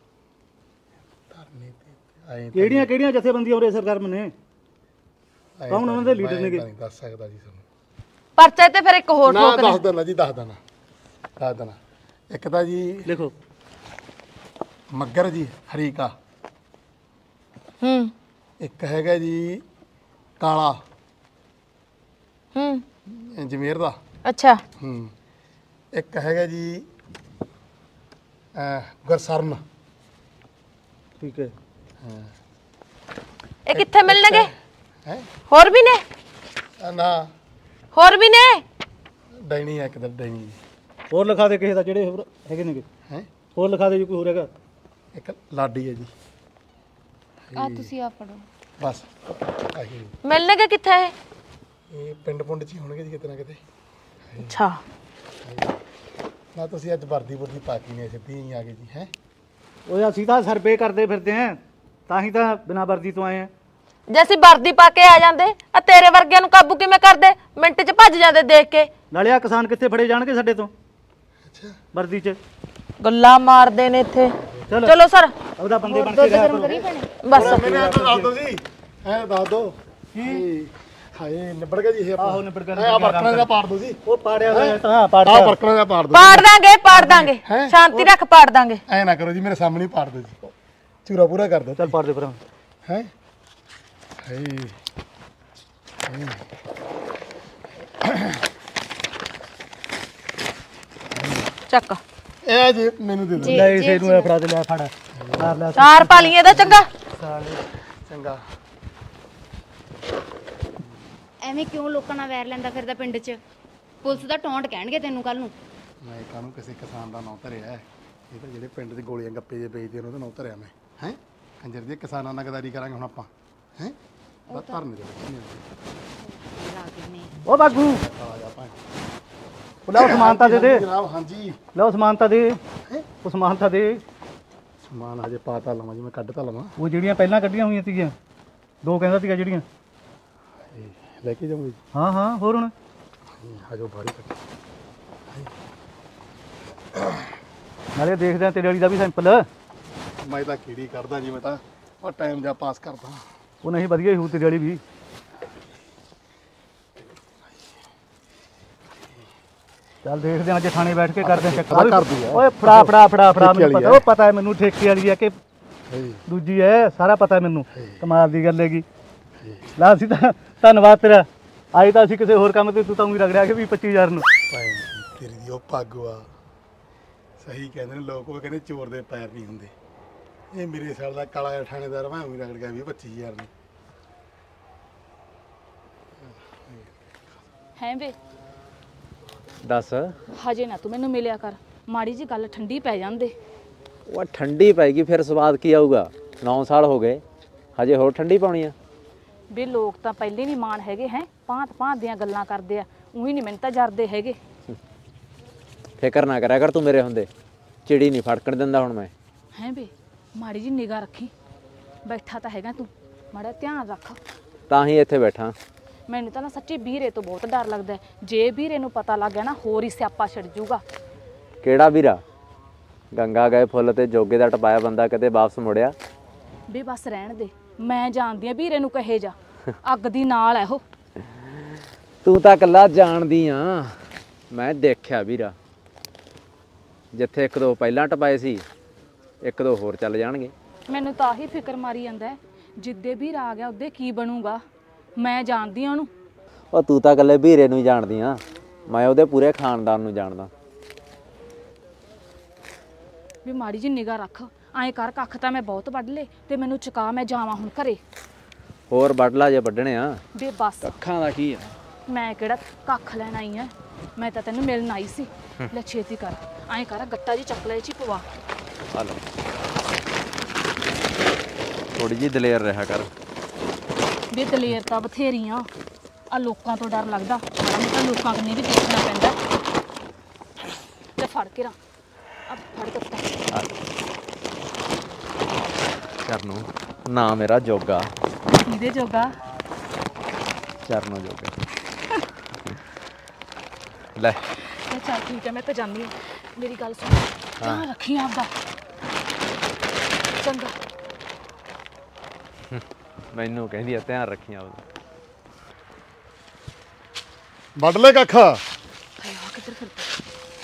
[SPEAKER 9] ਕਿਹੜੀਆਂ ਜਥੇਬੰਦੀਆਂ ਉਰੇ ਸਰਕਾਰ ਨੇ? ਕੌਣ ਉਹਨਾਂ ਦੇ ਲੀਡਰ ਨੇਗੇ?
[SPEAKER 1] ਨਹੀਂ ਦੱਸ ਸਕਦਾ ਜੀ ਤੁਹਾਨੂੰ।
[SPEAKER 10] ਪਰਚੇ ਤੇ ਫਿਰ ਇੱਕ ਹੋਰ ਠੋਕ ਦੇ।
[SPEAKER 1] ਦੱਸ ਦੇਣਾ ਜੀ, ਦੱਸ ਦੇਣਾ। ਇੱਕ ਤਾਂ ਜੀ
[SPEAKER 9] ਲਿਖੋ,
[SPEAKER 1] ਮੱਗਰ ਜੀ ਹਰੀਕਾ। ਇੱਕ ਹੈਗਾ ਜੀ ਕਾਲਾ ਜਮੇਰ ਦਾ।
[SPEAKER 10] ਅੱਛਾ।
[SPEAKER 1] ਇੱਕ ਹੈਗਾ ਜੀ ਗੁਰਸਰਨ।
[SPEAKER 9] ਠੀਕ ਹੈ।
[SPEAKER 10] ਇਹ ਕਿੱਥੇ ਮਿਲਣਗੇ?
[SPEAKER 1] ਹੈ
[SPEAKER 10] ਹੋਰ ਵੀ ਨੇ?
[SPEAKER 1] ਨਾ
[SPEAKER 10] ਹੋਰ ਵੀ ਨੇ।
[SPEAKER 1] ਡੈਣੀ ਹੈ, ਇੱਕ ਤਾਂ ਡੈਣੀ।
[SPEAKER 9] ਹੋਰ ਲਿਖਾ ਦੇ ਕਿਸੇ ਦਾ, ਜਿਹੜੇ ਹੋਰ ਹੈਗੇ ਨੇਗੇ।
[SPEAKER 1] ਹੈ
[SPEAKER 9] ਹੋਰ ਲਿਖਾ ਦੇ ਜੀ, ਕੋਈ ਹੋਰ ਹੈਗਾ?
[SPEAKER 1] ਇੱਕ ਲਾਡੀ ਹੈ ਜੀ।
[SPEAKER 6] ਆ ਤੁਸੀਂ ਆ ਫੜੋ
[SPEAKER 1] ਬਸ ਆਹੀ।
[SPEAKER 10] ਮਿਲਣਗੇ ਕਿੱਥੇ?
[SPEAKER 1] ਇਹ ਪਿੰਡ ਚ ਹੀ ਹੋਣਗੇ ਜੀ ਕਿਤੇ ਨਾ ਕਿਤੇ।
[SPEAKER 10] ਅੱਛਾ।
[SPEAKER 1] ਨਾ ਤੁਸੀਂ ਅੱਜ ਵਰਦੀ ਪਾ ਕੇ ਨਹੀਂ ਸਿੱਧੀ ਹੀ ਆ ਗਏ ਜੀ। ਹੈ
[SPEAKER 9] ਉਹ ਅਸੀਂ ਤਾਂ ਸਰਵੇ ਕਰਦੇ ਫਿਰਦੇ ਆਂ, ਤਾਂ ਹੀ ਤਾਂ ਬਿਨਾਂ ਵਰਦੀ ਤੋਂ ਆਏ ਆਂ।
[SPEAKER 10] ਜੇ ਅਸੀਂ ਵਰਦੀ ਪਾ ਕੇ ਆ ਜਾਂਦੇ, ਆ ਤੇਰੇ ਵਰਗਿਆਂ ਨੂੰ ਕਾਬੂ ਕਿਵੇਂ ਕਰਦੇ? ਮਿੰਟ 'ਚ ਭੱਜ ਜਾਂਦੇ ਦੇਖ ਕੇ।
[SPEAKER 9] ਨਾਲੇ ਆ ਕਿਸਾਨ ਕਿੱਥੇ ਫੜੇ ਜਾਣਗੇ ਸਾਡੇ ਤੋਂ? ਅੱਛਾ, ਵਰਦੀ 'ਚ
[SPEAKER 10] ਗੱਲਾਂ ਮਾਰਦੇ ਨੇ ਇੱਥੇ। ਚਲੋ ਸਰ,
[SPEAKER 9] ਉਹਦਾ ਬੰਦੇ ਬਣ ਕੇ ਰਿਹਾ ਕਰੋ।
[SPEAKER 10] ਬਸ
[SPEAKER 1] ਮੈਨੂੰ ਦੱਸ ਦੋ ਜੀ, ਐ ਦੱਸ ਦੋ ਕੀ ਹਾਏ ਨਿਬੜ ਗਿਆ ਜੀ ਇਹ।
[SPEAKER 9] ਆਹੋ ਨਿਬੜ ਗਿਆ।
[SPEAKER 1] ਆ ਬਰਕਣਾ ਦਾ ਪਾੜ ਦੋ ਜੀ।
[SPEAKER 9] ਉਹ ਪਾੜਿਆ ਹੋਇਆ ਤਾਂ ਪਾੜ
[SPEAKER 1] ਆ ਬਰਕਣਾ ਦਾ ਪਾੜ ਦੋ।
[SPEAKER 10] ਪਾੜ ਦਾਂਗੇ ਸ਼ਾਂਤੀ ਰੱਖ, ਪਾੜ ਦਾਂਗੇ।
[SPEAKER 1] ਐ ਨਾ ਕਰੋ ਜੀ, ਮੇਰੇ ਸਾਹਮਣੇ ਪਾੜ ਦੋ ਜੀ, ਚੂਰਾ ਪੂਰਾ ਕਰ ਦੋ।
[SPEAKER 9] ਚੱਲ ਪਾੜ ਦੇ ਫਿਰ।
[SPEAKER 1] ਹੈ
[SPEAKER 10] ਚੱਕ
[SPEAKER 1] ਇਹ ਜੀ ਮੈਨੂੰ ਦੇ ਦੋ।
[SPEAKER 9] ਲੈ ਇਸੇ ਨੂੰ ਫੜਾ ਦੇ, ਲੈ ਫੜ ਮਾਰ ਲੈ।
[SPEAKER 10] 4 ਪਾ ਲਈਏ ਇਹਦਾ। ਚੰਗਾ
[SPEAKER 1] ਚੰਗਾ।
[SPEAKER 6] ਐਵੇਂ ਕਿਉਂ ਲੋਕਾਂ ਨਾਲ ਵੈਰ ਲੈਂਦਾ ਫਿਰਦਾ ਪਿੰਡ 'ਚ? ਪੁਲਿਸ ਦਾ ਟੌਂਟ ਕਹਿਣਗੇ ਤੈਨੂੰ ਕੱਲ ਨੂੰ।
[SPEAKER 1] ਮੈਂ ਕਾਹਨੂੰ ਕਿਸੇ ਕਿਸਾਨ ਦਾ ਨਾਂ ਧਰਿਆ? ਇਹ ਤਾਂ ਜਿਹੜੇ ਪਿੰਡ 'ਚ ਗੋਲੀਆਂ ਗੱਪੇ ਜੇ ਵੇਚਦੇ ਉਹਦਾ ਨਾਂ ਧਰਿਆ ਮੈਂ। ਹੈ ਕੰਜਰ ਦੇ ਕਿਸਾਨਾਂ ਨਾਲ ਗਦਾਰੀ ਕਰਾਂਗੇ ਹੁਣ ਆਪਾਂ। ਹੈ ਧਰਨੇ ਦੇ ਵਿੱਚ
[SPEAKER 9] ਉਹ ਬਾਗੂ
[SPEAKER 1] ਆ ਜਾ ਭਾਈ,
[SPEAKER 9] ਲਓ ਸਮਾਨਤਾ ਦੇ ਦੇ
[SPEAKER 1] ਜਨਾਬ। ਹਾਂਜੀ
[SPEAKER 9] ਲਓ ਸਮਾਨਤਾ ਦੇ। ਉਹ ਸਮਾਨਤਾ ਦੇ।
[SPEAKER 1] ਸਮਾਨ ਹਜੇ ਪਾਤਾ ਲਵਾਂ ਜੀ, ਮੈਂ ਕੱਢ ਤਾਂ ਲਵਾਂ।
[SPEAKER 9] ਉਹ ਜਿਹੜੀਆਂ ਪਹਿਲਾਂ ਕੱਢੀਆਂ ਹੋਈਆਂ ਸੀਗੀਆਂ, 2 ਕਹਿੰਦਾ ਸੀਗਾ ਜਿਹੜੀਆਂ
[SPEAKER 1] ਲੈ ਕੇ ਜਾਊਂਗੀ।
[SPEAKER 9] ਹਾਂ ਹੋਰ ਹੁਣ
[SPEAKER 1] ਹਜੋ ਬਾਰੀ ਕੱਢ।
[SPEAKER 9] ਨਾਲੇ ਦੇਖਦੇ ਆ ਤੇਰੇ ਵਾਲੀ ਦਾ ਵੀ ਸੈਂਪਲ।
[SPEAKER 1] ਮੈਂ ਤਾਂ ਕੀੜੀ ਕਰਦਾ ਜੀ, ਮੈਂ ਤਾਂ ਉਹ ਟਾਈਮ ਜਾ ਪਾਸ ਕਰਦਾ।
[SPEAKER 9] ਉਹ ਨਹੀਂ ਵਧੀਆ ਹੀ ਹੋਊ ਤੇਰੇ ਵਾਲੀ ਵੀ। ਚੱਲ ਦੇਖਦੇ ਆ, ਅੱਜ ਥਾਣੇ ਬੈਠ ਕੇ ਕਰਦੇ ਆ ਚੈੱਕ। ਓਏ ਫੜਾ ਮੈਨੂੰ ਪਤਾ। ਉਹ ਪਤਾ ਹੈ ਮੈਨੂੰ ਠੇਕੇ ਵਾਲੀ ਆ ਕਿ ਦੂਜੀ ਹੈ, ਸਾਰਾ ਪਤਾ ਮੈਨੂੰ। ਕਮਾਲ ਦੀ ਗੱਲ ਹੈਗੀ। ਲਾ ਅਸੀਂ ਤਾਂ ਧੰਨਵਾਦ ਤੇਰਾ। ਆਈ ਤਾਂ ਅਸੀਂ ਕਿਸੇ ਹੋਰ ਕੰਮ ਤੇ, ਤੂੰ ਤਾਂ ਊਂ ਰਗੜਿਆ ਕਿ 20-25 ਹਜ਼ਾਰ ਨੂੰ।
[SPEAKER 1] ਤੇਰੀ ਦੀ ਉਹ ਪੱਗ ਆ। ਸਹੀ ਕਹਿੰਦੇ ਨੇ ਲੋਕ, ਉਹ ਕਹਿੰਦੇ ਚੋਰ ਦੇ ਪੈਰ ਨਹੀਂ ਹੁੰਦੇ। ਇਹ ਮੇਰੇ ਸਾਲ ਦਾ ਕਾਲਾ ਜਿਹਾ ਥਾਣੇਦਾਰ, ਮੈਂ ਊਂ ਰਗੜ ਗਿਆ 20-25 ਹਜ਼ਾਰ ਨੂੰ।
[SPEAKER 11] ਹੈ ਵੇ
[SPEAKER 12] ਦੱਸ।
[SPEAKER 11] ਹਜੇ ਨਾ ਤੂੰ ਮੈਨੂੰ ਮਿਲਿਆ ਕਰ, ਮਾੜੀ ਜੀ ਗੱਲ ਠੰਡੀ ਪੈ ਜਾਂਦੇ।
[SPEAKER 12] ਉਹ ਠੰਡੀ ਪੈਗੀ ਫਿਰ ਸਵਾਦ ਕੀ ਆਊਗਾ? 9 ਸਾਲ ਹੋ ਗਏ, ਹਜੇ ਹੋਰ ਠੰਡੀ ਪਾਉਣੀ ਆ?
[SPEAKER 11] ਵੀ ਲੋਕ ਤਾਂ ਪਹਿਲੇ ਨਹੀਂ ਮਾਣ ਹੈਗੇ ਹੈ, ਭਾਂਤ ਦੀਆਂ ਗੱਲਾਂ ਕਰਦੇ ਆ। ਉਹੀ ਨਹੀਂ ਮੈਨੂੰ ਤਾਂ ਜਰਦੇ ਹੈਗੇ।
[SPEAKER 12] ਫਿਕਰ ਨਾ ਕਰਿਆ ਕਰ ਤੂੰ ਮੇਰੇ ਹੁੰਦੇ, ਚਿੜੀ ਨਹੀਂ ਫੜਕਣ ਦਿੰਦਾ ਹੁਣ ਮੈਂ।
[SPEAKER 11] ਹੈ ਵੇ ਮਾੜੀ ਜੀ ਨਿਗਾਹ ਰੱਖੀ। ਬੈਠਾ ਤਾਂ ਹੈਗਾ ਤੂੰ, ਮਾੜਾ ਧਿਆਨ ਰੱਖ।
[SPEAKER 12] ਤਾਂ ਹੀ ਇੱਥੇ ਬੈਠਾ।
[SPEAKER 11] ਮੈਨੂੰ ਤਾਂ ਨਾ ਸੱਚੀ ਵੀਰੇ ਤੋਂ ਬਹੁਤ ਡਰ ਲੱਗਦਾ। ਜੇ ਵੀਰੇ ਨੂੰ ਪਤਾ ਲੱਗ ਗਿਆ ਨਾ, ਹੋਰ ਹੀ ਸਿਆਪਾ ਛਿੜ ਜੂਗਾ।
[SPEAKER 12] ਕਿਹੜਾ ਵੀਰਾ? ਗੰਗਾ ਗਏ ਫੁੱਲ ਤੇ ਜੋਗੇ ਦਾ ਟਪਾਇਆ ਬੰਦਾ ਕਦੇ ਵਾਪਸ ਮੁੜਿਆ?
[SPEAKER 11] ਵੀ ਬਸ ਰਹਿਣ ਦੇ, ਮੈਂ ਜਾਣਦੀ ਆ ਵੀਰੇ ਨੂੰ ਕਹੇ ਜਾ। ਅੱਗ ਦੀ ਨਾਲ ਹੈ ਉਹ।
[SPEAKER 12] ਤੂੰ ਤਾਂ ਇਕੱਲਾ ਜਾਣਦੀ ਆ, ਮੈਂ ਦੇਖਿਆ ਵੀਰਾ। ਜਿੱਥੇ 1-2 ਪਹਿਲਾਂ ਟਪਾਏ ਸੀ, ਇੱਕ ਦੋ ਹੋਰ ਚੱਲ ਜਾਣਗੇ।
[SPEAKER 11] ਮੈਨੂੰ ਤਾਂ ਆਹੀ ਫਿਕਰ ਮਾਰੀ ਜਾਂਦਾ ਹੈ, ਜਿੱਦੇ ਵੀਰ ਆ ਗਿਆ ਉਹਦੇ ਕੀ ਬਣੂਗਾ। ਮੈਂ ਜਾਣਦੀ ਆ ਉਹਨੂੰ।
[SPEAKER 12] ਉਹ ਤੂੰ ਤਾਂ ਇਕੱਲੇ ਵੀਰੇ ਨੂੰ ਹੀ ਜਾਣਦੀ ਆ, ਮੈਂ ਉਹਦੇ ਪੂਰੇ ਖਾਨਦਾਨ ਨੂੰ ਜਾਣਦਾ।
[SPEAKER 11] ਵੀ ਮਾੜੀ ਜੀ ਨਿਗਾਹ ਰੱਖ, ਐਂ ਕਰ ਕੱਖ ਤਾਂ ਮੈਂ ਬਹੁਤ ਵੱਢ ਲੇ ਤੇ ਮੈਨੂੰ ਚੁਕਾ, ਮੈਂ ਜਾਵਾਂ ਹੁਣ ਘਰੇ।
[SPEAKER 12] ਹੋਰ ਵੱਢ ਲਾ ਜੇ ਵੱਢਣੇ ਆ।
[SPEAKER 11] ਬੇ ਬਸ
[SPEAKER 12] ਅੱਖਾਂ ਦਾ ਕੀ ਆ,
[SPEAKER 11] ਮੈਂ ਕਿਹੜਾ ਕੱਖ ਲੈਣ ਆਈ ਆ, ਮੈਂ ਤਾਂ ਤੈਨੂੰ ਮਿਲਣ ਆਈ ਸੀ। ਲੈ ਛੇਤੀ ਕਰ, ਐਂ ਕਰ ਗੱਟਾ ਜੀ ਚੱਕ ਲੈ ਚ ਪਵਾ।
[SPEAKER 12] ਆ ਲੈ ਥੋੜੀ ਜੀ ਦਲੇਰ ਰਿਹਾ ਕਰ।
[SPEAKER 11] ਬੇ ਦਲੇਰ ਤਾਂ ਬਥੇਰੀਆਂ ਆ, ਲੋਕਾਂ ਤੋਂ ਡਰ ਲੱਗਦਾ, ਤਾਂ ਲੋਕਾਂ ਕਨੇ ਵੀ ਦੇਖਣਾ ਪੈਂਦਾ। ਤੇ ਫੜ ਕੇ ਰਾਂ ਆ, ਫੜ ਗੱਟਾ।
[SPEAKER 12] ਚਰਨੂ ਨਾ ਮੇਰਾ ਜੋਗਾ।
[SPEAKER 11] ਕਿਹਦੇ ਜੋਗਾ?
[SPEAKER 12] ਚਰਨੂ ਜੋਗਾ। ਲੈ
[SPEAKER 11] ਚੱਲ ਠੀਕ ਹੈ, ਮੈਂ ਤਾਂ ਜਾਂਦੀ ਹਾਂ। ਮੇਰੀ ਗੱਲ ਸੁਣ, ਧਿਆਨ ਰੱਖੀ ਆਪਦਾ ਚੰਗਾ।
[SPEAKER 12] ਮੈਨੂੰ ਕਹਿੰਦੀ ਆ ਧਿਆਨ ਰੱਖੀ ਆਪਦਾ।
[SPEAKER 1] ਵੱਢ ਲੈ ਕੱਖ।
[SPEAKER 11] ਕਿੱਧਰ ਫਿਰਦਾ?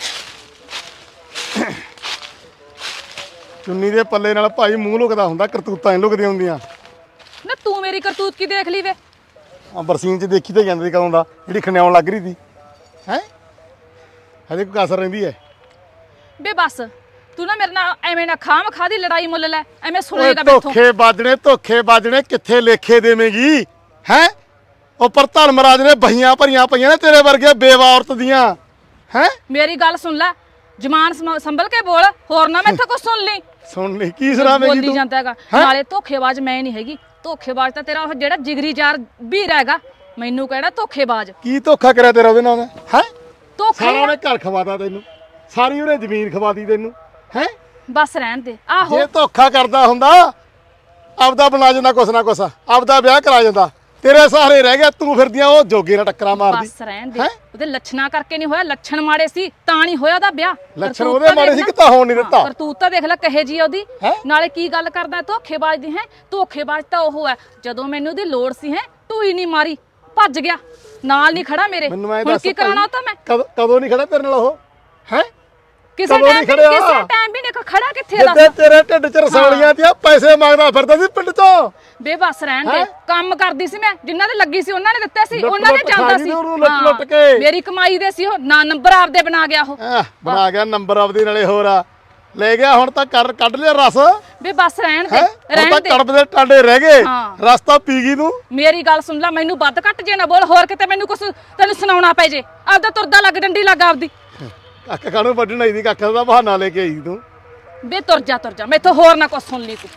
[SPEAKER 1] ਚੁੰਨੀ ਦੇ ਪੱਲੇ ਨਾਲ ਭਾਈ ਮੂੰਹ ਲੁਕਦਾ ਹੁੰਦਾ, ਕਰਤੂਤਾਂ ਨਹੀਂ ਲੁਕਦੀਆਂ ਹੁੰਦੀਆਂ।
[SPEAKER 11] ਨਾ ਤੂੰ ਮੇਰੀ ਕਰਤੂਤ ਕੀ ਦੇਖ ਲਈ ਵੇ?
[SPEAKER 1] ਆ ਬਰਸੀਨ 'ਚ ਦੇਖੀ ਤਾਂ ਜਾਂਦੀ ਕਦੋਂ ਦਾ, ਜਿਹੜੀ ਖਣਿਆਉਣ ਲੱਗ ਰਹੀ ਸੀ ਹੈ। ਹਜੇ ਕੋਈ ਕਸਰ ਰਹਿੰਦੀ ਹੈ?
[SPEAKER 11] ਬੇ ਬਸ ਤੂੰ ਨਾ ਮੇਰੇ ਨਾਲ ਐਵੇਂ ਨਾ ਖਾਮ ਖਾ ਦੀ ਲੜਾਈ ਮੁੱਲ ਲੈ, ਐਵੇਂ ਸੁਣੇਗਾ ਮੈਥੋਂ।
[SPEAKER 1] ਧੋਖੇ ਬਾਜਣੇ ਕਿੱਥੇ ਲੇਖੇ ਦੇਵੇਂਗੀ ਹੈ? ਉੱਪਰ ਧਰਮਰਾਜ ਨੇ ਬਹੀਆਂ ਭਰੀਆਂ ਪਈਆਂ ਨੇ ਤੇਰੇ ਵਰਗੇ ਬੇਵਾ ਔਰਤ ਦੀਆਂ ਹੈ।
[SPEAKER 11] ਮੇਰੀ ਗੱਲ ਸੁਣ ਲੈ, ਜ਼ਮਾਨ ਸੰਭਲ ਕੇ ਬੋਲ, ਹੋਰ ਨਾ ਮੈਥੋਂ ਕੁਝ ਸੁਣ ਲਈ।
[SPEAKER 1] ਸੁਣ ਲਈ ਕੀ ਸੁਣਾਵੇਂਗੀ
[SPEAKER 11] ਬੋਲੀ ਜਾਂਦਾ ਹੈਗਾ। ਨਾਲੇ ਧੋਖੇਬਾਜ਼ ਮੈਂ ਨਹੀਂ ਹੈਗੀ, ਧੋਖੇਬਾਜ਼ ਤਾਂ ਤੇਰਾ ਉਹ ਜਿਹੜਾ ਜਿਗਰੀ ਯਾਰ ਵੀਰ ਹੈਗਾ। ਮੈਨੂੰ ਕਹਿਣਾ ਧੋਖੇਬਾਜ਼।
[SPEAKER 1] ਕੀ ਧੋਖਾ ਕਰਿਆ ਤੇਰਾ ਉਹਦੇ ਨਾਲ ਹੈ?
[SPEAKER 11] ਧੋਖਾ
[SPEAKER 1] ਸਾਰਾ ਉਹਨੇ ਘਰ ਖਵਾਤਾ ਤੈਨੂੰ, ਸਾਰੀ ਉਹਨੇ ਜ਼ਮੀਨ ਖਵਾਤੀ ਤੈਨੂੰ ਹੈ।
[SPEAKER 11] ਬਸ ਰਹਿਣ ਦੇ। ਆਹੋ
[SPEAKER 1] ਜੇ ਧੋਖਾ ਕਰਦਾ ਹੁੰਦਾ ਆਪਦਾ ਬਣਾ ਜਾਂਦਾ ਕੁਛ ਨਾ ਕੁਛ, ਆਪਦਾ ਵਿਆਹ ਕਰਾ ਜਾਂਦਾ। ਤੇਰੇ ਸਹਾਰੇ ਰਹਿ ਗਿਆ, ਤੂੰ ਫਿਰਦੀਆਂ ਉਹ ਜੋਗੇ ਨਾਲ ਟੱਕਰਾਂ ਮਾਰਦੀ।
[SPEAKER 11] ਬਸ ਰਹਿਣ ਦੇ, ਉਹਦੇ ਲੱਛਣਾਂ ਕਰਕੇ ਨਹੀਂ ਹੋਇਆ, ਲੱਛਣ ਮਾੜੇ ਸੀ ਤਾਂ ਨਹੀਂ ਹੋਇਆ ਉਹਦਾ ਵਿਆਹ।
[SPEAKER 1] ਲੱਛਣ ਉਹਦੇ ਮਾੜੇ ਸੀ ਕਿ ਤਾਂ ਹੋਣ ਨਹੀਂ ਦਿੱਤਾ।
[SPEAKER 11] ਕਰਤੂਤ ਤਾਂ ਦੇਖ ਲੈ ਕਹੇ ਜੀ ਉਹਦੀ। ਨਾਲੇ ਕੀ ਗੱਲ ਕਰਦਾ ਧੋਖੇਬਾਜ਼ ਦੀ ਹੈ? ਧੋਖੇਬਾਜ਼ ਤਾਂ ਉਹ ਹੈ, ਜਦੋਂ ਮੈਨੂੰ ਉਹਦੀ ਲੋੜ ਸੀ ਹੈ ਤੂੰ ਹੀ ਨਹੀਂ ਮਾਰੀ, ਭੱਜ ਗਿਆ, ਨਾਲ ਨਹੀਂ ਖੜਾ ਮੇਰੇ। ਹੁਣ ਕੀ ਕਰਾਉਣਾ ਤਾਂ ਮੈਂ?
[SPEAKER 1] ਕਦੋਂ ਨਹੀਂ ਖੜਾ ਤੇਰੇ ਨਾਲ ਉਹ ਹੈ?
[SPEAKER 11] ਕਿਸੇ ਟਾਈਮ ਵੀ ਨਹੀਂ ਖੜਾ। ਕਿੱਥੇ
[SPEAKER 1] ਦੱਸ? ਤੇਰੇ ਢਿੱਡ 'ਚ ਰਸੌਲੀਆਂ ਤੇ ਪੈਸੇ ਮੰਗਦਾ ਫਿਰਦਾ ਸੀ ਪਿੰਡ 'ਚੋਂ।
[SPEAKER 11] ਬੇਬਸ ਰਹਿਣ ਦੇ, ਕੰਮ ਕਰਦੀ ਸੀ ਮੈਂ, ਜਿਨ੍ਹਾਂ ਦੇ ਲੱਗੀ ਸੀ ਉਹਨਾਂ ਨੇ ਦਿੱਤੇ ਸੀ, ਉਹਨਾਂ ਨੇ ਜਾਂਦਾ ਸੀ। ਮੇਰੀ ਕਮਾਈ ਦੇ ਸੀ ਉਹ, ਨਾ ਨੰਬਰ ਆਪਦੇ ਬਣਾ ਗਿਆ ਉਹ।
[SPEAKER 1] ਬਣਾ ਗਿਆ ਨੰਬਰ ਆਪਦੇ, ਨਾਲੇ ਹੋਰ ਆ ਲੈ ਗਿਆ। ਹੁਣ ਤਾਂ ਕੱਢ ਲਿਆ ਰਸ।
[SPEAKER 11] ਬੇਬਸ ਰਹਿਣ ਦੇ, ਰਹਿਣ ਦੇ।
[SPEAKER 1] ਕੜਬ ਦੇ ਟਾਂਡੇ ਰਹਿ ਗਏ, ਰਸਤਾ ਪੀ ਗਈ ਤੂੰ।
[SPEAKER 11] ਮੇਰੀ ਗੱਲ ਸੁਣ ਲੈ, ਮੈਨੂੰ ਵੱਧ ਘੱਟ ਜੇ ਨਾ ਬੋਲ, ਹੋਰ ਕਿਤੇ ਮੈਨੂੰ ਕੁਛ ਤੈਨੂੰ ਸੁਣਾਉਣਾ ਪੈ ਜੇ। ਆਪਦਾ ਤੁਰਦਾ ਲੱਗ, ਡੰਡੀ ਲੱਗ ਆਪਦੀ।
[SPEAKER 1] ਕੱਖ ਕਾਹਨੂੰ ਵੱਢਣ ਆਈ ਦੀ? ਕੱਖ ਦਾ ਬਹਾਨਾ ਲੈ ਕੇ ਆਈ ਤੂੰ।
[SPEAKER 11] ਬੇ ਤੁਰ ਜਾ, ਮੈਥੋਂ ਹੋਰ ਨਾ ਕੁਛ ਸੁਣ ਲਈ ਤੂੰ।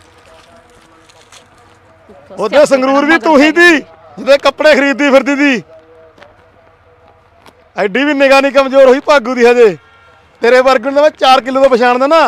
[SPEAKER 1] ਉਹਦੇ ਸੰਗਰੂਰ ਵੀ ਤੂੰ ਹੀ ਦੀ, ਜਿਹਦੇ ਕੱਪੜੇ ਖਰੀਦਦੀ ਫਿਰਦੀ ਦੀ। ਐਡੀ ਵੀ ਨਿਗਾਹ ਨਹੀਂ ਕਮਜ਼ੋਰ ਹੋਈ ਭਾਗੂ ਦੀ ਹਜੇ। ਤੇਰੇ ਵਰਗੇ ਨੂੰ ਮੈਂ 4 ਕਿਲੋ ਦਾ ਪਛਾਣਦਾ ਨਾ।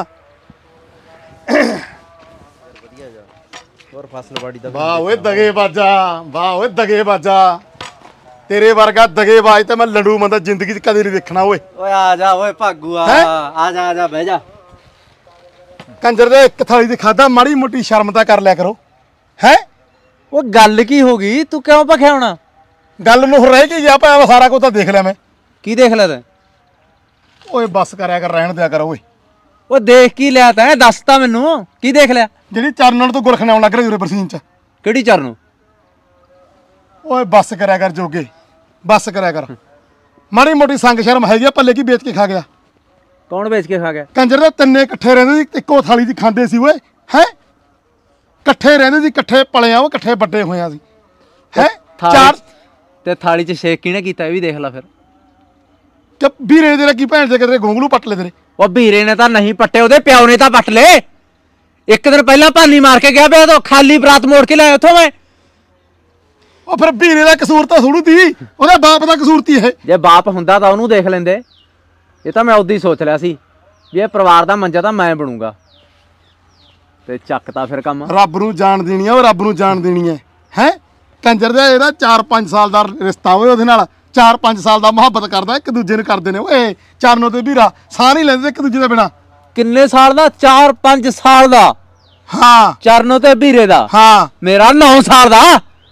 [SPEAKER 12] ਹੋਰ ਫਸਲ ਬਾੜੀ ਦਾ
[SPEAKER 1] ਵਾਹ ਓਏ ਦਗੇਬਾਜ਼ਾ, ਵਾਹ ਓਏ ਦਗੇਬਾਜ਼ਾ। ਤੇਰੇ ਵਰਗਾ ਦਗੇਬਾਜ਼ ਤੇ ਮੈਂ ਲੰਡੂ ਬੰਦਾ ਜ਼ਿੰਦਗੀ 'ਚ ਕਦੇ ਨਹੀਂ ਦੇਖਣਾ ਓਏ।
[SPEAKER 12] ਓਏ ਆ ਜਾ ਓਏ ਭਾਗੂ, ਆ ਜਾ ਬਹਿ ਜਾ।
[SPEAKER 1] ਕੰਜਰ ਦੇ ਇੱਕ ਥਾਲੀ ਦੀ ਖਾਦਾ, ਮਾੜੀ ਮੋਟੀ ਸ਼ਰਮ ਤਾਂ ਕਰ ਲਿਆ ਕਰੋ ਹੈ।
[SPEAKER 12] ਉਹ ਗੱਲ ਕੀ ਹੋ ਗਈ? ਤੂੰ ਕਿਉਂ ਭਖਿਆ ਹੋਣਾ?
[SPEAKER 1] ਗੱਲ ਨੂੰ ਰਹਿ ਕੇ ਗਿਆ ਪਿਆ, ਸਾਰਾ ਕੁਝ ਤਾਂ ਦੇਖ ਲਿਆ ਮੈਂ।
[SPEAKER 12] ਕੀ ਦੇਖ ਲਿਆ ਤੈਂ?
[SPEAKER 1] ਓਏ ਬੱਸ ਕਰਿਆ ਕਰ, ਰਹਿਣ ਦਿਆ ਕਰ ਓਏ।
[SPEAKER 12] ਉਹ ਦੇਖ ਕੀ ਲਿਆ ਤੈਂ? ਦੱਸ ਤਾਂ ਮੈਨੂੰ, ਕੀ ਦੇਖ ਲਿਆ?
[SPEAKER 1] ਜਿਹੜੀ ਚਰਨਣ ਤੋਂ ਗੁਰਖਣੇ ਆਉਣ ਲੱਗ ਰਹੀ ਉਰੇ ਬਰਸੀਨ 'ਚ।
[SPEAKER 12] ਕਿਹੜੀ ਚਰਨ?
[SPEAKER 1] ਓਏ ਬੱਸ ਕਰਿਆ ਕਰ ਜੋਗੇ, ਬੱਸ ਕਰਿਆ ਕਰ। ਮਾੜੀ ਮੋਟੀ ਸੰਗ ਸ਼ਰਮ ਹੈਗੀ ਆ, ਪੱਲੇ ਕੀ ਵੇਚ ਕੇ ਖਾ ਗਿਆ?
[SPEAKER 12] ਕੌਣ ਵੇਚ ਕੇ ਖਾ ਗਿਆ?
[SPEAKER 1] ਕੰਜਰ ਦੇ ਤਿੰਨੇ ਇਕੱਠੇ ਰਹਿੰਦੇ ਸੀ, ਇੱਕੋ ਥਾਲੀ 'ਚ ਖਾਂਦੇ ਸੀ ਓਏ ਹੈ। ਇਕੱਠੇ ਰਹਿੰਦੇ ਸੀ, ਇਕੱਠੇ ਪਲੇ ਆ, ਉਹ ਇਕੱਠੇ ਵੱਡੇ ਹੋਇਆ ਸੀ ਹੈ। ਚਾਰ
[SPEAKER 12] ਤੇ ਥਾਲੀ 'ਚ ਸ਼ੇਕ ਕਿਹਨੇ ਕੀਤਾ ਇਹ ਵੀ ਦੇਖ ਲੈ ਫਿਰ।
[SPEAKER 1] ਕਿ ਵੀਰੇ ਦੇ ਕੀ ਭੈਣ ਦੇ ਕਿਤੇ ਗੋਂਗਲੂ ਪੱਟ ਲੈ ਤੇਰੇ।
[SPEAKER 12] ਉਹ ਵੀਰੇ ਨੇ ਤਾਂ ਨਹੀਂ ਪੱਟੇ, ਉਹਦੇ ਪਿਓ ਨੇ ਤਾਂ ਪੱਟ ਲਏ। ਇੱਕ ਦਿਨ ਪਹਿਲਾਂ ਭਾਨੀ ਮਾਰ ਕੇ ਗਿਆ ਪਿਆ, ਤਾਂ ਖਾਲੀ ਬਰਾਤ ਮੋੜ ਕੇ ਲਿਆਇਆ ਉੱਥੋਂ ਮੈਂ।
[SPEAKER 1] ਉਹ ਫਿਰ ਵੀਰੇ ਦਾ ਕਸੂਰ ਤਾਂ ਥੋੜੂ ਤੀ, ਉਹਦੇ ਬਾਪ ਦਾ ਕਸੂਰ ਤੀ ਇਹ।
[SPEAKER 12] ਜੇ ਬਾਪ ਹੁੰਦਾ ਤਾਂ ਉਹਨੂੰ ਦੇਖ ਲੈਂਦੇ। ਇਹ ਤਾਂ ਮੈਂ ਉਦੋਂ ਹੀ ਸੋਚ ਲਿਆ ਸੀ ਵੀ ਇਹ ਪਰਿਵਾਰ ਦਾ ਮੰਜਾ ਤਾਂ ਮੈਂ ਬਣੂੰਗਾ, ਤੇ ਚੱਕ ਤਾਂ ਫਿਰ ਕੰਮ।
[SPEAKER 1] ਰੱਬ ਨੂੰ ਜਾਣ ਦੇਣੀ ਆ, ਉਹ ਰੱਬ ਨੂੰ ਜਾਣ ਦੇਣੀ ਹੈ ਹੈ। ਕੰਜਰ ਦਾ ਇਹਦਾ 4-5 ਸਾਲ ਦਾ ਰਿਸ਼ਤਾ ਹੋਵੇ ਉਹਦੇ ਨਾਲ, 4-5 ਸਾਲ ਦਾ ਮੁਹੱਬਤ ਕਰਦਾ, ਇੱਕ ਦੂਜੇ ਨੂੰ ਕਰਦੇ ਨੇ ਓਏ। ਚਰਨੋਂ ਤੇ ਵੀਰਾ ਸਾਹ ਨਹੀਂ ਲੈਂਦੇ ਇੱਕ ਦੂਜੇ ਦੇ ਬਿਨਾ।
[SPEAKER 12] ਕਿੰਨੇ ਸਾਲ ਦਾ? 4-5 ਸਾਲ ਦਾ।
[SPEAKER 1] ਹਾਂ।
[SPEAKER 12] ਚਰਨੋਂ ਤੇ ਵੀਰੇ ਦਾ?
[SPEAKER 1] ਹਾਂ।
[SPEAKER 12] ਮੇਰਾ 9 ਸਾਲ ਦਾ।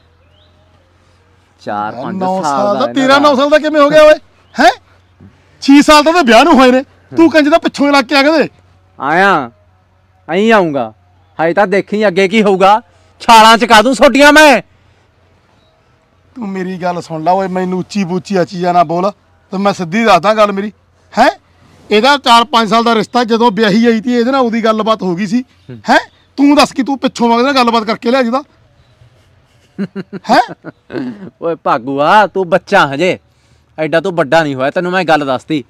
[SPEAKER 12] 4-5 ਸਾਲ ਦਾ।
[SPEAKER 1] ਤੇਰਾ 9 ਸਾਲ ਦਾ ਕਿਵੇਂ ਹੋ ਗਿਆ ਓਏ ਹੈ? 6 ਸਾਲ ਦਾ ਤਾਂ ਵਿਆਹ ਨੂੰ ਹੋਏ ਨੇ, ਤੂੰ ਕੰਜ ਦਾ ਪਿੱਛੋਂ ਲੱਗ ਕੇ ਆ ਗਏ।
[SPEAKER 12] ਆਇਆ ਐਂ ਆਉਂਗਾ। ਹਾਏ ਤਾਂ ਦੇਖੀ ਅੱਗੇ ਕੀ ਹੋਊਗਾ। ਛਾਲਾਂ ਚਕਾ ਦੂੰ ਛੋਟੀਆਂ ਮੈਂ।
[SPEAKER 1] ਤੂੰ ਮੇਰੀ ਗੱਲ ਸੁਣ ਲਾ ਓਏ, ਮੈਨੂੰ ਉੱਚੀ ਬੂਚੀ ਚੀਜ਼ਾਂ ਨਾ ਬੋਲ ਤੇ ਮੈਂ ਸਿੱਧੀ ਦੱਸਦਾ ਗੱਲ ਮੇਰੀ ਹੈ। ਇਹਦਾ 4-5 ਸਾਲ ਦਾ ਰਿਸ਼ਤਾ, ਜਦੋਂ ਵਿਆਹੀ ਆਈ ਤੀ ਇਹਦੇ ਨਾਲ ਉਹਦੀ ਗੱਲਬਾਤ ਹੋ ਗਈ ਸੀ ਹੈ। ਤੂੰ ਦੱਸ ਕਿ ਤੂੰ ਪਿੱਛੋਂ ਮੰਗਦਾ ਗੱਲਬਾਤ ਕਰਕੇ ਲਿਆ ਜਿਹਦਾ ਹੈ।
[SPEAKER 12] ਓਏ ਭਾਗੂਆ ਤੂੰ ਬੱਚਾ ਹਜੇ, ਐਡਾ ਤੂੰ ਵੱਡਾ ਨਹੀਂ ਹੋਇਆ। ਤੈਨੂੰ ਮੈਂ ਗੱਲ ਦੱਸਤੀ,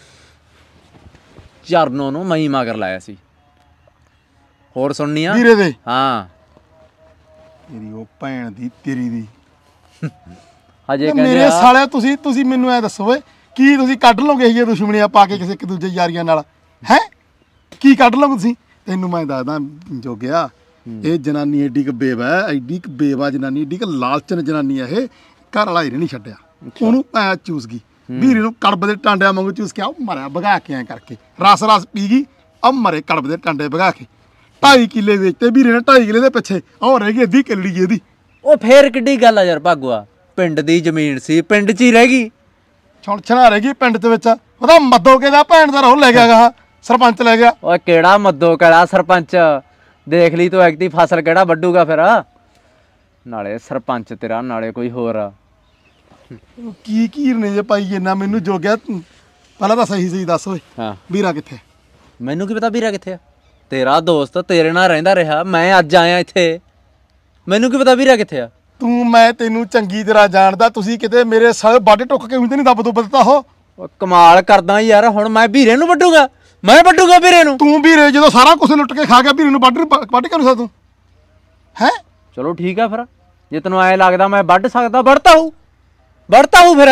[SPEAKER 12] ਚਰਨੋਂ ਨੂੰ ਮੈਂ ਮਗਰ ਲਾਇਆ ਸੀ। ਹੋਰ ਸੁਣਨੀ ਆ
[SPEAKER 1] ਵੀਰੇ ਦੇ?
[SPEAKER 12] ਹਾਂ
[SPEAKER 1] ਤੇਰੀ ਉਹ ਭੈਣ ਦੀ ਤੇਰੀ ਦੀ
[SPEAKER 12] ਹਜੇ ਕਹਿੰਦੇ
[SPEAKER 1] ਮੇਰੇ ਸਾਲਿਆ ਤੁਸੀਂ ਮੈਨੂੰ ਐ ਦੱਸੋ ਓਏ, ਕੀ ਤੁਸੀਂ ਕੱਢ ਲਓਗੇ ਇਹ ਦੁਸ਼ਮਣੀਆਂ ਪਾ ਕੇ ਕਿਸੇ ਇੱਕ ਦੂਜੇ ਯਾਰੀਆਂ ਨਾਲ ਹੈ? ਕੀ ਕੱਢ ਲਓਗੇ ਤੁਸੀਂ? ਤੈਨੂੰ ਮੈਂ ਦੱਸਦਾ ਜੋਗਿਆ, ਇਹ ਜਨਾਨੀ ਐਡੀ ਕੁ ਬੇਵਾ, ਐਡੀ ਕੁ ਬੇਵਾ ਜਨਾਨੀ, ਐਡੀ ਕੁ ਲਾਲਚਨ ਜਨਾਨੀ ਆ ਇਹ। ਘਰ ਵਾਲਾ ਇਹਨੇ ਨਹੀਂ ਛੱਡਿਆ, ਉਹਨੂੰ ਐ ਚੂਸ ਗਈ। ਵੀਰੇ ਨੂੰ ਕੜਬ ਦੇ ਟਾਂਡਿਆਂ ਵਾਂਗੂ ਚੂਸ ਕੇ ਆ ਮਰਿਆ ਭਗਾ ਕੇ ਐ ਕਰਕੇ, ਰਸ ਪੀ ਗਈ ਆ ਮਰੇ ਕੜਬ ਦੇ ਟਾਂਡੇ ਭਗਾ ਕੇ। 2.5 ਕਿੱਲੇ ਵੇਚਤੇ ਵੀਰੇ ਨੇ, 2.5 ਕਿੱਲੇ ਦੇ ਪਿੱਛੇ ਉਹ ਰਹਿ ਗਈ ਅੱਧੀ ਕਿੱਲੜੀ ਇਹਦੀ।
[SPEAKER 12] ਉਹ ਫੇਰ ਕਿੱਡੀ ਗੱਲ ਆ ਯਾਰ ਭਾਗੂਆ, ਪਿੰਡ ਦੀ ਜ਼ਮੀਨ ਸੀ, ਪਿੰਡ 'ਚ ਹੀ ਰਹਿ ਗਈ।
[SPEAKER 1] ਛੁਣਛਣਾ ਰਹਿ ਗਈ ਪਿੰਡ ਦੇ ਵਿੱਚ। ਉਹਦਾ ਮੱਦੋਕੇ ਦਾ ਭੈਣ ਦਾ ਰੋਲ ਲੈ ਗਿਆ, ਸਰਪੰਚ ਲੈ ਗਿਆ।
[SPEAKER 12] ਓਏ ਕਿਹੜਾ ਮੱਦੋ ਕਿਹੜਾ ਸਰਪੰਚ, ਦੇਖ ਲਈ ਤੂੰ ਐਕਤੀ ਫਸਲ ਕਿਹੜਾ ਵੱਢੂਗਾ ਫਿਰ। ਨਾਲੇ ਸਰਪੰਚ ਤੇਰਾ, ਨਾਲੇ ਕੋਈ ਹੋਰ।
[SPEAKER 1] ਕੀ ਘੀਰਨੇ ਜੇ ਪਾਈ ਜਨਾ ਮੈਨੂੰ ਜੋਗਿਆ, ਪਹਿਲਾਂ ਤਾਂ ਸਹੀ ਦੱਸ ਓਏ।
[SPEAKER 12] ਹਾਂ
[SPEAKER 1] ਵੀਰਾ ਕਿੱਥੇ?
[SPEAKER 12] ਮੈਨੂੰ ਕੀ ਪਤਾ ਵੀਰਾ ਕਿੱਥੇ ਆ? ਤੇਰਾ ਦੋਸਤ ਤੇਰੇ ਨਾਲ ਰਹਿੰਦਾ ਰਿਹਾ, ਮੈਂ ਅੱਜ ਆਇਆ ਇੱਥੇ, ਮੈਨੂੰ ਕੀ ਪਤਾ ਵੀਰਾ ਕਿੱਥੇ ਆ?
[SPEAKER 1] ਮੈਂ ਤੈਨੂੰ ਚੰਗੀ ਤਰ੍ਹਾਂ ਜਾਣਦਾ। ਤੁਸੀਂ ਕਿਤੇ ਮੇਰੇ ਸਾਰੇ ਵੱਢ ਟੁੱਕ ਕੇ ਤੇ ਨਹੀਂ ਦੱਬ ਦੁੱਬ ਦਿੱਤਾ ਹੋ।
[SPEAKER 12] ਕਮਾਲ ਕਰਦਾ ਯਾਰ, ਹੁਣ ਮੈਂ ਵੀਰੇ ਨੂੰ ਵੱਢੂਗਾ? ਮੈਂ ਵੱਢੂਗਾ ਵੀਰੇ ਨੂੰ?
[SPEAKER 1] ਤੂੰ ਵੀਰੇ ਜਦੋਂ ਸਾਰਾ ਕੁਝ ਲੁੱਟ ਕੇ ਖਾ ਗਿਆ, ਵੀਰੇ ਨੂੰ ਵੱਢ ਕੇ ਨੂੰ ਤੂੰ ਹੈ?
[SPEAKER 12] ਚਲੋ ਠੀਕ ਆ ਫਿਰ, ਜੇ ਤੈਨੂੰ ਐ ਲੱਗਦਾ ਮੈਂ ਵੱਢ ਸਕਦਾ, ਵੱਢਤਾ ਹੂੰ ਫਿਰ।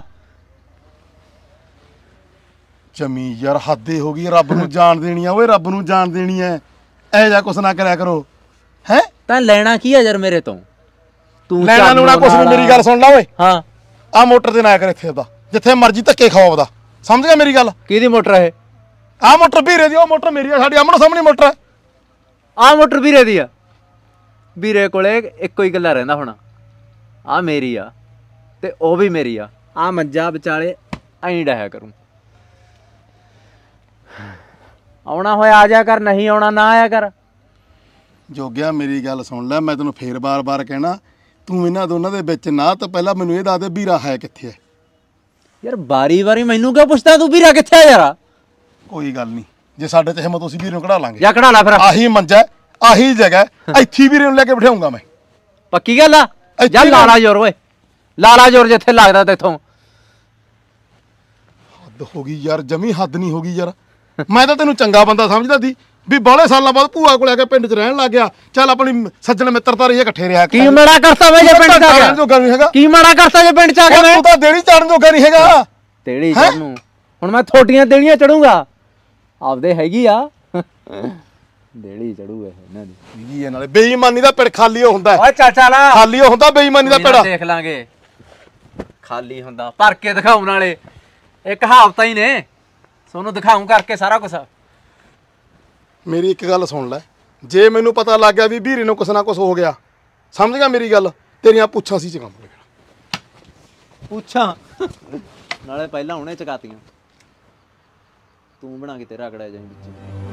[SPEAKER 1] ਜਮੀ ਯਾਰ ਹੱਦੇ ਹੋ ਗਈ, ਰੱਬ ਨੂੰ ਜਾਣ ਦੇਣੀ ਆ ਓਏ, ਰੱਬ ਨੂੰ ਜਾਣ ਦੇਣੀ ਐ। ਇਹ ਜਿਹਾ ਕੁਛ ਨਾ ਕਰਿਆ ਕਰੋ ਹੈ।
[SPEAKER 12] ਤਾਂ ਲੈਣਾ ਕੀ ਆ ਯਾਰ ਮੇਰੇ ਤੋਂ? ਤੂੰ
[SPEAKER 1] ਲੈਣਾ ਲੂਣਾ ਕੁਛ ਨਹੀਂ। ਮੇਰੀ ਗੱਲ ਸੁਣ ਲਾ ਓਏ।
[SPEAKER 12] ਹਾਂ
[SPEAKER 1] ਆ ਮੋਟਰ ਤੇ ਨਾ ਆਇਆ ਕਰ ਇੱਥੇ ਦਾ, ਜਿੱਥੇ ਮਰਜੀ ਧੱਕੇ ਖਾਓ ਆਪਦਾ, ਸਮਝ ਗਿਆ ਮੇਰੀ ਗੱਲ?
[SPEAKER 12] ਕਿਹਦੀ ਮੋਟਰ ਇਹ?
[SPEAKER 1] ਆ ਮੋਟਰ ਵੀਰੇ ਦੀ, ਉਹ ਮੋਟਰ ਮੇਰੀ ਆ, ਸਾਡੀ ਆਮਣ ਸਾਹਮਣੇ ਮੋਟਰ।
[SPEAKER 12] ਆ ਮੋਟਰ ਵੀਰੇ ਦੀ ਆ? ਵੀਰੇ ਕੋਲੇ ਇੱਕੋ ਹੀ ਗੱਲਾਂ ਰਹਿੰਦਾ ਹੁਣ, ਆ ਮੇਰੀ ਆ ਤੇ ਉਹ ਵੀ ਮੇਰੀ ਆ। ਆ ਮੰਜਾ ਵਿਚਾਲੇ ਐਂ ਡਾਇਆ ਕਰੂੰ, ਆਉਣਾ ਹੋਇਆ ਆ ਜਾ ਕਰ, ਨਹੀਂ ਆਉਣਾ ਨਾ ਆਇਆ ਕਰ।
[SPEAKER 1] ਜੋਗਿਆ ਮੇਰੀ ਗੱਲ ਸੁਣ ਲੈ, ਮੈਂ ਤੈਨੂੰ ਫੇਰ ਬਾਰ-ਬਾਰ ਕਹਿਣਾ, ਤੂੰ ਇਹਨਾਂ ਦੋਨਾਂ ਦੇ ਵਿੱਚ ਨਾ ਤਾਂ ਪਹਿਲਾਂ ਮੈਨੂੰ ਇਹ ਦੱਸ ਦੇ ਵੀਰਾ ਹੈ ਕਿੱਥੇ ਹੈ।
[SPEAKER 12] ਯਾਰ ਵਾਰੀ ਮੈਨੂੰ ਕਿਉਂ ਪੁੱਛਦਾ ਤੂੰ ਵੀਰਾ ਕਿੱਥੇ ਆ ਯਾਰ?
[SPEAKER 1] ਕੋਈ ਗੱਲ ਨਹੀਂ, ਜੇ ਸਾਡੇ ਤੇ ਹਿੰਮਤ ਅਸੀਂ ਵੀਰੇ ਨੂੰ ਕਢਾ ਲਾਂਗੇ।
[SPEAKER 12] ਜਾਂ ਕਢਾ ਲਾ ਫਿਰ।
[SPEAKER 1] ਆਹੀ ਮੰਜਾ, ਆਹੀ ਜਗ੍ਹਾ, ਇੱਥੇ ਵੀਰੇ ਨੂੰ ਲੈ ਕੇ ਬਿਠਾਉਂਗਾ ਮੈਂ।
[SPEAKER 12] ਪੱਕੀ ਗੱਲ ਆ? ਜਾਂ ਲਾਲਾ ਜੋਰ ਓਏ, ਲਾਲਾ ਜੋਰ ਜਿੱਥੇ ਲੱਗਦਾ ਤੇਥੋਂ।
[SPEAKER 1] ਹੱਦ ਹੋ ਗਈ ਯਾਰ, ਜਮੀ ਹੱਦ ਨਹੀਂ ਹੋ ਗਈ ਯਾਰ। ਮੈਂ ਤਾਂ ਤੈਨੂੰ ਚੰਗਾ ਬੰਦਾ ਸਮਝਦਾ ਸੀ ਵੀ ਬਾਹਲੇ ਸਾਲਾਂ ਬਾਅਦ ਭੂਆ ਕੋਲ ਆ ਕੇ ਪਿੰਡ 'ਚ ਰਹਿਣ ਲੱਗ ਗਿਆ। ਚੱਲ ਆਪਣੀ ਸੱਜਣ ਮਿੱਤਰਤਾ ਰਹੀ ਇਕੱਠੇ ਰਿਹਾ।
[SPEAKER 12] ਕੀ ਮਾੜਾ ਕਰਤਾ ਵੇ ਜੇ ਪਿੰਡ 'ਚ ਆ ਗਿਆ?
[SPEAKER 1] ਜੋਗਾ ਨਹੀਂ ਹੈਗਾ।
[SPEAKER 12] ਕੀ ਮਾੜਾ ਕਰਤਾ ਜੇ ਪਿੰਡ 'ਚ ਆ ਗਿਆ?
[SPEAKER 1] ਤੂੰ ਤਾਂ ਦੇੜੀ ਚੜਨ ਜੋਗਾ ਨਹੀਂ ਹੈਗਾ।
[SPEAKER 12] ਦੇੜੀ ਚੜਨ ਨੂੰ ਹੁਣ ਮੈਂ ਥੋਟੀਆਂ ਦੇੜੀਆਂ ਚੜੂੰਗਾ? ਆਪਦੇ ਹੈਗੀ ਆ ਦੇੜੀ ਚੜੂਗਾ ਇਹਨਾਂ ਦੀ।
[SPEAKER 1] ਹੈਗੀ ਆ ਨਾਲੇ ਬੇਈਮਾਨੀ ਦਾ ਪਿੜ ਖਾਲੀ ਹੋ ਹੁੰਦਾ।
[SPEAKER 12] ਓਏ ਚਾਚਾ ਲਾ,
[SPEAKER 1] ਖਾਲੀ ਹੋ ਹੁੰਦਾ ਬੇਈਮਾਨੀ ਦਾ ਪਿੜ।
[SPEAKER 12] ਦੇਖ ਲਾਂਗੇ ਖਾਲੀ ਹੁੰਦਾ, ਭਰ ਕੇ ਦਿਖਾਉਣ ਵਾਲੇ ਇੱਕ ਕਹਾਵਤਾਂ ਹੀ ਨੇ, ਤੁਹਾਨੂੰ ਦਿਖਾਉਂ ਕਰਕੇ ਸਾਰਾ ਕੁਝ।
[SPEAKER 1] ਮੇਰੀ ਇੱਕ ਗੱਲ ਸੁਣ ਲੈ, ਜੇ ਮੈਨੂੰ ਪਤਾ ਲੱਗ ਗਿਆ ਵੀ ਵੀਰੇ ਨੂੰ ਕੁਛ ਨਾ ਕੁਛ ਹੋ ਗਿਆ, ਸਮਝ ਗਿਆ ਮੇਰੀ ਗੱਲ, ਤੇਰੀਆਂ ਪੁੱਛਾਂ ਸੀ ਚ ਕੰਮ ਲੱਗਣਾ।
[SPEAKER 12] ਪੁੱਛਾਂ ਨਾਲੇ ਪਹਿਲਾਂ ਉਹਨੇ ਚਕਾਤੀਆਂ, ਤੂੰ ਬਣਾ ਕੇ ਤੇ ਰਗੜਿਆ ਜਾਈਂ ਵਿੱਚ।